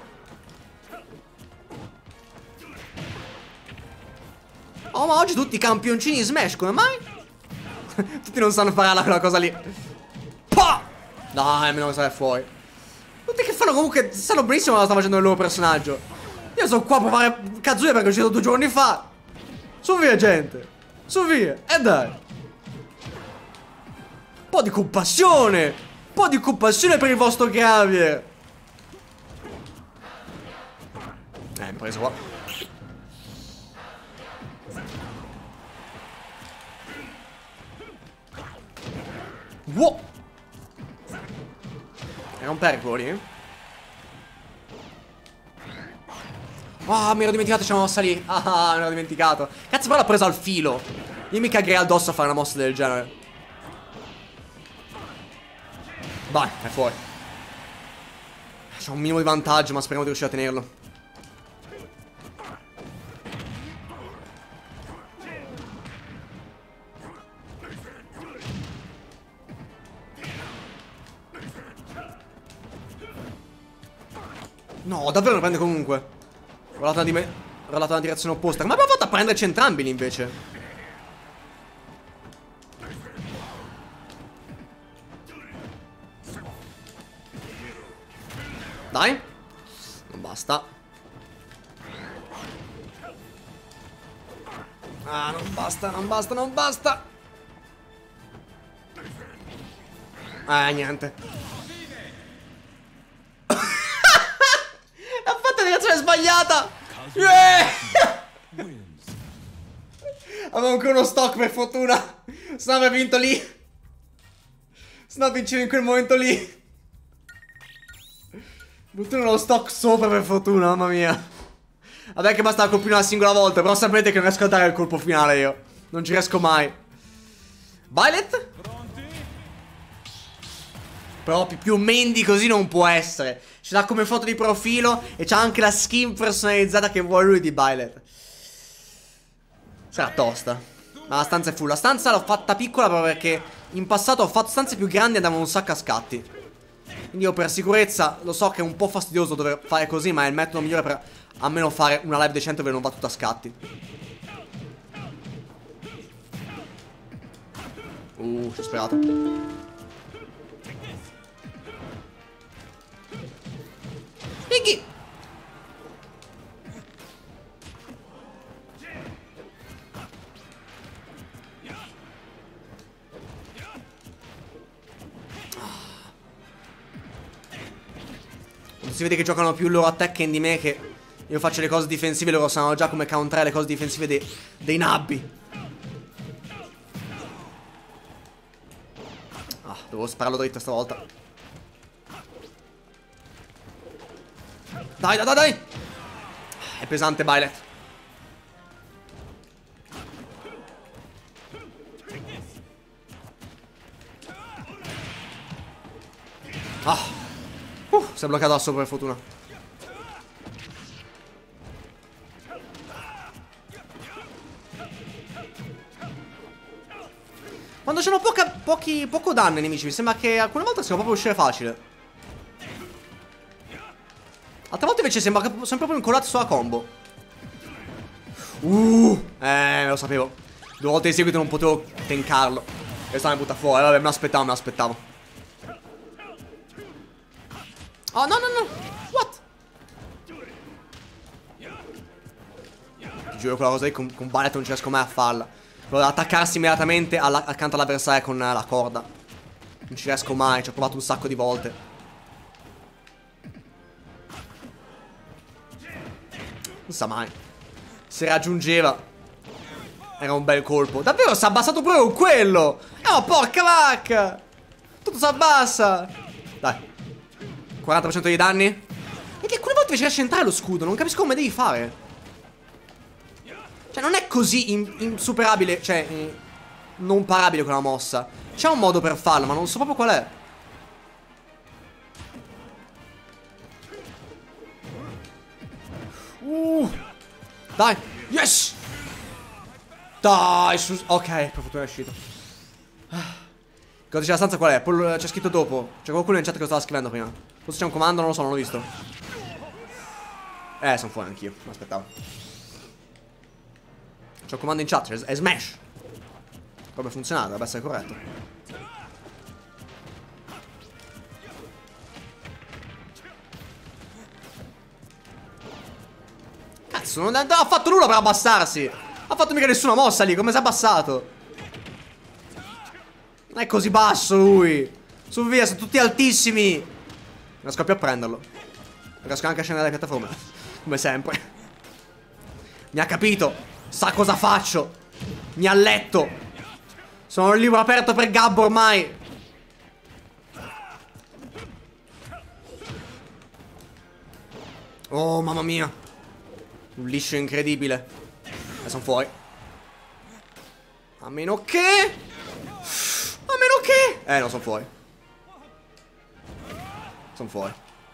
Oh, ma oggi tutti campioncini Smash, come mai? Tutti non sanno fare quella cosa lì. Pah! Dai, almeno stare fuori. Tutti che fanno comunque, sanno benissimo cosa sta facendo il loro personaggio. Io sono qua a provare Kazuya perché è uscito due giorni fa. Su via, gente. Su via. E dai. Un po' di compassione. Un po' di compassione per il vostro Javier. Eh, mi ho preso qua. Wow. Era un pericolo lì. Ah, oh, mi ero dimenticato c'è una mossa lì. Ah, mi ero dimenticato. Cazzo, però l'ho preso al filo. Io mi cagherei addosso a fare una mossa del genere. Vai, è fuori. C'è un minimo di vantaggio, ma speriamo di riuscire a tenerlo. No, davvero lo prende comunque. Ho rolato di me. Ho rolato nella direzione opposta. Come abbiamo fatto a prenderci entrambi lì invece? Dai. Non basta. Ah, non basta, non basta, non basta. Ah, niente. Sbagliata. Yeah! Avevo ancora uno stock per fortuna. Se no avrei vinto lì. Se no vincevo in quel momento lì. Buttare uno stock sopra per fortuna, mamma mia. Vabbè che basta colpire una singola volta. Però sapete che non riesco a dare il colpo finale io. Non ci riesco mai. Violet? Però più main di così non può essere. Ce l'ha come foto di profilo e c'ha anche la skin personalizzata che vuole lui di Violet. Sarà tosta. Ma la stanza è full. La stanza l'ho fatta piccola proprio perché in passato ho fatto stanze più grandi e andavano un sacco a scatti. Quindi io per sicurezza lo so che è un po' fastidioso dover fare così, ma è il metodo migliore per almeno fare una live decente dove non va tutta a scatti. Uh, ci ho sperato. Piggy! Si vede che giocano più loro a Tekken di me, che io faccio le cose difensive, loro sanno già come counterare le cose difensive dei, dei nabbi. Ah, devo spararlo dritto stavolta. Dai, dai, dai, dai. È pesante Violet. Ah. Uh, si è bloccato da sopra per fortuna. Quando c'hanno poca, pochi, poco danno i nemici, mi sembra che alcune volte siano proprio uscire facile. Altre volte invece sembra che sono proprio incollati sulla combo. Uh, eh, lo sapevo. Due volte di seguito non potevo tankarlo. E sta mi butta fuori. Vabbè, me l'aspettavo, me l'aspettavo. Oh, no, no, no. What? Ti giuro, quella cosa lì con, con Violet non ci riesco mai a farla. Quello da attaccarsi immediatamente alla, accanto all'avversario con la corda. Non ci riesco mai, ci ho provato un sacco di volte. Non sa mai. Se raggiungeva era un bel colpo. Davvero si è abbassato pure con quello. Oh, porca vacca. Tutto si abbassa. Dai, quaranta per cento di danni. E che alcune volte ci riesce a entrare lo scudo. Non capisco come devi fare. Cioè non è così in insuperabile. Cioè in non parabile quella mossa. C'è un modo per farlo, ma non so proprio qual è. Uh. Dai. Yes. Dai, su... Ok, per fortuna è uscito. Cosa c'è la stanza qual è? Poi c'è scritto dopo. C'è qualcuno in chat che lo stava scrivendo prima. Forse c'è un comando, non lo so, non l'ho visto. Eh, sono fuori anch'io, non aspettavo. C'è un comando in chat, è smash. Dovrebbe funzionare, dovrebbe essere corretto. Cazzo, non ha fatto nulla per abbassarsi. Ha fatto mica nessuna mossa lì, come si è abbassato? Non è così basso lui. Su via, sono tutti altissimi. Non riesco più a prenderlo. Riesco anche a scendere dalle piattaforme. Come sempre. Mi ha capito. Sa cosa faccio. Mi ha letto. Sono un libro aperto per Gabbo ormai. Oh mamma mia. Un liscio incredibile. E sono fuori. A meno che... A meno che... Eh, no, sono fuori. Sono fuori.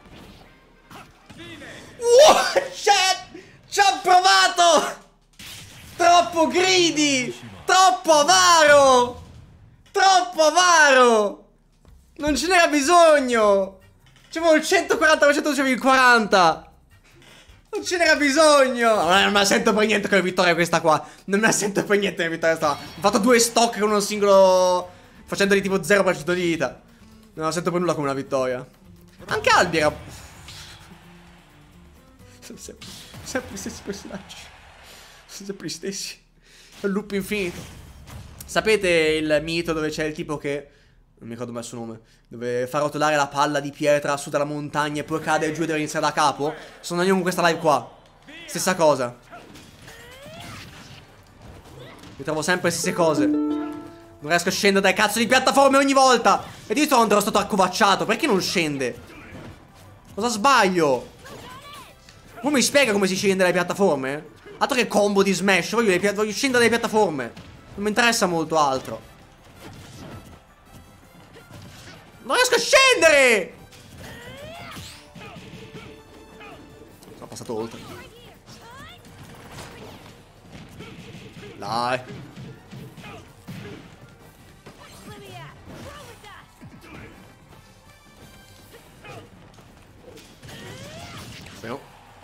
Wow, c'è... Ci ha provato! Troppo greedy! Troppo avaro! Troppo avaro! Non ce n'era bisogno! C'avevo il centoquaranta per cento, c'avevo il quaranta! Non ce n'era bisogno! Non, non me la sento per niente come vittoria questa qua. Non me la sento per niente come vittoria questa qua. Ho fatto due stock con uno singolo... Facendoli tipo zero per cento di vita. Non la sento per nulla come una vittoria. Anche Albi era... Sono sempre, sempre gli stessi personaggi. Sono sempre gli stessi. È un loop infinito. Sapete il mito dove c'è il tipo che... Non mi ricordo mai il suo nome. Dove fa rotolare la palla di pietra su dalla montagna e poi cade giù e deve iniziare da capo. Sono io con questa live qua. Stessa cosa. Mi trovo sempre le stesse cose. Non riesco a scendere dai cazzo di piattaforme ogni volta. E di solito quando ero stato accovacciato. Perché non scende? Cosa sbaglio? Uno mi spiega come si scende dalle piattaforme? Altro che combo di smash. Voglio, voglio scendere dalle piattaforme. Non mi interessa molto altro. Non riesco a scendere! Sono passato oltre. Dai. Spero.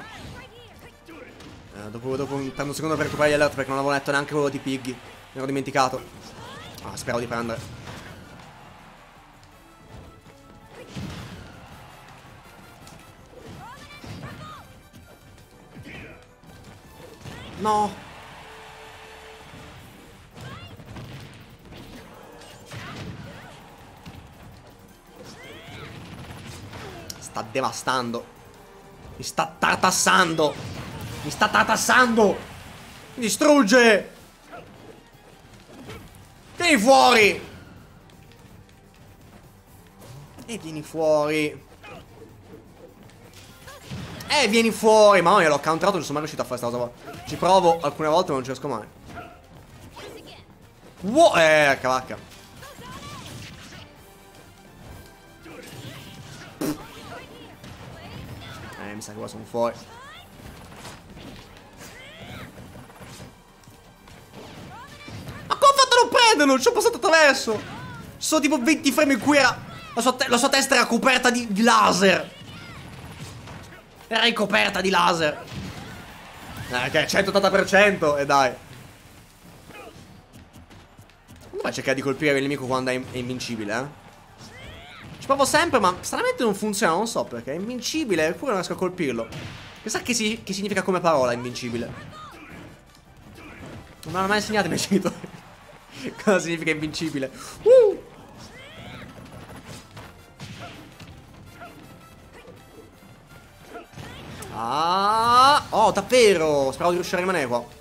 Eh, dopo, dopo prendo un secondo per recuperare gli alert perché non avevo letto neanche quello di Piggy. Mi ero dimenticato. Ah, spero di prendere. No. Sta devastando. Mi sta tartassando. Mi sta tartassando. Mi distrugge. Vieni fuori. E vieni fuori. Eh, vieni fuori. Ma io l'ho counterato, non sono mai riuscito a fare questa cosa qua. Ci provo alcune volte ma non ci riesco mai. Wow, eh, cavacca. Eh, mi sa che qua sono fuori. Ma come ho fatto a non prenderlo? Ci ho passato attraverso. Ci sono tipo venti frame in cui era... La sua, la sua testa era coperta di, di laser. Era ricoperta di laser. Eh, che è centottanta per cento. E dai. Come fai a cercare di colpire il nemico quando è, è invincibile, eh? Ci provo sempre, ma stranamente non funziona. Non so perché. È invincibile, eppure non riesco a colpirlo. Chissà che, si, che significa come parola invincibile. Non mi hanno mai insegnato i miei genitori cosa significa invincibile. Uh! Ah, oh, davvero. Speravo di riuscire a rimanere qua.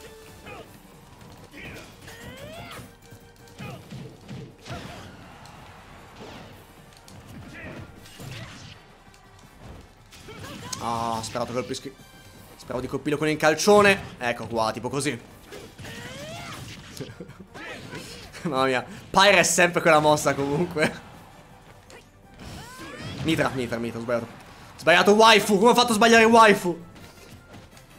Ah, ho sperato che colpischi. Speravo di colpirlo con il calcione. Ecco qua, tipo così. Mamma mia. Pyre è sempre quella mossa comunque. Mitra, mitra, mitra, ho sbagliato. Ho sbagliato waifu, come ho fatto a sbagliare waifu?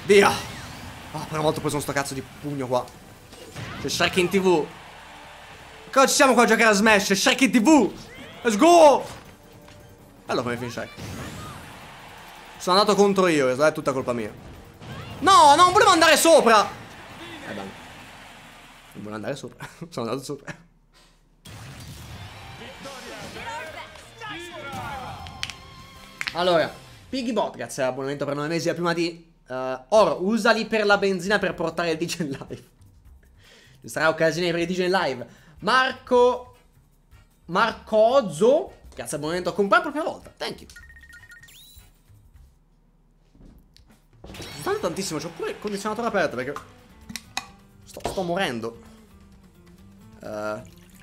Via. Oh, per una volta ho preso sto cazzo di pugno qua. C'è Shrek in tv. Cosa ci siamo qua a giocare a Smash? C'è Shrek in tv. Let's go. Allora come finisce Shrek. Sono andato contro io, è tutta colpa mia. No, non volevo andare sopra. Eh beh. Non volevo andare sopra. Sono andato sopra. Allora, Piggy Bot, grazie all'abbonamento per nove mesi. La prima di uh, Oro, usali per la benzina per portare il D J in live. Ci sarà occasione per il D J in live. Marco Marcozzo, grazie all'abbonamento a comprare per la prima volta. Thank you. Sto stando tantissimo, c'ho pure il condizionatore aperto perché sto, sto morendo. uh,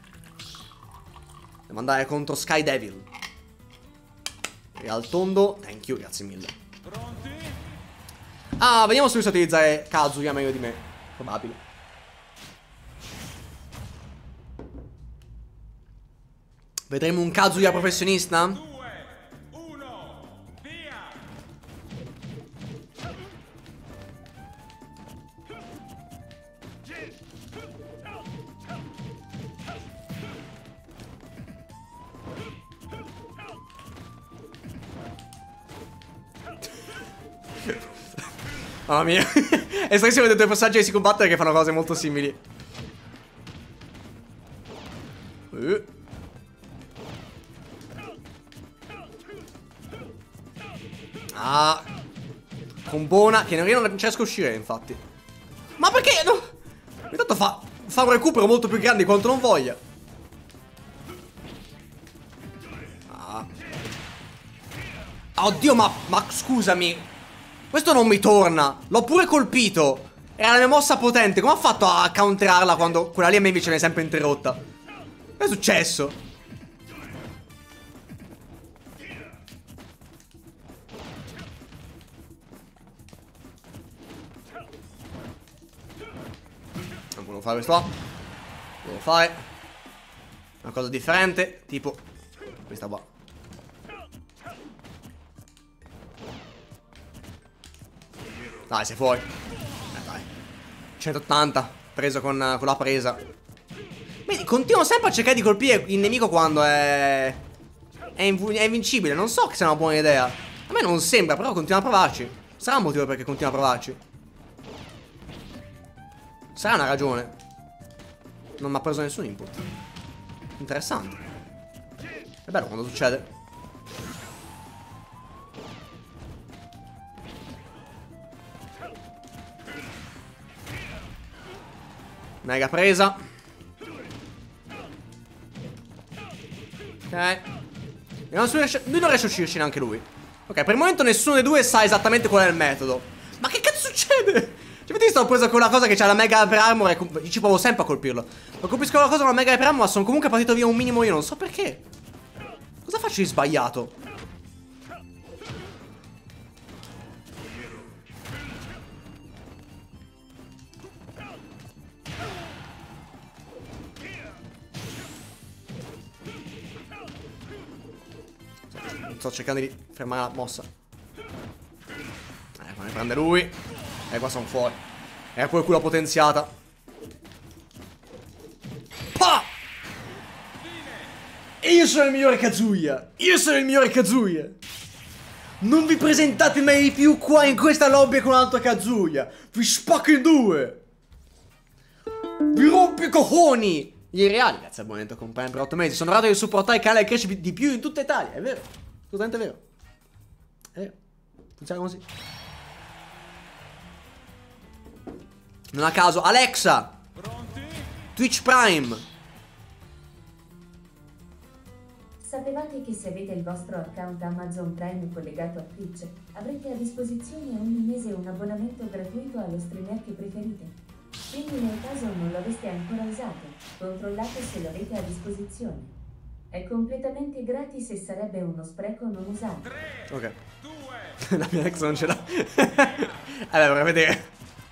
Devo andare contro Sky Devil. E al tondo, thank you, grazie mille. Ah, vediamo se lui sa utilizzare Kazuya meglio di me. Probabile. Vedremo un Kazuya professionista? due, uno, via! Mamma mia. È stranissimo vedere due personaggi che si combattono che fanno cose molto simili. uh. Ah, combona. Che io non riesco a uscire infatti. Ma perché? No. Intanto fa, fa un recupero molto più grande di quanto non voglia. Ah. Oddio, ma, ma scusami. Questo non mi torna. L'ho pure colpito. Era la mia mossa potente. Come ha fatto a counterarla quando quella lì a me invece mi è sempre interrotta? Che è successo? Non volevo fare questo qua. Volevo fare una cosa differente. Tipo questa qua. Dai, sei fuori. Eh, dai. centottanta. Preso con, con la presa. Vedi, continuo sempre a cercare di colpire il nemico quando è... È, inv è invincibile. Non so che sia una buona idea. A me non sembra, però continua a provarci. Sarà un motivo perché continua a provarci. Sarà una ragione. Non mi ha preso nessun input. Interessante. È bello quando succede. Mega presa. Ok. Non riesce, lui non riesce a uscirci neanche lui. Ok, per il momento nessuno dei due sa esattamente qual è il metodo. Ma che cazzo succede? Cioè, vedete, stavo preso quella cosa che c'ha la mega hyper armor e ci provo sempre a colpirlo. Ma colpisco la cosa con la mega hyper armor, ma sono comunque partito via un minimo io, non so perché. Cosa faccio di sbagliato? Sto cercando di fermare la mossa. Ecco, ne prende lui. E qua sono fuori. E poi culo potenziata. Pa! E io sono il migliore Kazuya. Io sono il migliore Kazuya. Non vi presentate mai più qua in questa lobby con un altro Kazuya. Vi spacco in due. Vi rompo i coglioni. Gli reali, grazie abbonamento con Prime per otto mesi. Sono onorato di supportare il canale che cresce di più in tutta Italia. È vero. Assolutamente vero. È vero. Funziona così. Non a caso, Alexa. Twitch Prime. Sapevate che se avete il vostro account Amazon Prime collegato a Twitch, avrete a disposizione ogni mese un abbonamento gratuito allo streamer che preferite? Quindi nel caso non lo aveste ancora usato, controllate se lo avete a disposizione. È completamente gratis e sarebbe uno spreco non usarlo. Ok. La mia ex non ce l'ha. Allora, vorrei vedere.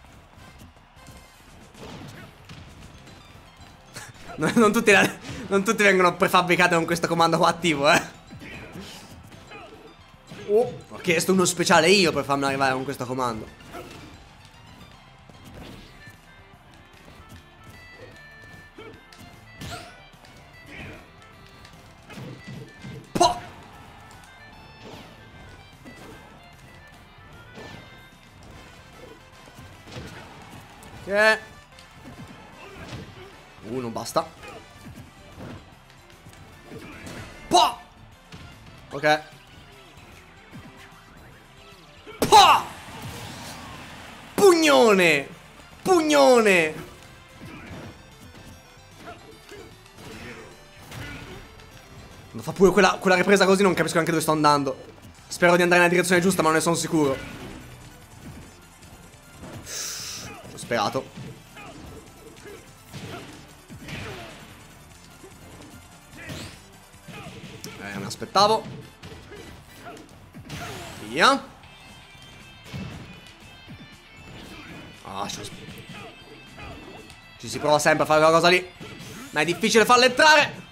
Non, non, tutti la, non tutti vengono prefabbricati con questo comando qua attivo, eh. Oh, ho chiesto uno speciale io per farmi arrivare con questo comando. Ok. Uh, non basta. Po! Ok. Po! Pugnone! Pugnone! Non fa pure quella, quella ripresa così, non capisco neanche dove sto andando. Spero di andare nella direzione giusta, ma non ne sono sicuro. Ho sperato. Eh, mi aspettavo. Via. Ah, ci, ci si prova sempre a fare quella cosa lì, ma è difficile farla entrare.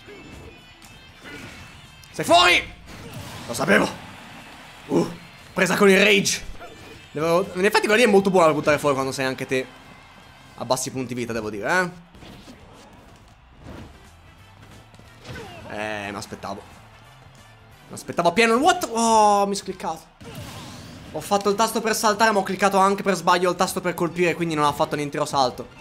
Sei fuori! Lo sapevo. Uh, presa con il rage. Devo... In effetti quella lì è molto buona per buttare fuori quando sei anche te a bassi punti vita, devo dire, eh. Eh, mi aspettavo. Mi aspettavo pieno il what? Oh, mi sono cliccato. Ho fatto il tasto per saltare, ma ho cliccato anche per sbaglio il tasto per colpire, quindi non ha fatto l'intero salto.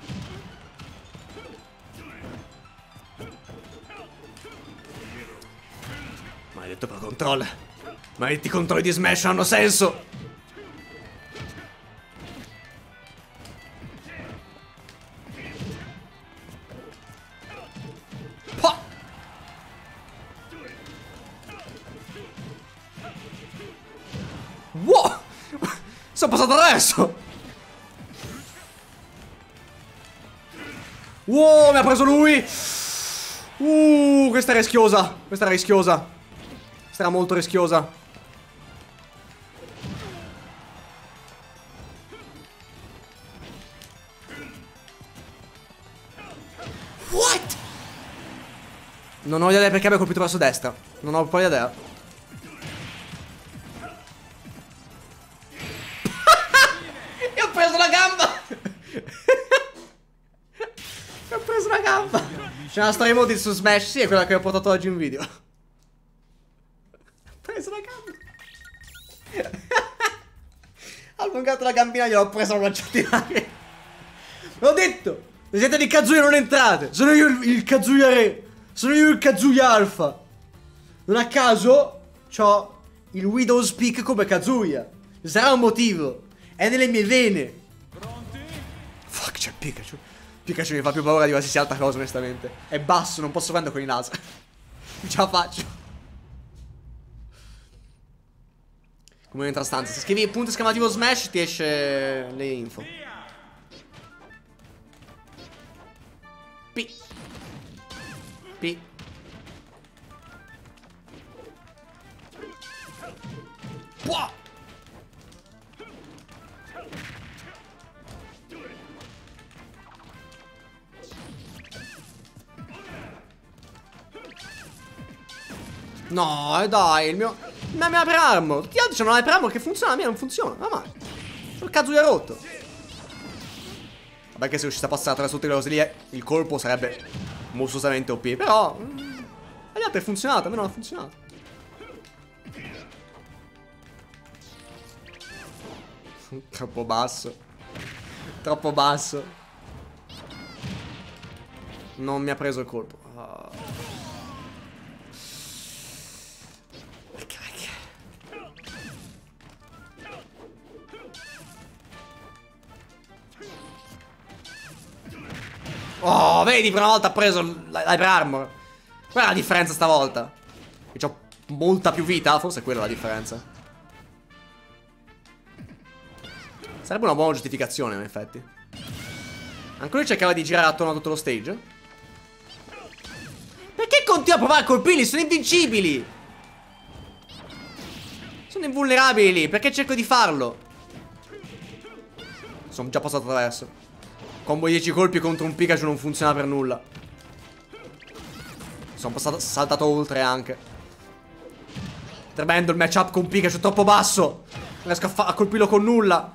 Maledetto Pro Controller. Maledetti controlli di Smash hanno senso. Pa! Wow! Sono passato adesso! Wow, mi ha preso lui! Uh, questa è rischiosa. Questa era rischiosa. Questa era molto rischiosa. What? Non ho idea perché abbia colpito verso destra. Non ho poi idea. Io ho preso la gamba. Io ho preso la gamba. C'è una storia modi su Smash. Sì, è quella che ho portato oggi in video. Ho preso la gamba. Ho allungato la gambina e gliel'ho presa, l'ho lanciata in aria. L'ho detto. Se siete di Kazuya non entrate. Sono io il, il Kazuya Re. Sono io il Kazuya Alpha. Non a caso c'ho il Widow's Peak come Kazuya. Ci sarà un motivo. È nelle mie vene. Fuck, c'è Pikachu. Pikachu mi fa più paura di qualsiasi altra cosa, onestamente. È basso, non posso prendere con i laser. Non ce la faccio. Come entra stanza. Se scrivi punto esclamativo Smash ti esce le info. P. P. Puah! No, eh, dai, il mio... La mia Hyper Armor. Tutti gli altri c'hanno l'Hyper Armor che funziona, la mia non funziona. Ma mai. Il cazzo gli ha rotto. Vabbè che se riuscisse a passare attraverso tutte le cose lì, il colpo sarebbe mostruosamente O P. Però agli altri è funzionato, a me non ha funzionato. Troppo basso. Troppo basso. Non mi ha preso il colpo. Oh. Oh, vedi, per una volta ha preso l'Hyper Armor. Qual è la differenza stavolta? Che ho molta più vita. Forse è quella la differenza. Sarebbe una buona giustificazione, in effetti. Anche lui cercava di girare attorno a tutto lo stage. Perché continua a provare a colpirli? Sono invincibili. Sono invulnerabili lì. Perché cerco di farlo? Sono già passato attraverso. Combo dieci colpi contro un Pikachu non funziona per nulla. Sono passato, saltato oltre anche. Tremendo il matchup con Pikachu, troppo basso. Non riesco a, a colpirlo con nulla.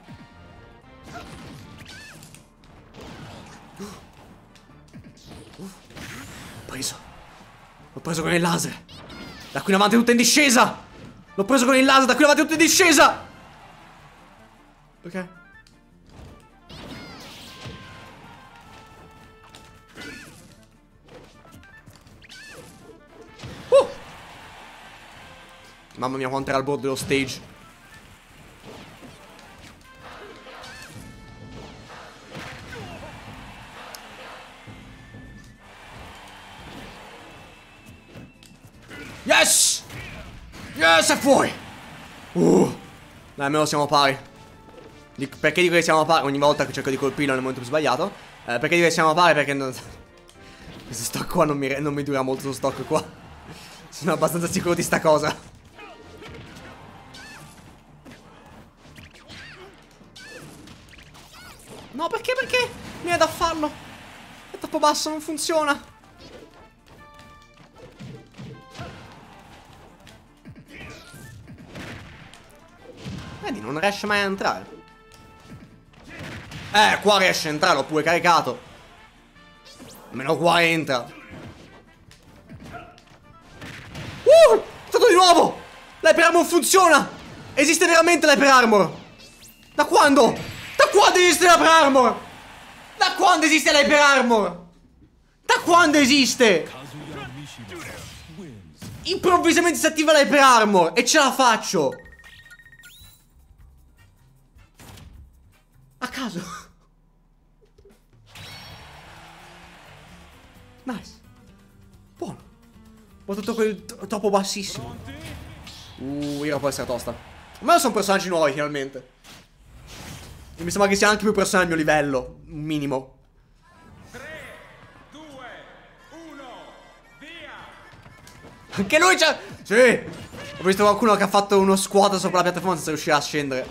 L'ho preso. L'ho preso con il laser. Da qui in avanti è tutto in discesa. L'ho preso con il laser, da qui in avanti è tutto in discesa. Ok. Mamma mia quanto era al bordo dello stage. Yes! Yes, è fuori! Uh, dai, almeno siamo pari. Dic perché dico che siamo pari? Ogni volta che cerco di colpirlo nel momento più sbagliato. eh, Perché dico che siamo pari? Perché non... questo stock qua non mi, non mi dura molto, lo stock qua. Sono abbastanza sicuro di sta cosa. No, perché? Perché? Mi è da farlo. È troppo basso, non funziona. Vedi, non riesce mai a entrare. Eh, qua riesce a entrare, l'ho pure caricato. Almeno qua entra. Uh, è stato di nuovo. L'Hyper Armor funziona. Esiste veramente l'Hyper Armor. Da quando? Da quando esiste l'Hyper Armor? Da quando esiste l'Hyper Armor? Da quando esiste? Improvvisamente si attiva l'Hyper Armor e ce la faccio. A caso. Nice. Buono. Ma tutto quel troppo bassissimo. Uh, Ira può essere tosta. Ma sono personaggi nuovi finalmente. E mi sembra che sia anche più persone al mio livello. Un minimo. tre, due, uno, via! Anche lui c'ha... Sì. Ho visto qualcuno che ha fatto uno squat sopra la piattaforma senza riuscire a scendere.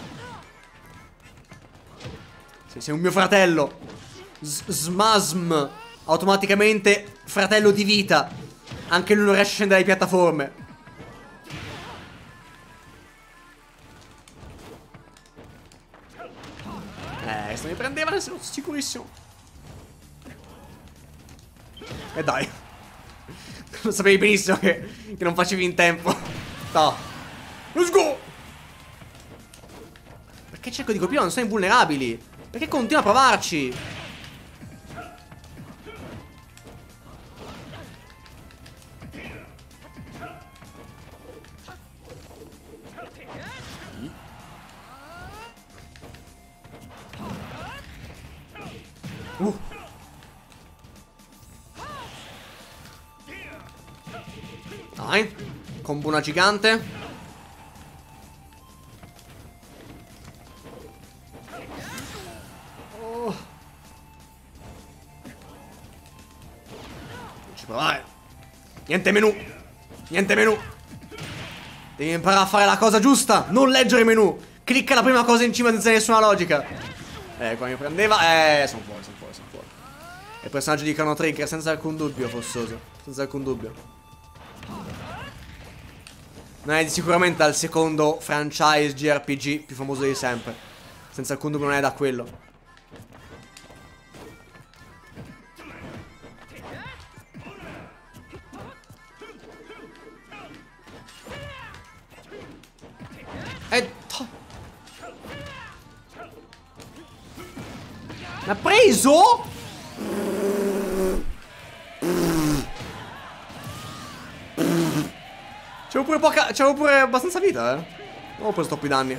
Sì, sei un mio fratello. S Smasm. Automaticamente fratello di vita. Anche lui non riesce a scendere dalle piattaforme. Eh, questo mi prendeva, ne sono sicurissimo. E dai. Lo sapevi benissimo che, che non facevi in tempo. No. Let's go. Perché cerco di colpire, non sono invulnerabili. Perché continua a provarci. Uh. Dai. Combo una gigante. Oh. Non ci provare. Niente menu. Niente menu. Devi imparare a fare la cosa giusta. Non leggere i menu. Clicca la prima cosa in cima senza nessuna logica. Eh, qua mi prendeva. Eh, sono fuori, sono fuori, sono fuori. È il personaggio di Chrono Trigger, senza alcun dubbio, Fossoso. Senza alcun dubbio. Non è sicuramente dal secondo franchise J R P G più famoso di sempre. Senza alcun dubbio non è da quello. E... Mi ha preso? C'avevo pure poca... C'avevo pure abbastanza vita, eh. Non ho preso troppi danni.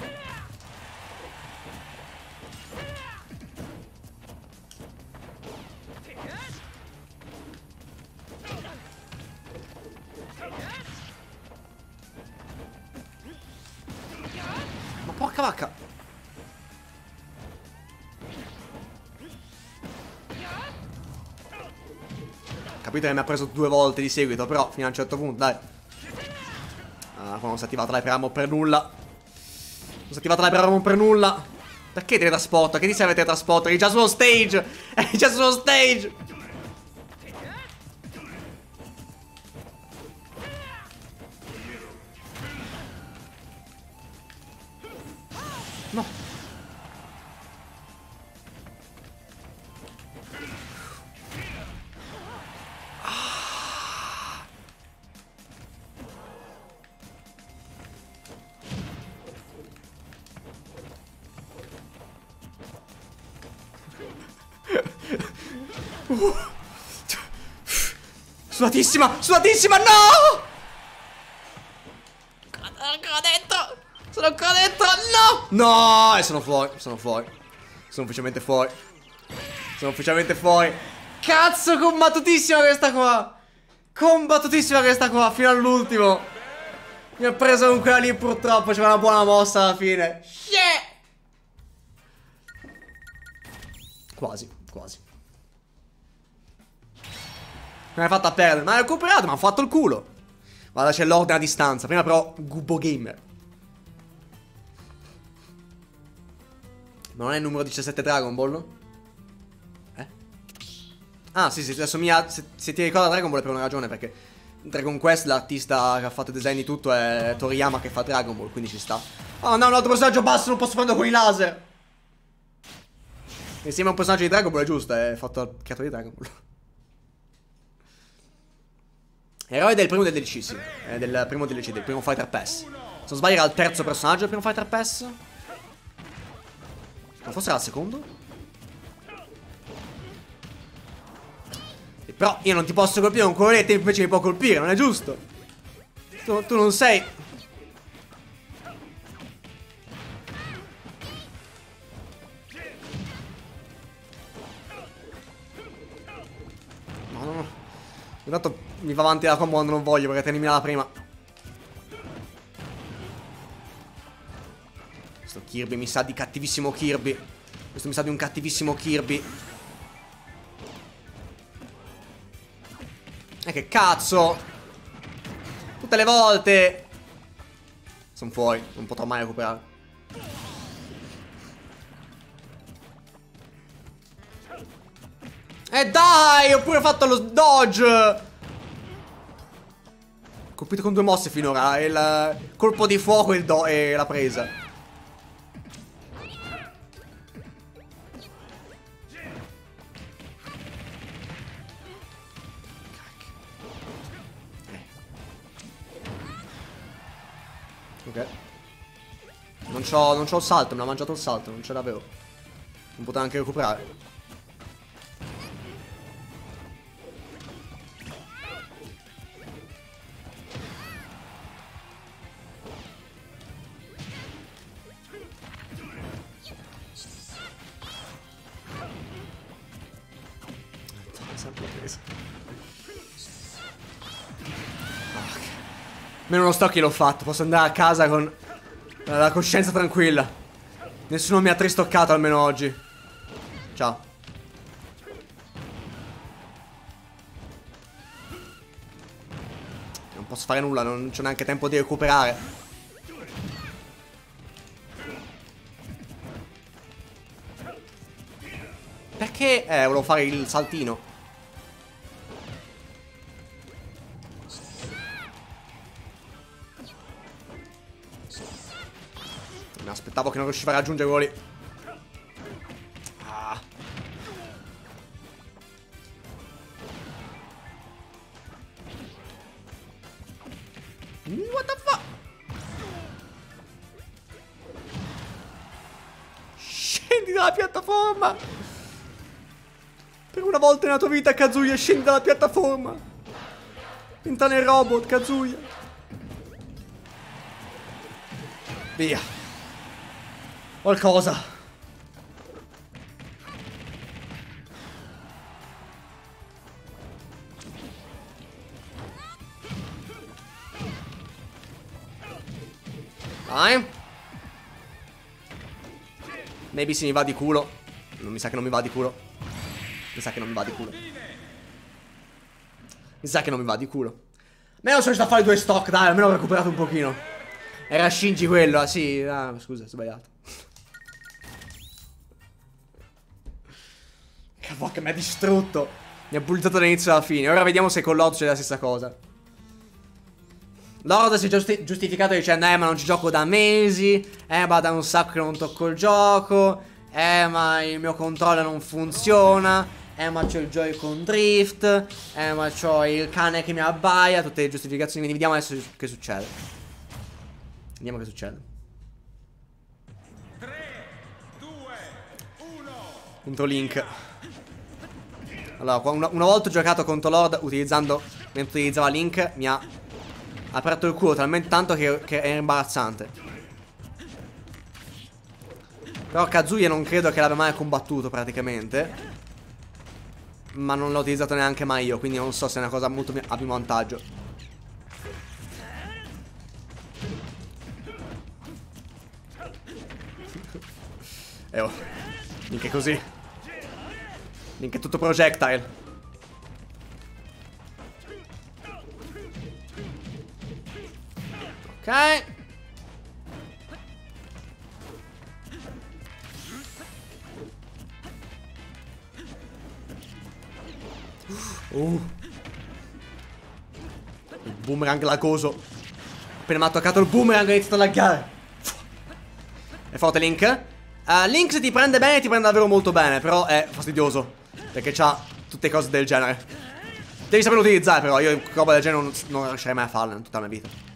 Ma porca vacca. Capito che mi ha preso due volte di seguito, però fino a un certo punto, dai. Ah, qua non si è attivata l'Hyper Armor per nulla. Non si è attivata l'Hyper Armor per nulla. Perché teletrasporto? Che ti serve teletrasporto? Eri già sullo stage! Eri già sullo stage! No. Uh. Sudatissima, sudatissima, no! Sono ancora dentro! Sono ancora dentro! No! No! E sono fuori, sono fuori. Sono ufficialmente fuori. Sono ufficialmente fuori. Cazzo, combattutissima questa qua! Combattutissima questa qua, fino all'ultimo. Mi ha preso con quella lì, purtroppo. C'era una buona mossa alla fine. Yeah! Quasi, quasi. Mi hai fatto a perdere. Ma hai recuperato, ma ha fatto il culo. Guarda, c'è l'ordine a distanza. Prima però Gubbo Gamer. Ma non è il numero diciassette Dragon Ball? Eh? Ah, sì, sì, adesso mi ha, se, se ti ricorda Dragon Ball è per una ragione, perché Dragon Quest, l'artista che ha fatto i design di tutto è Toriyama, che fa Dragon Ball, quindi ci sta. Oh no, un altro personaggio basso, non posso prenderlo con i laser. Insieme a un personaggio di Dragon Ball è giusto, è fatto al creatore di Dragon Ball. Eroe del primo del D L C, sì. Eh, del primo D L C, del primo Fighter Pass. Se non sbaglio era il terzo personaggio del primo Fighter Pass. Ma forse era il secondo? E però io non ti posso colpire con quello lì, te invece mi può colpire, non è giusto? Tu, tu non sei... No, no, no. Intanto mi va avanti la combo quando non voglio, perché te eliminata prima. Questo Kirby mi sa di cattivissimo Kirby. Questo mi sa di un cattivissimo Kirby. E che cazzo! Tutte le volte! Sono fuori, non potrò mai recuperare. E dai, ho pure fatto lo dodge! Ho colpito con due mosse finora, il colpo di fuoco e, il do e la presa. Ok. Non c'ho non c'ho il salto, mi ha mangiato il salto, non ce l'avevo. Non potevo anche recuperare. Meno uno stock che l'ho fatto. Posso andare a casa con la coscienza tranquilla. Nessuno mi ha tristoccato almeno oggi. Ciao. Non posso fare nulla, non c'è neanche tempo di recuperare. Perché? Eh, volevo fare il saltino. Mi aspettavo che non riusciva a raggiungere quello lì. Ah. What the fuck? Scendi dalla piattaforma. Per una volta nella tua vita, Kazuya, scendi dalla piattaforma. Entra nel robot, Kazuya. Via. Qualcosa. Dai. Maybe se mi va di culo. Non mi sa che non mi va di culo. Mi sa che non mi va di culo. Mi sa che non mi va di culo. Meno sono riuscito a fare due stock, dai, almeno ho recuperato un pochino. Era Shinji quello, ah sì. Ah, scusa, ho sbagliato. Cavolo, che mi ha distrutto. Mi ha bullizzato dall'inizio alla fine. Ora vediamo se con Lord c'è la stessa cosa. Lord si è giusti giustificato dicendo: Eh, ma non ci gioco da mesi. Eh, ma da un sacco che non tocco il gioco. Eh, ma il mio controller non funziona. Eh, ma c'ho il Joy-Con Drift. Eh, ma c'ho il cane che mi abbaia. Tutte le giustificazioni. Quindi vediamo adesso che succede. Vediamo che succede. tre, due, uno. Contro Link. Allora, una, una volta ho giocato contro Lord utilizzando, mentre utilizzava Link, mi ha Ha aperto il culo talmente tanto che, che è imbarazzante. Però Kazuya non credo che l'abbia mai combattuto praticamente. Ma non l'ho utilizzato neanche mai io, quindi non so se è una cosa molto a mio vantaggio. Eh oh, minchia così. Minchia tutto projectile. Ok. Uh. Il boomerang laggoso. Appena mi ha toccato il boomerang ho iniziato a laggare. È forte Link. uh, Link se ti prende bene ti prende davvero molto bene. Però è fastidioso perché c'ha tutte cose del genere. Devi saperlo utilizzare però. Io roba del genere non, non riuscirei mai a farla in tutta la mia vita.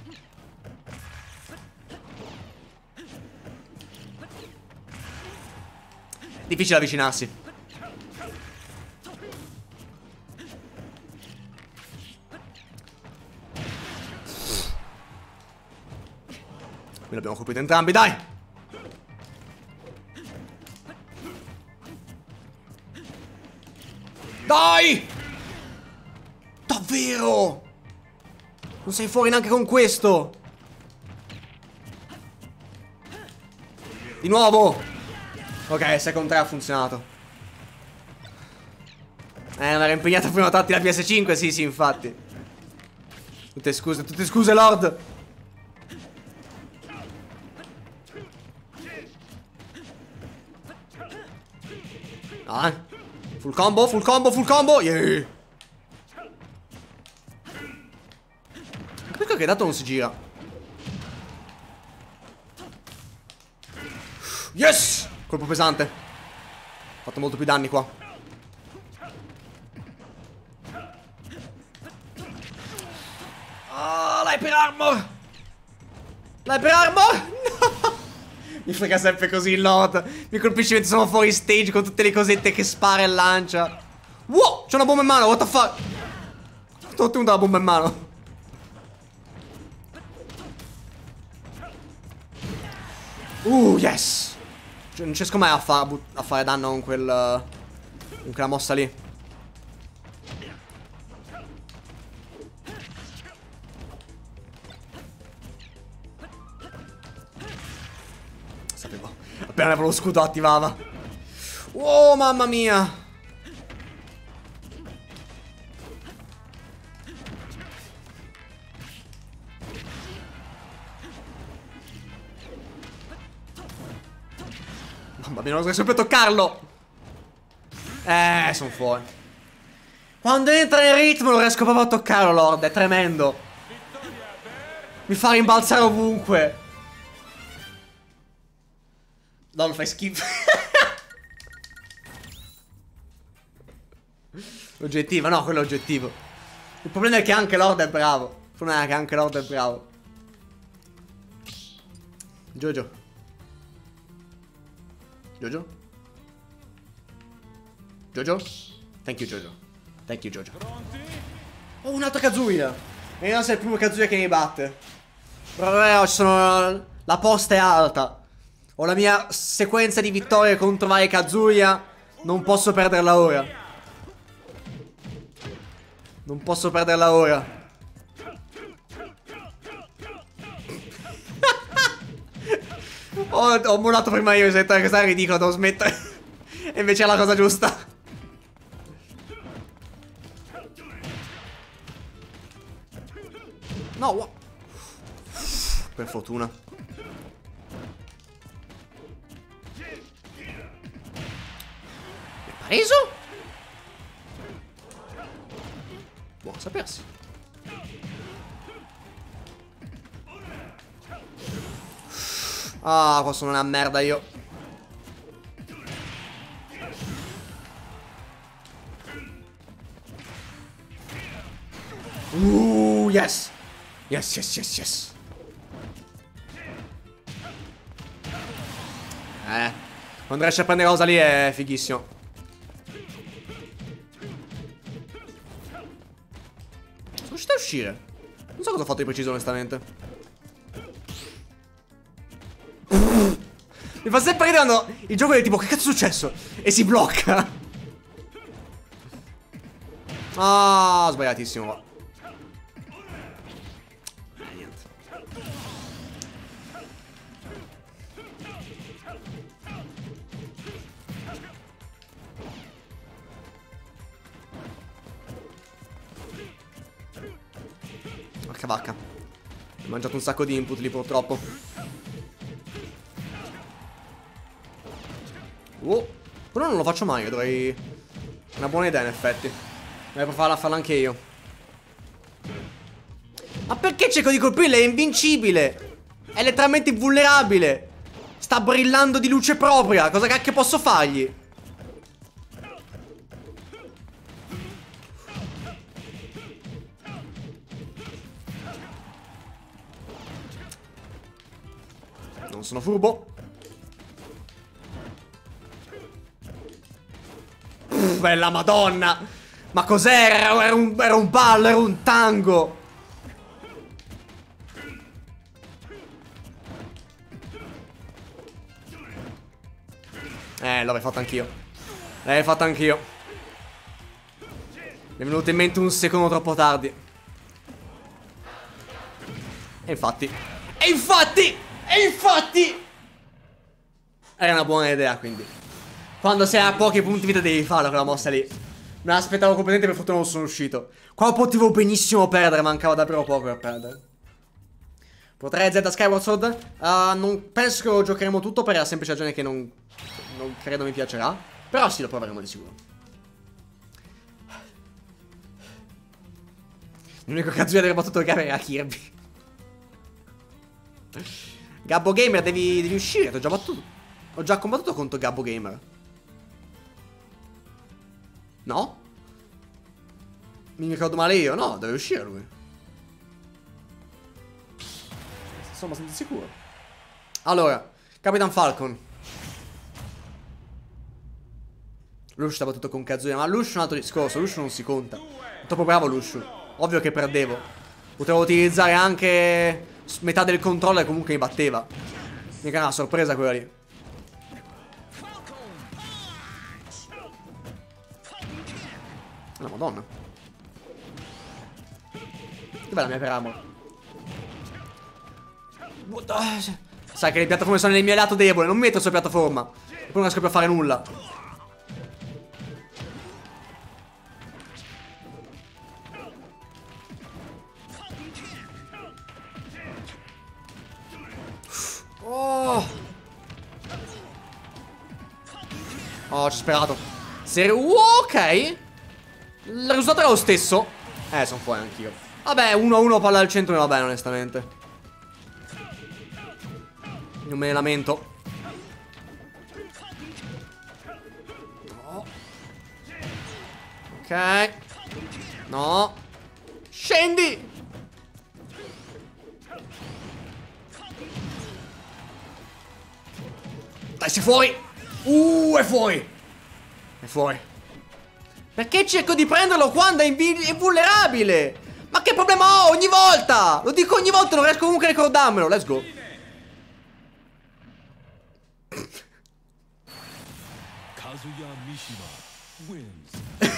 Difficile avvicinarsi. Qui l'abbiamo colpito entrambi, dai! Dai! Davvero? Non sei fuori neanche con questo? Di nuovo! Ok, second tre ha funzionato. Eh, non era impegnata prima a tratti la P S cinque? Sì, sì, infatti. Tutte scuse, tutte scuse, Lord. Ah, full combo, full combo, full combo. Yeah. Perché che dato non si gira? Yes! Colpo pesante. Ho fatto molto più danni qua. Oh, l'hyper armor. L'hyper armor. No. Mi frega sempre così il Lord. Mi colpisce mentre sono fuori stage con tutte le cosette che spara e lancia. Wow, c'è una bomba in mano, what the fuck. Sto ottenuto la bomba in mano. Uh, yes. Cioè, non riesco mai a, fa a fare danno con quel con quella mossa lì. Sapevo. Appena avevo lo scudo attivava. Oh mamma mia. Mamma mia, non riesco più a toccarlo. Eh, sono fuori. Quando entra in ritmo non riesco proprio a toccarlo, Lord. È tremendo. Mi fa rimbalzare ovunque. No, lo fai schifo. Oggettivo, no, quello è oggettivo. Il problema è che anche Lord è bravo. Il problema è che anche Lord è bravo. Jojo. Jojo? Jojo? Thank you, Jojo. Thank you, Jojo. Oh, un altro Kazuya. E non sei il primo Kazuya che mi batte. Però ci sono... La posta è alta. Ho la mia sequenza di vittorie contro vari Kazuya. Non posso perderla ora. Non posso perderla ora. Ho, ho mollato prima io, se questa è ridicola, devo smettere. E invece è la cosa giusta. No, wow. Per fortuna. Mi ha preso? Buono sapersi. Ah, qua sono una merda io. Uh, yes. Yes, yes, yes, yes. Eh, quando riesce a prendere cosa lì è fighissimo. Sono riuscito a uscire. Non so cosa ho fatto di preciso, onestamente. Mi fa sempre ridere quando il gioco è tipo, che cazzo è successo? E si blocca. Ah, sbagliatissimo qua. Eh, niente. Porca vacca. Ho mangiato un sacco di input lì purtroppo. Oh, però non lo faccio mai, dovrei... Una buona idea in effetti. Dovrei provare a farla anche io. Ma perché cerco di colpirla? È invincibile. È letteralmente invulnerabile. Sta brillando di luce propria. Cosa cacchio posso fargli? Non sono furbo. Pff, bella madonna. Ma cos'era? Era un, era un ballo, era un tango. Eh, l'avrei fatto anch'io. L'avrei fatto anch'io. Mi è venuto in mente un secondo troppo tardi. E infatti. E infatti. E infatti. Era una buona idea, quindi. Quando sei a pochi punti vita devi farla quella mossa lì. Me l'aspettavo completamente, per fortuna non sono uscito. Qua potevo benissimo perdere, mancava davvero poco per perdere. Potrei Z Skyward Sword? Uh, non penso che lo giocheremo tutto per la semplice ragione che non, non credo mi piacerà. Però sì, lo proveremo di sicuro. L'unico cazzo di aver battuto il game era Kirby. Gabbo Gamer, devi, devi uscire, ti ho già battuto. Ho già combattuto contro Gabbo Gamer. No? Mi ricordo male io? No, deve uscire lui. Sono abbastanza sicuro. Allora, Capitan Falcon. Lush l'ha battuto con Kazuya. Ma Lush è un altro discorso. Lush non si conta. È troppo bravo Lush. Ovvio che perdevo. Potevo utilizzare anche metà del controllo e comunque mi batteva. Mica una sorpresa quella lì. La madonna. Dov'è la mia perarmola? Sai che le piattaforme sono il mio lato debole. Non mi metto sulla piattaforma. E poi non riesco più a fare nulla. Oh, oh, ci ho sperato. Serio? Uh, ok. Il risultato era lo stesso. Eh, sono fuori anch'io. Vabbè, uno a uno palla al centro mi va bene, onestamente. Non me ne lamento. No. Ok. No. Scendi. Dai, sei fuori. Uh, è fuori. È fuori. Perché cerco di prenderlo quando è invulnerabile? Ma che problema ho ogni volta? Lo dico ogni volta, non riesco comunque a ricordarmelo. Let's go. Kazuya Mishima wins.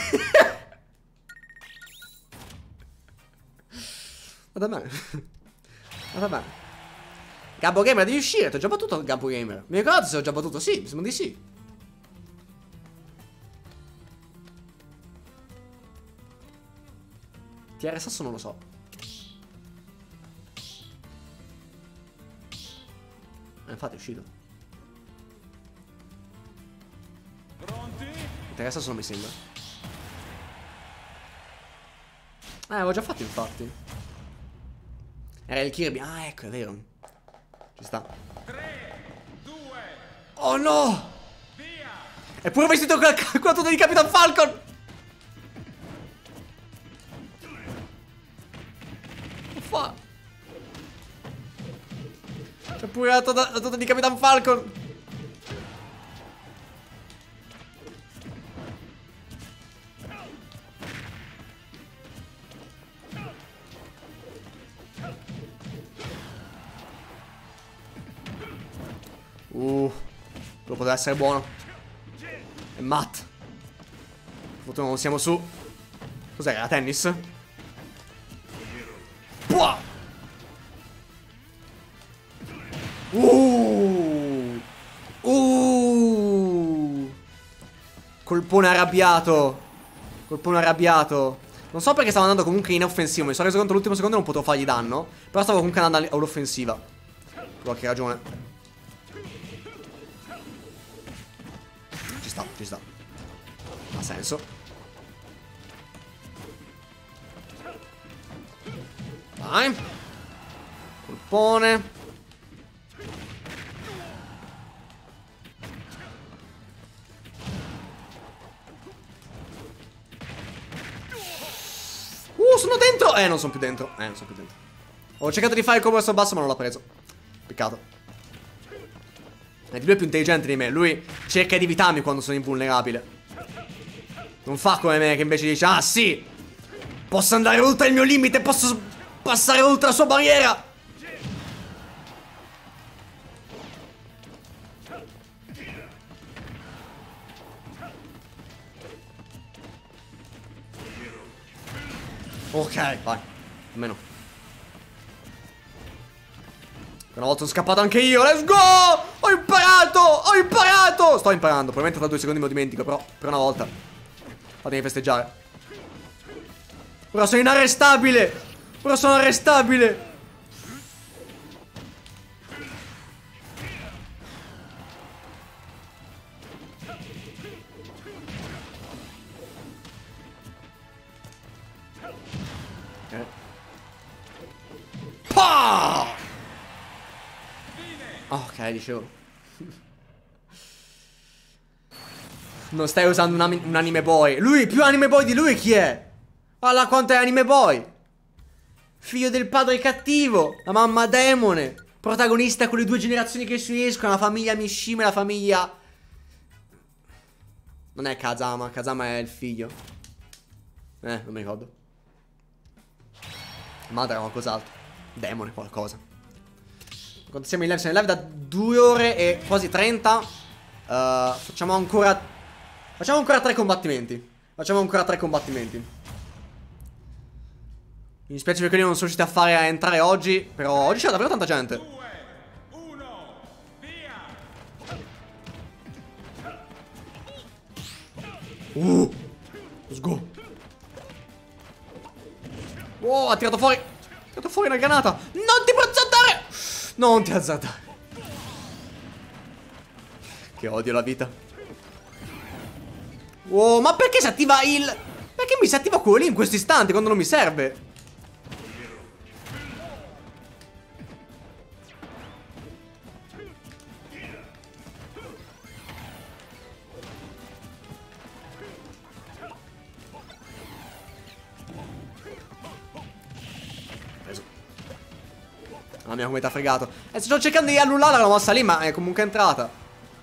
Vada bene. Vada bene. Gabbo Gamer, devi uscire. Ti ho già battuto Gabbo Gamer. Mi ricordo se ho già battuto? Sì, mi sembra di sì. T R Sasso non lo so. Eh, infatti è uscito. Pronti? T R Sasso non mi sembra. Eh, avevo già fatto infatti. Era il Kirby. Ah, ecco, è vero. Ci sta. tre, due, Oh no! via! È pure vestito con la, con la tuta di Capitan Falcon! Che fa? C'è pure la tuta, la tuta di Capitan Falcon! Uh, quello poteva essere buono. È Matt. Fortuna non siamo su. Cos'è? Era tennis? Pua! Uh! Uh! Colpone arrabbiato. Colpone arrabbiato. Non so perché stavo andando comunque in offensiva. Mi sono reso conto l'ultimo secondo e non potevo fargli danno. Però stavo comunque andando all'offensiva. Per qualche ragione. Ci sta, ci sta. Ha senso. Vai. Colpone. Uh, sono dentro. Eh, non sono più dentro. Eh, non sono più dentro. Ho cercato di fare il combo verso il basso ma non l'ho preso. Peccato. Eh, lui è più intelligente di me. Lui cerca di evitarmi quando sono invulnerabile. Non fa come me che invece dice: ah sì, posso andare oltre il mio limite, posso passare oltre la sua barriera. Ok, vai. Almeno una volta sono scappato anche io. Let's go. Ho imparato. Ho imparato. Sto imparando. Probabilmente tra due secondi me lo dimentico. Però per una volta fatemi festeggiare. Ora sono inarrestabile. Ora sono arrestabile. eh. Pah! Ok, dicevo. Non stai usando un, ami- un anime boy. Lui, più anime boy di lui chi è? Guarda quanto è anime boy. Figlio del padre cattivo, la mamma demone, protagonista con le due generazioni che si uniscono, la famiglia Mishima e la famiglia... Non è Kazama, Kazama è il figlio. Eh, non mi ricordo. Madre era qualcos'altro. Demone qualcosa. Quando siamo in live, siamo in live da due ore e quasi trenta. uh, Facciamo ancora Facciamo ancora tre combattimenti. Facciamo ancora tre combattimenti. Mi dispiace perché io non sono riuscito a fare a entrare oggi. Però oggi c'è davvero tanta gente. due, uno, via! Uh, let's go. Wow, ha tirato fuori. Ha tirato fuori una granata. Non ti posso azzardare. Non ti azzardare. Che odio la vita. Wow, ma perché si attiva il... Perché mi si attiva quello lì in questo istante quando non mi serve? Preso. La mia come t'ha fregato. Eh, sto cercando di annullare la mossa lì, ma è comunque entrata.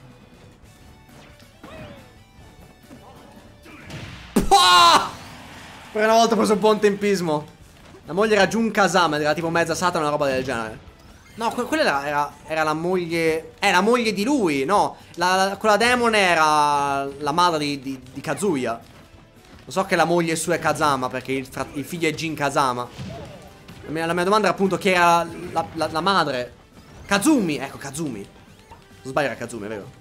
Ah! Per una volta ho preso un buon tempismo. La moglie era Jun Kazama, era tipo mezza Satana, una roba del genere. No, que quella era, era, era la moglie... È la moglie di lui, no. la, la, Quella demone era la madre di, di, di Kazuya. Lo so che la moglie sua è Kazama, perché il, il figlio è Jin Kazama. La mia, la mia domanda era appunto chi era la, la, la madre. Kazumi, ecco Kazumi. Non sbaglio, era Kazumi, è vero.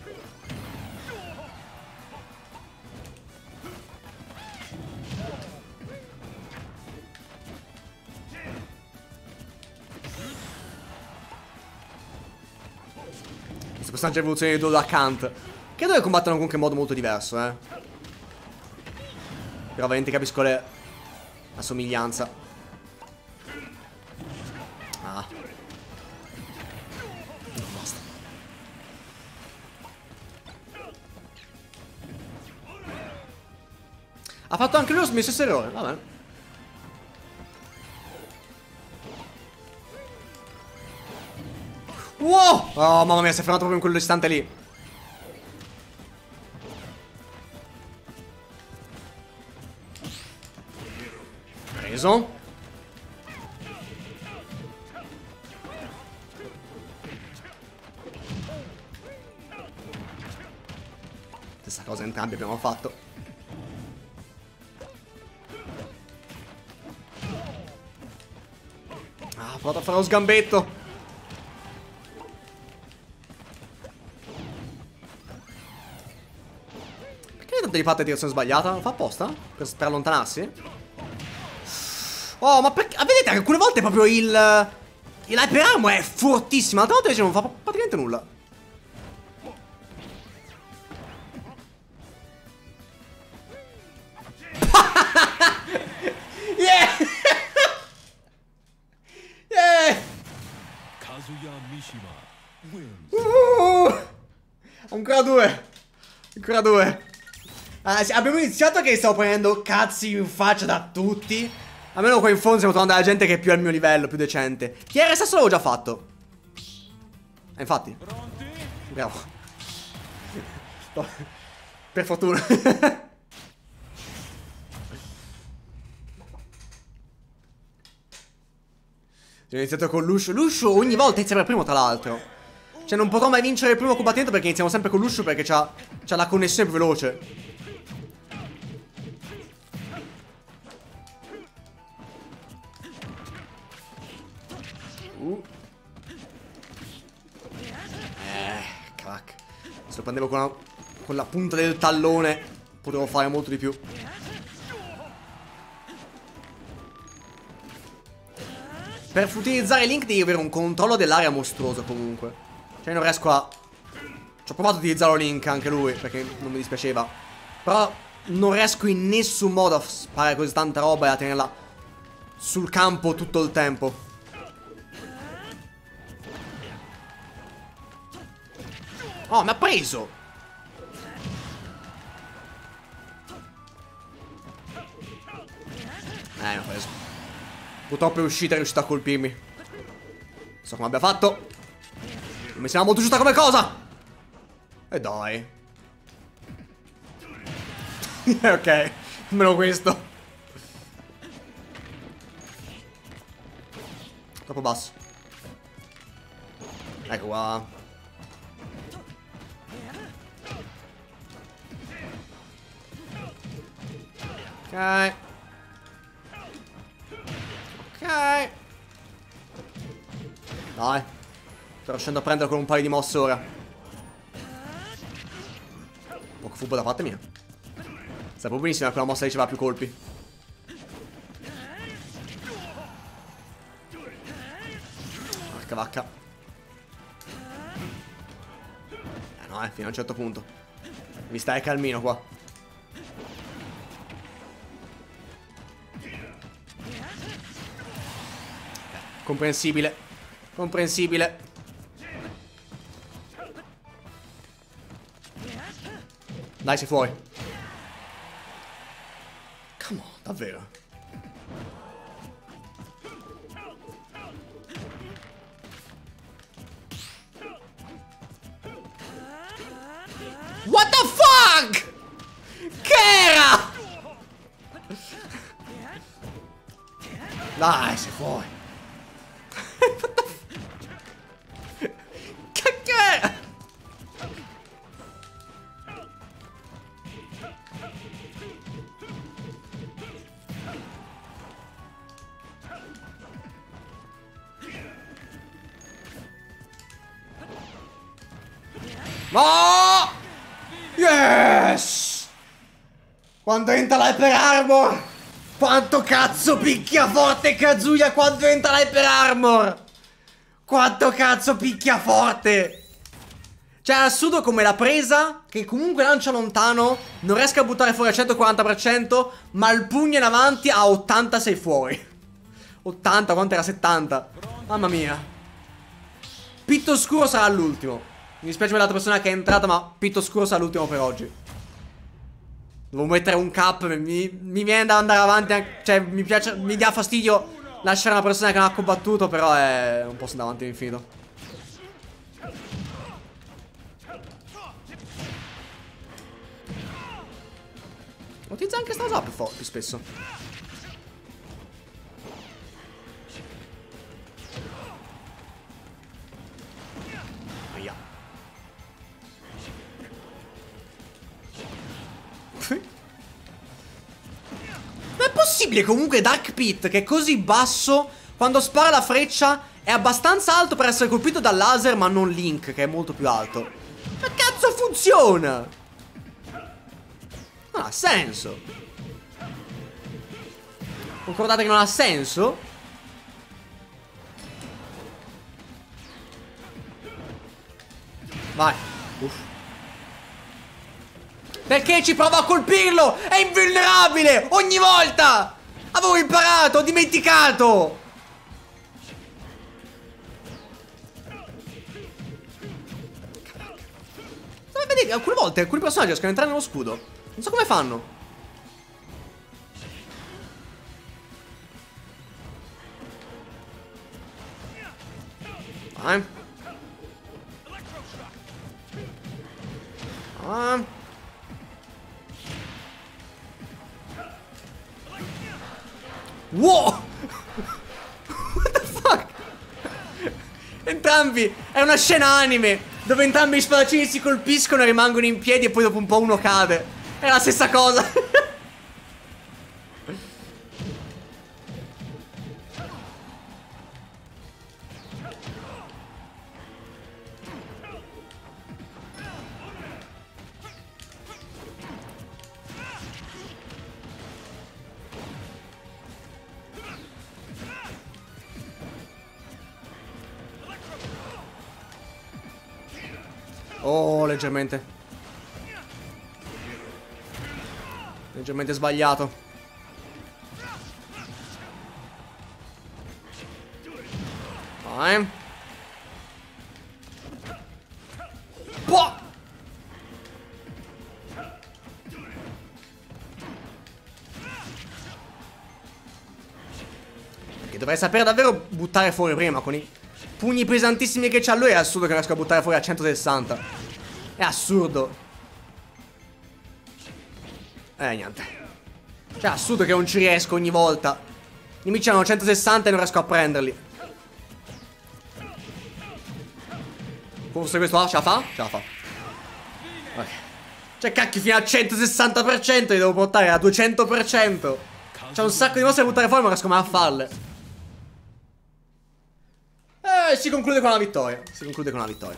Personaggio evoluzione di Dodo Kant. Credo che combattano comunque in modo molto diverso, eh. Però veramente capisco le... la somiglianza. Ah. Basta. Ha fatto anche lui lo stesso errore, va bene. Wow! Oh, mamma mia, si è fermato proprio in quell'istante lì. Preso. stessa cosa entrambi abbiamo fatto. Ah, ho provato a fare lo sgambetto. Perché tanto di fatta in direzione sbagliata? Lo fa apposta? Per, per allontanarsi? Oh, ma perché? Ah, vedete, alcune volte proprio il... Il Hyper Armor è fortissimo. L'altra volta invece non fa praticamente nulla. Yeah! Yeah! Kazuya Mishima wins. Uh! Ancora due. Ancora due. Ah, sì, abbiamo iniziato che stavo prendendo cazzi in faccia da tutti. Almeno qua in fondo stiamo trovando della gente che è più al mio livello, più decente. Chi era stesso l'avevo già fatto. Eh, infatti. Bravo. No. Per fortuna. Ho iniziato con Luscio. Luscio ogni volta inizia per primo, tra l'altro. Cioè non potrò mai vincere il primo combattente perché iniziamo sempre con Luscio perché c'ha la connessione più veloce. Uh. Eh, crack. Se lo prendevo con la, con la punta del tallone potevo fare molto di più. Per utilizzare Link devi avere un controllo dell'area mostruoso comunque. Cioè non riesco a... Ci ho provato a utilizzarlo Link anche lui perché non mi dispiaceva. Però non riesco in nessun modo a fare così tanta roba e a tenerla sul campo tutto il tempo. Oh, mi ha preso! Eh, mi ha preso. Purtroppo è uscita, è riuscita a colpirmi. Non so come abbia fatto. Non mi sembra molto giusta come cosa. E dai. Ok, almeno questo. Troppo basso. Ecco qua. Ok. Ok. Dai. Sto riuscendo a prendere con un paio di mosse ora. Oh, che furbo da parte mia. Sapevo benissimo che quella mossa riceveva più colpi. Porca vacca. Eh no, eh, fino a un certo punto. Mi stai calmino qua. Comprensibile. Comprensibile. Dai, sei fuori. Come on, davvero. What the fuck? Che era? Dai, sei fuori. No! Yes! Quando entra l'Hyper Armor! Quanto cazzo picchia forte Kazuya quando entra l'Hyper Armor! Quanto cazzo picchia forte! Cioè è assurdo come la presa, che comunque lancia lontano, non riesca a buttare fuori al centoquaranta per cento, ma il pugno in avanti a ottanta sei fuori. ottanta, quanto era? settanta. Mamma mia. Pitto scuro sarà l'ultimo. Mi dispiace per l'altra persona che è entrata, ma Pitto scuro sarà l'ultimo per oggi. Devo mettere un cap, mi, mi viene da andare avanti anche, cioè mi piace, mi dà fastidio lasciare una persona che non ha combattuto, però è un po' andare avanti all'infinito. Utilizza anche sta cosa più, più spesso. Aia. possibile comunque Dark Pit, che è così basso, quando spara la freccia è abbastanza alto per essere colpito dal laser, ma non Link, che è molto più alto? Ma cazzo funziona? Non ha senso. Concordate che non ha senso? Vai. Uff. Perché ci prova a colpirlo? È invulnerabile ogni volta. Avevo imparato, ho dimenticato. Vedete, alcune volte alcuni personaggi riescono a entrare nello scudo. Non so come fanno. Vai. Ah. Wow. What the fuck? Entrambi. È una scena anime dove entrambi gli spadaccini si colpiscono e rimangono in piedi e poi dopo un po' uno cade. È la stessa cosa. Oh, leggermente. Leggermente sbagliato. Vai. Boh. Perché dovrei sapere davvero buttare fuori prima con i pugni pesantissimi che c'ha lui. È assurdo che non riesco a buttare fuori a centosessanta. È assurdo. Eh, niente. Cioè, è assurdo che non ci riesco ogni volta. I nemici hanno centosessanta e non riesco a prenderli. Forse questo là ce la fa? Ce la fa. Ok. Cioè, cacchio, fino al centosessanta per cento li devo portare a duecento per cento. C'è un sacco di mosse da buttare fuori, ma non riesco mai a farle. E si conclude con la vittoria. Si conclude con la vittoria.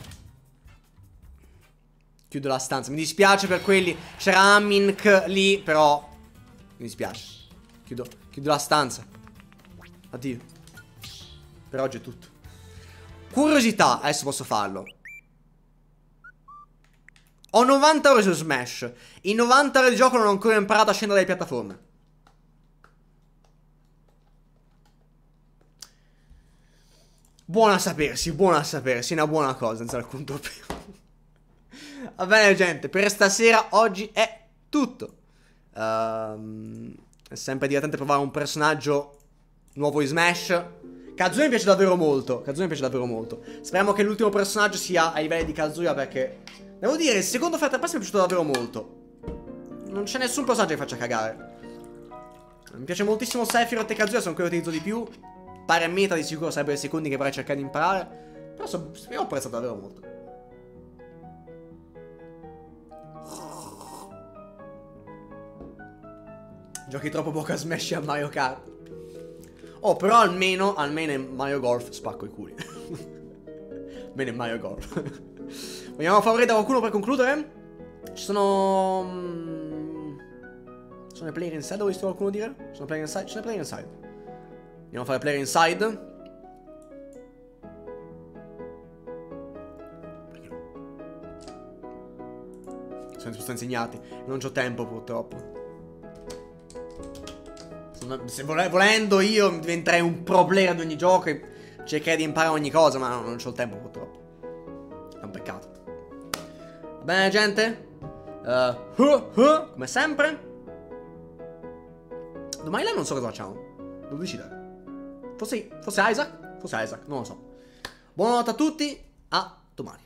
Chiudo la stanza. Mi dispiace per quelli. C'era Amink lì, però mi dispiace. Chiudo, chiudo la stanza. Addio. Per oggi è tutto. Curiosità. Adesso posso farlo. Ho novanta ore su Smash. In novanta ore di gioco non ho ancora imparato a scendere dalle piattaforme. Buona a sapersi, buona a sapersi, una buona cosa, senza alcun dubbio. Va bene, gente, per stasera oggi è tutto. um, È sempre divertente provare un personaggio nuovo in Smash. Kazuya mi piace davvero molto. Kazuya mi piace davvero molto. Speriamo che l'ultimo personaggio sia ai livelli di Kazuya, perché devo dire, il secondo Fighter Pass mi è piaciuto davvero molto. Non c'è nessun personaggio che faccia cagare. Mi piace moltissimo Sephiroth e Kazuya, sono quelli che utilizzo di più. Pare meta di sicuro sarebbero i secondi che vorrei cercare di imparare. Però so, io ho apprezzato davvero molto. Giochi troppo poco a Smash e a Mario Kart. Oh, però almeno, almeno in Mario Golf spacco i culi. Almeno in Mario Golf. Vogliamo favorire da qualcuno per concludere? Ci sono... Mm, sono i player inside, ho visto qualcuno dire? Sono player inside? C'è player inside. Andiamo a fare player inside. Sono tutti insegnati. Non c'ho tempo purtroppo. Se vole volendo io diventerei un pro player di ogni gioco e cercherei di imparare ogni cosa, ma no, non c'ho il tempo purtroppo. È un peccato. Va bene, gente? Uh, uh, uh, come sempre. Domani là non so cosa facciamo. Devo decidere. Forse, forse Isaac? Forse Isaac, non lo so. Buonanotte a tutti, a domani.